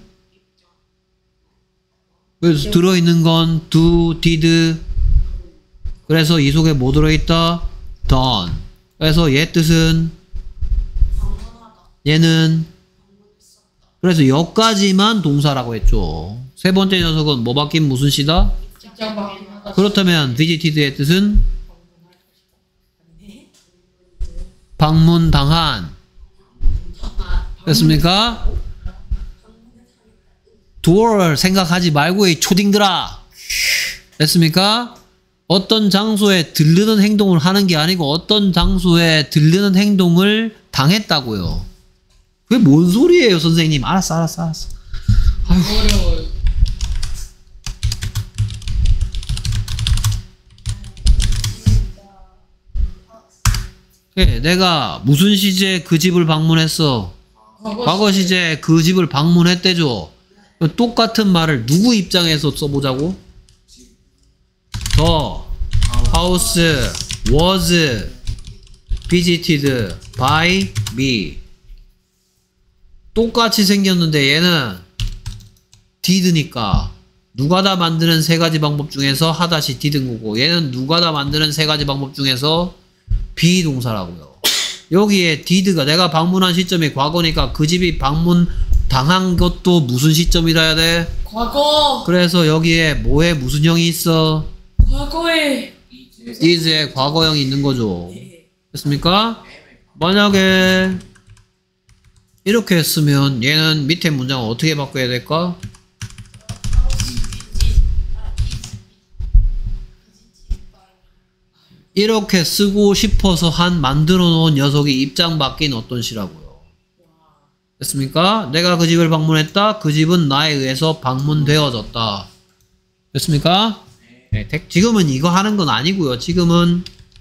그래서 들어있는 건 do, did 그래서 이 속에 뭐 들어있다? done 그래서 얘 뜻은 얘는 그래서 여기까지만 동사라고 했죠. 세 번째 녀석은 뭐 바뀐 무슨 시다? 직장 바뀌는 하다. 그렇다면 visited의 뜻은 방문당한 됐습니까? door 생각하지 말고 이 초딩들아 됐습니까? 어떤 장소에 들르는 행동을 하는 게 아니고 어떤 장소에 들르는 행동을 당했다고요. 그게 뭔 소리예요 선생님. 알았어 알았어 알았어. 어려워요. 예, 내가 무슨 시제 그 집을 방문했어? 과거 시제 그 집을 방문했대죠. 똑같은 말을 누구 입장에서 써보자고? The house was visited by me. 똑같이 생겼는데 얘는 did니까 누가 다 만드는 세 가지 방법 중에서 하다시 did인 거고 얘는 누가 다 만드는 세 가지 방법 중에서 비동사라고요. 여기에 did가 내가 방문한 시점이 과거니까 그 집이 방문 당한 것도 무슨 시점이라 해야 돼? 과거. 그래서 여기에 뭐에 무슨 형이 있어? 과거에. is에 과거형이 있는 거죠. 됐습니까? 만약에 이렇게 했으면 얘는 밑에 문장을 어떻게 바꿔야 될까? 이렇게 쓰고 싶어서 한 만들어 놓은 녀석이 입장 바뀐 어떤 시라고요. 됐습니까? 내가 그 집을 방문했다. 그 집은 나에 의해서 방문되어졌다. 됐습니까? 네, 지금은 이거 하는 건 아니고요. 지금은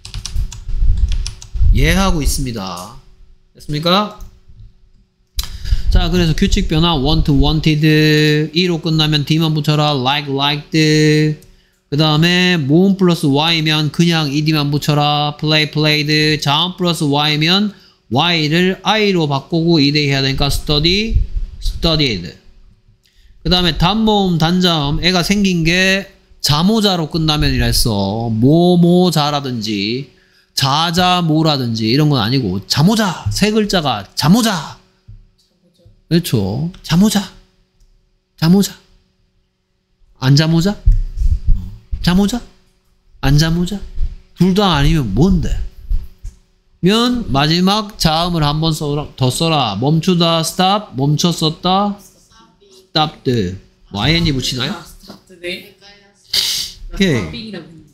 예하고 있습니다. 됐습니까? 자, 그래서 규칙 변화 want, wanted e로 끝나면 d만 붙여라. like, liked 그 다음에 모음 플러스 y면 그냥 ed만 붙여라. play, played 자음 플러스 y면 y를 i로 바꾸고 이 대 해야 되니까 study, studied. 그 다음에 단모음, 단자음, 애가 생긴 게 자모자로 끝나면 이라 했어. 모모자라든지 자자모라든지 이런 건 아니고 자모자, 세 글자가 자모자. 그렇죠. 자모자. 자모자. 안 자모자? 자모자? 안 자모자? 둘 다 아니면 뭔데? 면 마지막 자음을 한 번 더 써라. 멈추다, stop, 멈췄었다, stopped. 뭐 ing 붙이나요? 아, 스타트네. 오케이. 빙이라고 했는데.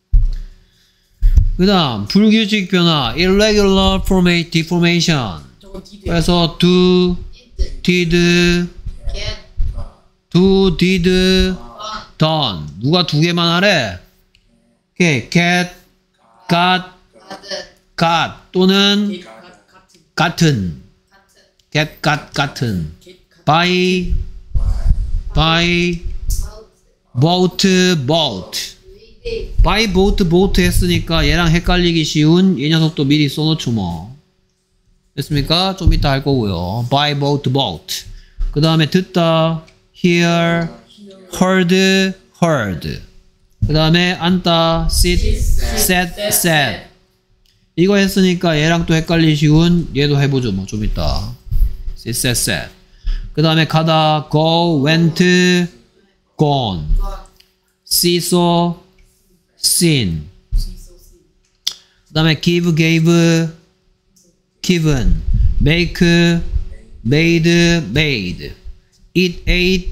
그 다음 불규칙 변화 irregular format deformation. 저거 디드. 그래서 do, did, get, do, did, done. 누가 두 개만 하래? 오케이. get, got, 가든, got 또는 겟 가- 같은. 같은. 같은, get, got, 같은. 겟 같은. by, by, boat, boat, boat. reading, by boat, boat 했으니까 얘랑 헷갈리기 쉬운 이 녀석도 미리 써놓죠 뭐. 됐습니까? 좀 이따 할 거고요. by boat, boat. 그 다음에 듣다, hear, heard, heard. 그 다음에 앉다, sit, sat, sat. 이거 했으니까 얘랑 또 헷갈리기 쉬운 얘도 해보죠 뭐 좀 이따. sit, sat, sat. 그 다음에 가다, go, went, gone. see, saw, seen. 그 다음에 give, gave, given. make, made, made. eat, ate,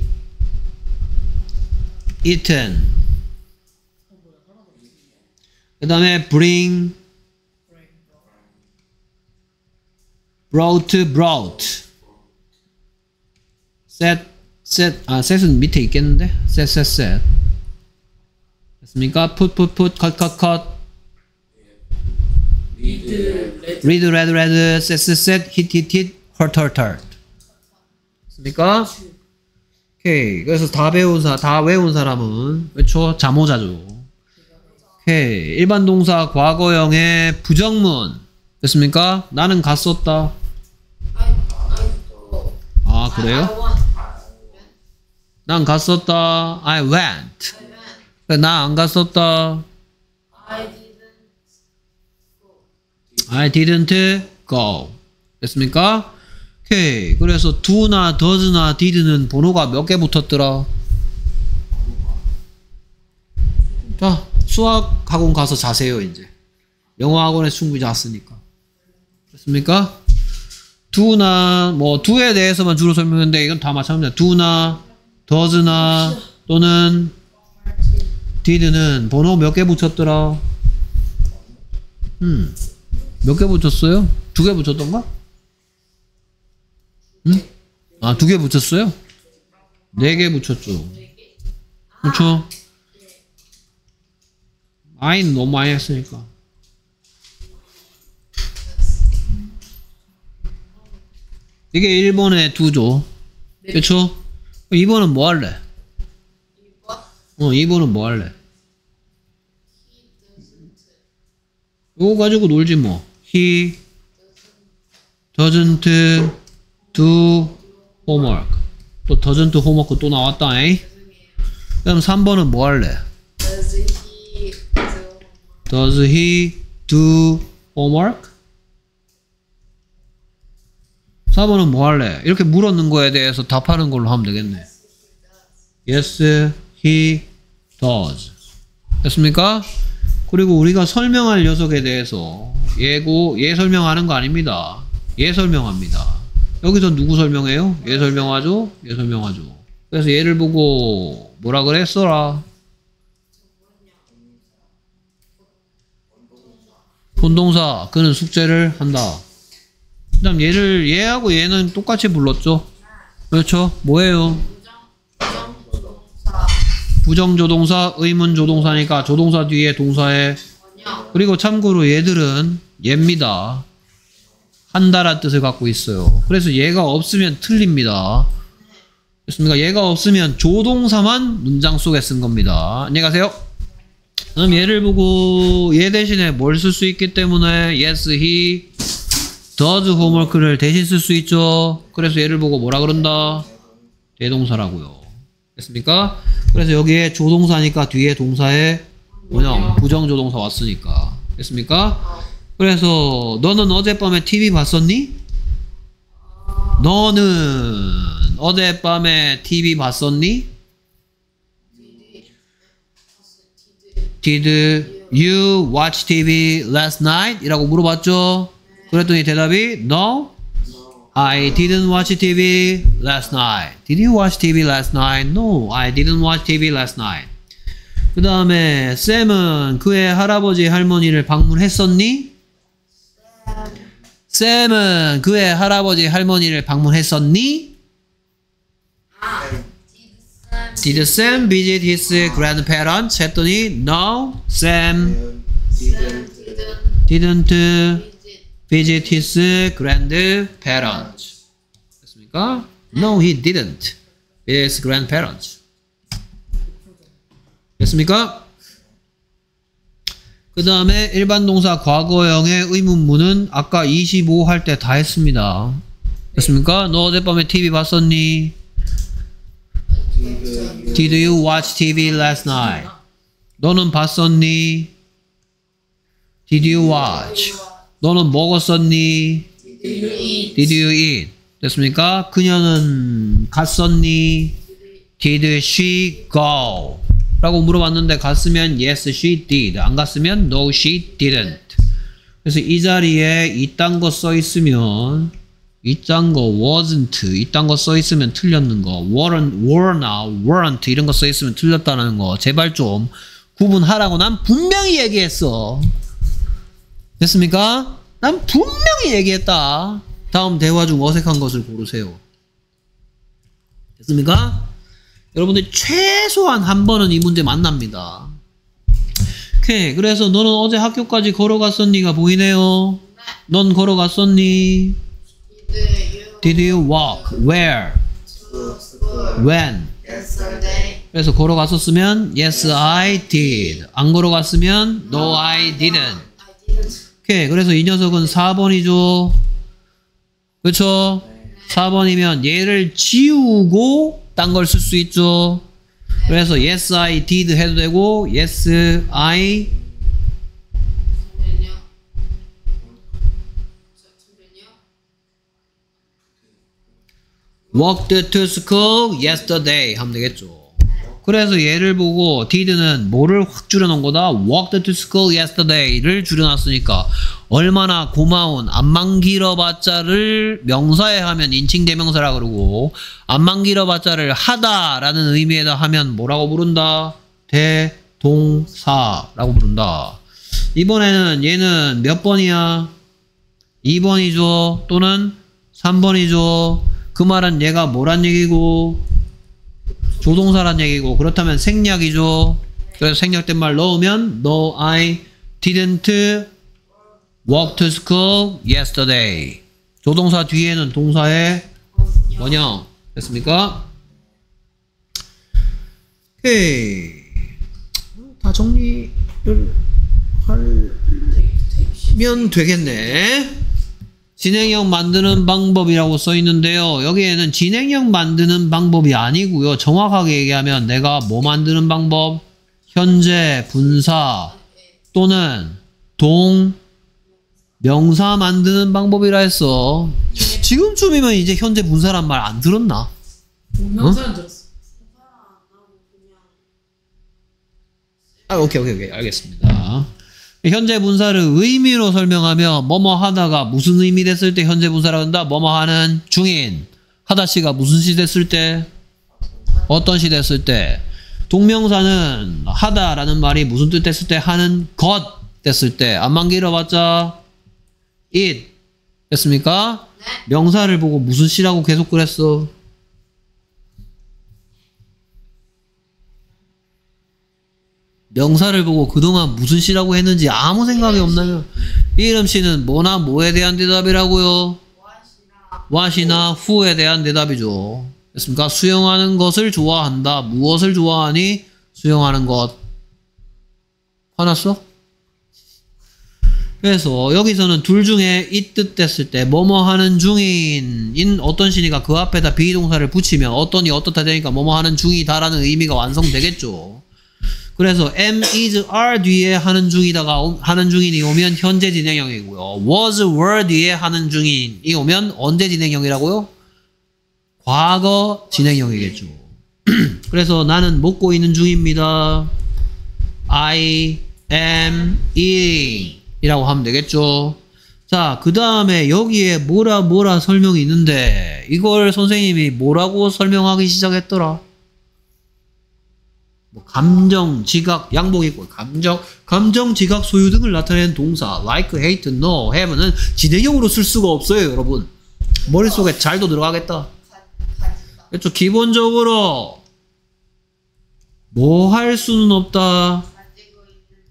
eaten. 그 다음에 bring, brought, brought. set, set, 아, set은 밑에 있겠는데? set, set, set. 됐습니까? put, put, put, cut, cut, cut. 리드, 레드. read, read, read, set, set, set, hit, hit, hit, hurt, hurt, hurt. 됐습니까? 오케이. 그래서 다 배운 사, 다 외운 사람은, 그렇죠? 자모자죠. 오케이. 일반 동사 과거형의 부정문. 됐습니까? 나는 갔었다. I, I go, 아, I 그래요? want, 난 갔었다. I went. I went, 나 안 갔었다. I didn't go, I didn't go. 됐습니까? 오케이. 그래서 do나 does나 did는 번호가 몇 개 붙었더라? 자, 수학 학원 가서 자세요, 이제. 영어 학원에 충분히 잤으니까. 됐습니까? do나, 뭐, do에 대해서만 주로 설명했는데, 이건 다 마찬가지입니다. do나, does나, 또는 did는 번호 몇 개 붙였더라? 음, 몇 개 붙였어요? 두 개 붙였던가? 응? 아, 두 개 붙였어요? 네 개 붙였죠. 그렇죠? I는 너무 많이 했으니까. 이게 일 번의 두죠. 그렇죠? 이 번은 뭐 할래? 어, 이 번은 뭐 할래? 이거 가지고 놀지 뭐. He doesn't do homework. 또 doesn't homework 또 나왔다. 에이? 그럼 삼 번은 뭐 할래? does he do, Does he do homework? 사 번은 뭐 할래? 이렇게 물었는 거에 대해서 답하는 걸로 하면 되겠네. Yes, he does. 됐습니까? 그리고 우리가 설명할 녀석에 대해서 예고, 얘 설명하는 거 아닙니다. 얘 설명합니다. 여기서 누구 설명해요? 얘 설명하죠? 얘 설명하죠. 그래서 얘를 보고 뭐라 그랬어라? 본동사. 그는 숙제를 한다. 그 다음 얘를, 얘하고 얘는 똑같이 불렀죠? 그렇죠? 뭐예요? 부정, 부정조동사, 부정조동사, 의문조동사니까 조동사 뒤에 동사에. 원형, 그리고 참고로 얘들은 얘입니다. 한다란 뜻을 갖고 있어요. 그래서 얘가 없으면 틀립니다. 됐습니까? 얘가 없으면 조동사만 문장 속에 쓴 겁니다. 안녕히 가세요. 그럼 얘를 보고 얘 대신에 뭘 쓸 수 있기 때문에 yes, he does homework를 대신 쓸 수 있죠. 그래서 얘를 보고 뭐라 그런다? 대동사라고요. 됐습니까? 그래서 여기에 조동사니까 뒤에 동사에 원형 부정조동사 왔으니까. 됐습니까? 그래서 너는 어젯밤에 티비 봤었니? 너는 어젯밤에 티비 봤었니? Did you watch 티비 last night? 이라고 물어봤죠? 그랬더니 대답이 No, I didn't watch 티비 last night. Did you watch 티비 last night? No, I didn't watch 티비 last night. 그 다음에 쌤은 그의 할아버지 할머니를 방문했었니? 쌤은 그의 할아버지 할머니를 방문했었니? Did Sam visit his grandparents? 했더니 No, Sam didn't visit his grandparents. 됐습니까? No, he didn't visit his grandparents. 됐습니까? 그 다음에 일반 동사 과거형의 의문문은 아까 이십오 할 때 다 했습니다. 됐습니까? 너 어젯밤에 티비 봤었니? Did you watch 티비 last night? 너는 봤었니? Did you watch? 너는 먹었었니? Did you eat? 됐습니까? 그녀는 갔었니? Did she go? 라고 물어봤는데 갔으면 yes she did, 안 갔으면 no she didn't. 그래서 이 자리에 이딴 거 써 있으면 이딴 거 wasn't 이딴 거 써 있으면 틀렸는 거 weren't, were나 weren't 이런 거 써 있으면 틀렸다는 거 제발 좀 구분하라고 난 분명히 얘기했어. 됐습니까? 난 분명히 얘기했다. 다음 대화 중 어색한 것을 고르세요. 됐습니까? 여러분들 최소한 한 번은 이 문제 만납니다. 오케이. 그래서 너는 어제 학교까지 걸어갔었니가 보이네요. 넌 걸어갔었니? Did you walk? Where? When? 그래서 걸어갔었으면 Yes, I did. 안 걸어갔으면 No, I didn't. 오케이. 그래서 이 녀석은 사 번이죠. 그렇죠? 사 번이면 얘를 지우고 딴 걸 쓸 수 있죠. 그래서 yes I did 해도 되고 yes I walked to school yesterday 하면 되겠죠. 그래서 얘를 보고 did는 뭐를 확 줄여놓은 거다? walked to school yesterday를 줄여놨으니까 얼마나 고마운 안만 길어봤자를 명사에 하면 인칭대명사라 그러고 안만 길어봤자를 하다라는 의미에다 하면 뭐라고 부른다? 대동사라고 부른다. 이번에는 얘는 몇 번이야? 이 번이죠. 또는 삼 번이죠. 그 말은 얘가 뭐란 얘기고 조동사란 얘기고 그렇다면 생략이죠. 그래서 생략된 말 넣으면 No, I didn't walk to school yesterday. 조동사 뒤에는 동사의 원형. 됐습니까? 오케이. 다 정리를 하면 되겠네. 진행형 만드는 방법이라고 써 있는데요. 여기에는 진행형 만드는 방법이 아니고요. 정확하게 얘기하면 내가 뭐 만드는 방법? 현재 분사 또는 동 명사 만드는 방법이라 했어. 지금쯤이면 이제 현재 분사란 말 안 들었나? 동명사는 들었어. 아, 오케이, 오케이, 오케이. 알겠습니다. 현재 분사를 의미로 설명하면 뭐뭐 하다가 무슨 의미 됐을 때 현재 분사라고 한다? 뭐뭐 하는 중인. 하다시가 무슨 시 됐을 때? 어떤 시 됐을 때? 동명사는 하다라는 말이 무슨 뜻 됐을 때? 하는 것 됐을 때. 안만 길어봤자 it 됐습니까? 명사를 보고 무슨 시라고 계속 그랬어? 명사를 보고 그동안 무슨 시라고 했는지 아무 생각이 없나요? 이름 시는 뭐나 뭐에 대한 대답이라고요? what이나 who에 대한 대답이죠. 됐습니까? 수영하는 것을 좋아한다. 무엇을 좋아하니? 수영하는 것. 화났어? 그래서 여기서는 둘 중에 이 뜻 됐을 때 뭐뭐 하는 중인 인 어떤 신이가 그 앞에다 비동사를 붙이면 어떤이 어떻다 되니까 뭐뭐 하는 중이다라는 의미가 완성되겠죠. 그래서 am, is, are 뒤에 하는 중이다가 오- 하는 중인이 오면 현재 진행형이고요. was, were 뒤에 하는 중인이 오면 언제 진행형이라고요? 과거 진행형이겠죠. 그래서 나는 먹고 있는 중입니다. I am eating 이라고 하면 되겠죠. 자, 그 다음에 여기에 뭐라 뭐라 설명이 있는데 이걸 선생님이 뭐라고 설명하기 시작했더라? 뭐 감정, 지각, 양복 있고 감정, 감정, 지각, 소유 등을 나타내는 동사 like, hate, know, have는 진행형으로 쓸 수가 없어요, 여러분. 머릿속에 잘도 들어가겠다. 그렇죠. 기본적으로 뭐 할 수는 없다. 가지고 있는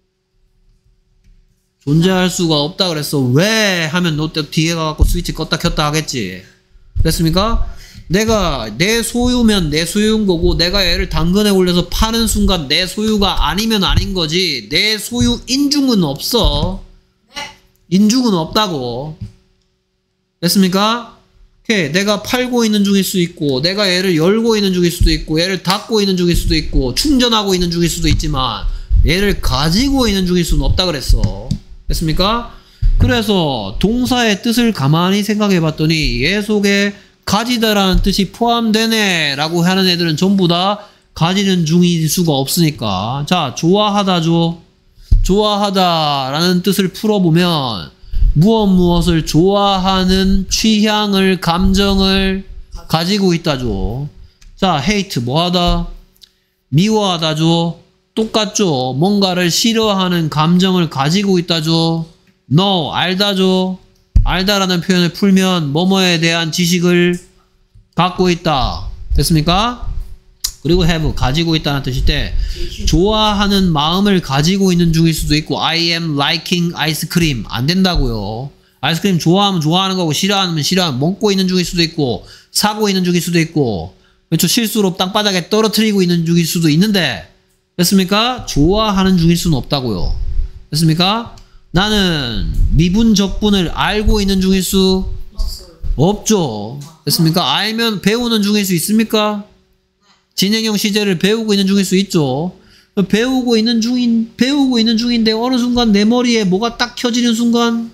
존재할 수가 없다 그랬어. 왜 하면 너 때 뒤에 가갖고 스위치 껐다 켰다 하겠지. 됐습니까? 내가 내 소유면 내 소유인 거고 내가 얘를 당근에 올려서 파는 순간 내 소유가 아니면 아닌 거지 내 소유 인중은 없어. 인중은 없다고. 됐습니까? 오케이. 내가 팔고 있는 중일 수 있고 내가 얘를 열고 있는 중일 수도 있고 얘를 닫고 있는 중일 수도 있고 충전하고 있는 중일 수도 있지만 얘를 가지고 있는 중일 수는 없다 그랬어. 됐습니까? 그래서 동사의 뜻을 가만히 생각해 봤더니 얘 속에 가지다라는 뜻이 포함되네 라고 하는 애들은 전부 다 가지는 중일 수가 없으니까. 자, 좋아하다죠. 좋아하다 라는 뜻을 풀어보면 무엇 무엇을 좋아하는 취향을 감정을 가지고 있다죠. 자, hate 뭐하다? 미워하다죠. 똑같죠. 뭔가를 싫어하는 감정을 가지고 있다죠. know 알다죠. 알다라는 표현을 풀면 뭐뭐에 대한 지식을 갖고 있다. 됐습니까? 그리고 have 가지고 있다는 뜻일 때 좋아하는 마음을 가지고 있는 중일 수도 있고 I am liking ice cream 안 된다고요. 아이스크림 좋아하면 좋아하는 거고 싫어하면 싫어하면 먹고 있는 중일 수도 있고 사고 있는 중일 수도 있고 그렇죠. 실수로 땅바닥에 떨어뜨리고 있는 중일 수도 있는데 됐습니까? 좋아하는 중일 수는 없다고요. 됐습니까? 나는 미분 적분을 알고 있는 중일 수 없죠. 됐습니까? 알면 배우는 중일 수 있습니까? 진행형 시제를 배우고 있는 중일 수 있죠. 배우고 있는 중인 배우고 있는 중인데 어느 순간 내 머리에 뭐가 딱 켜지는 순간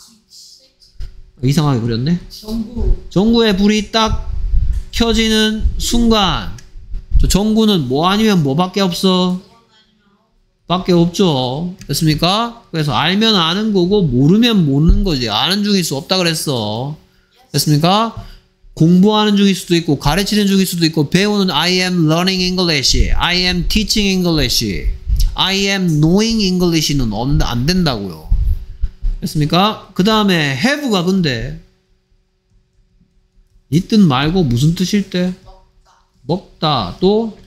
이상하게 그렸네. 전구 전구에 불이 딱 켜지는 순간 저 전구는 뭐 아니면 뭐밖에 없어? 밖에 없죠. 됐습니까? 그래서 알면 아는 거고 모르면 모르는 거지. 아는 중일 수 없다 그랬어. 됐습니까? 공부하는 중일 수도 있고 가르치는 중일 수도 있고 배우는 I am learning English, I am teaching English, I am knowing English는 안 된다고요. 됐습니까? 그 다음에 have가 근데 이 뜻 말고 무슨 뜻일 때? 먹다. 또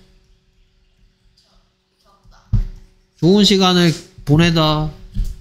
좋은 시간을 보내다.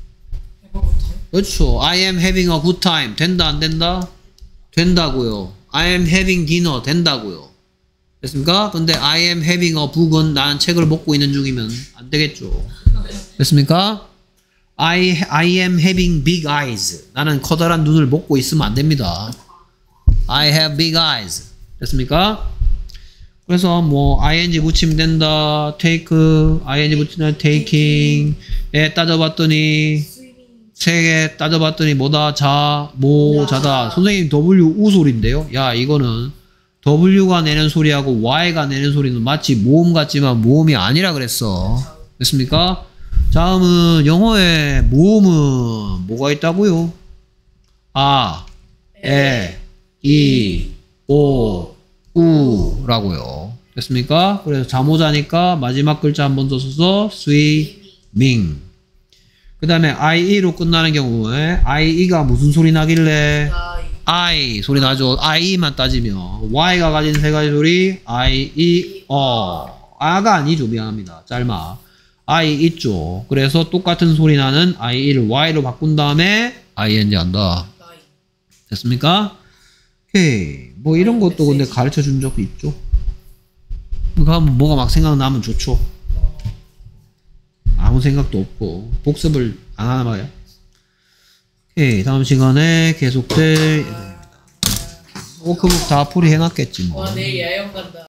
그렇죠. I am having a good time. 된다 안 된다? 된다고요. I am having dinner. 된다고요. 됐습니까? 근데 I am having a book은 나는 책을 먹고 있는 중이면 안 되겠죠. 됐습니까? I, I am having big eyes. 나는 커다란 눈을 먹고 있으면 안 됩니다. I have big eyes. 됐습니까? 그래서 뭐 ing 붙이면 된다. take, ing 붙이면 taking. 에 따져봤더니 책에 따져봤더니 뭐다? 자, 뭐, 자다. 선생님 W 우 소리인데요. 야, 이거는 W가 내는 소리하고 Y가 내는 소리는 마치 모음 같지만 모음이 아니라 그랬어. 됐습니까? 다음은 영어에 모음은 뭐가 있다고요? 아, 에, 이, 오, 우 라고요. 됐습니까? 그래서 자모자니까 마지막 글자 한 번 더 써서 swimming. 그 다음에 아이이로 끝나는 경우에 아이이가 무슨 소리 나길래 I 소리 나죠. 아이이만 따지면 Y가 가진 세 가지 소리 I, E, 어 아가 아니죠. 미안합니다. 짧아. I 있죠. 그래서 똑같은 소리 나는 아이이를 Y로 바꾼 다음에 ing 한다. 됐습니까? 오케이. 뭐 이런 것도 근데 가르쳐 준 적도 있죠. 그러니까 뭐가 막 생각나면 좋죠. 아무 생각도 없고 복습을 안 하나 봐요. 오케이. 다음 시간에 계속될 예정입니다. 워크북 다 풀이 해놨겠지 뭐. 와 내일 야영 간다.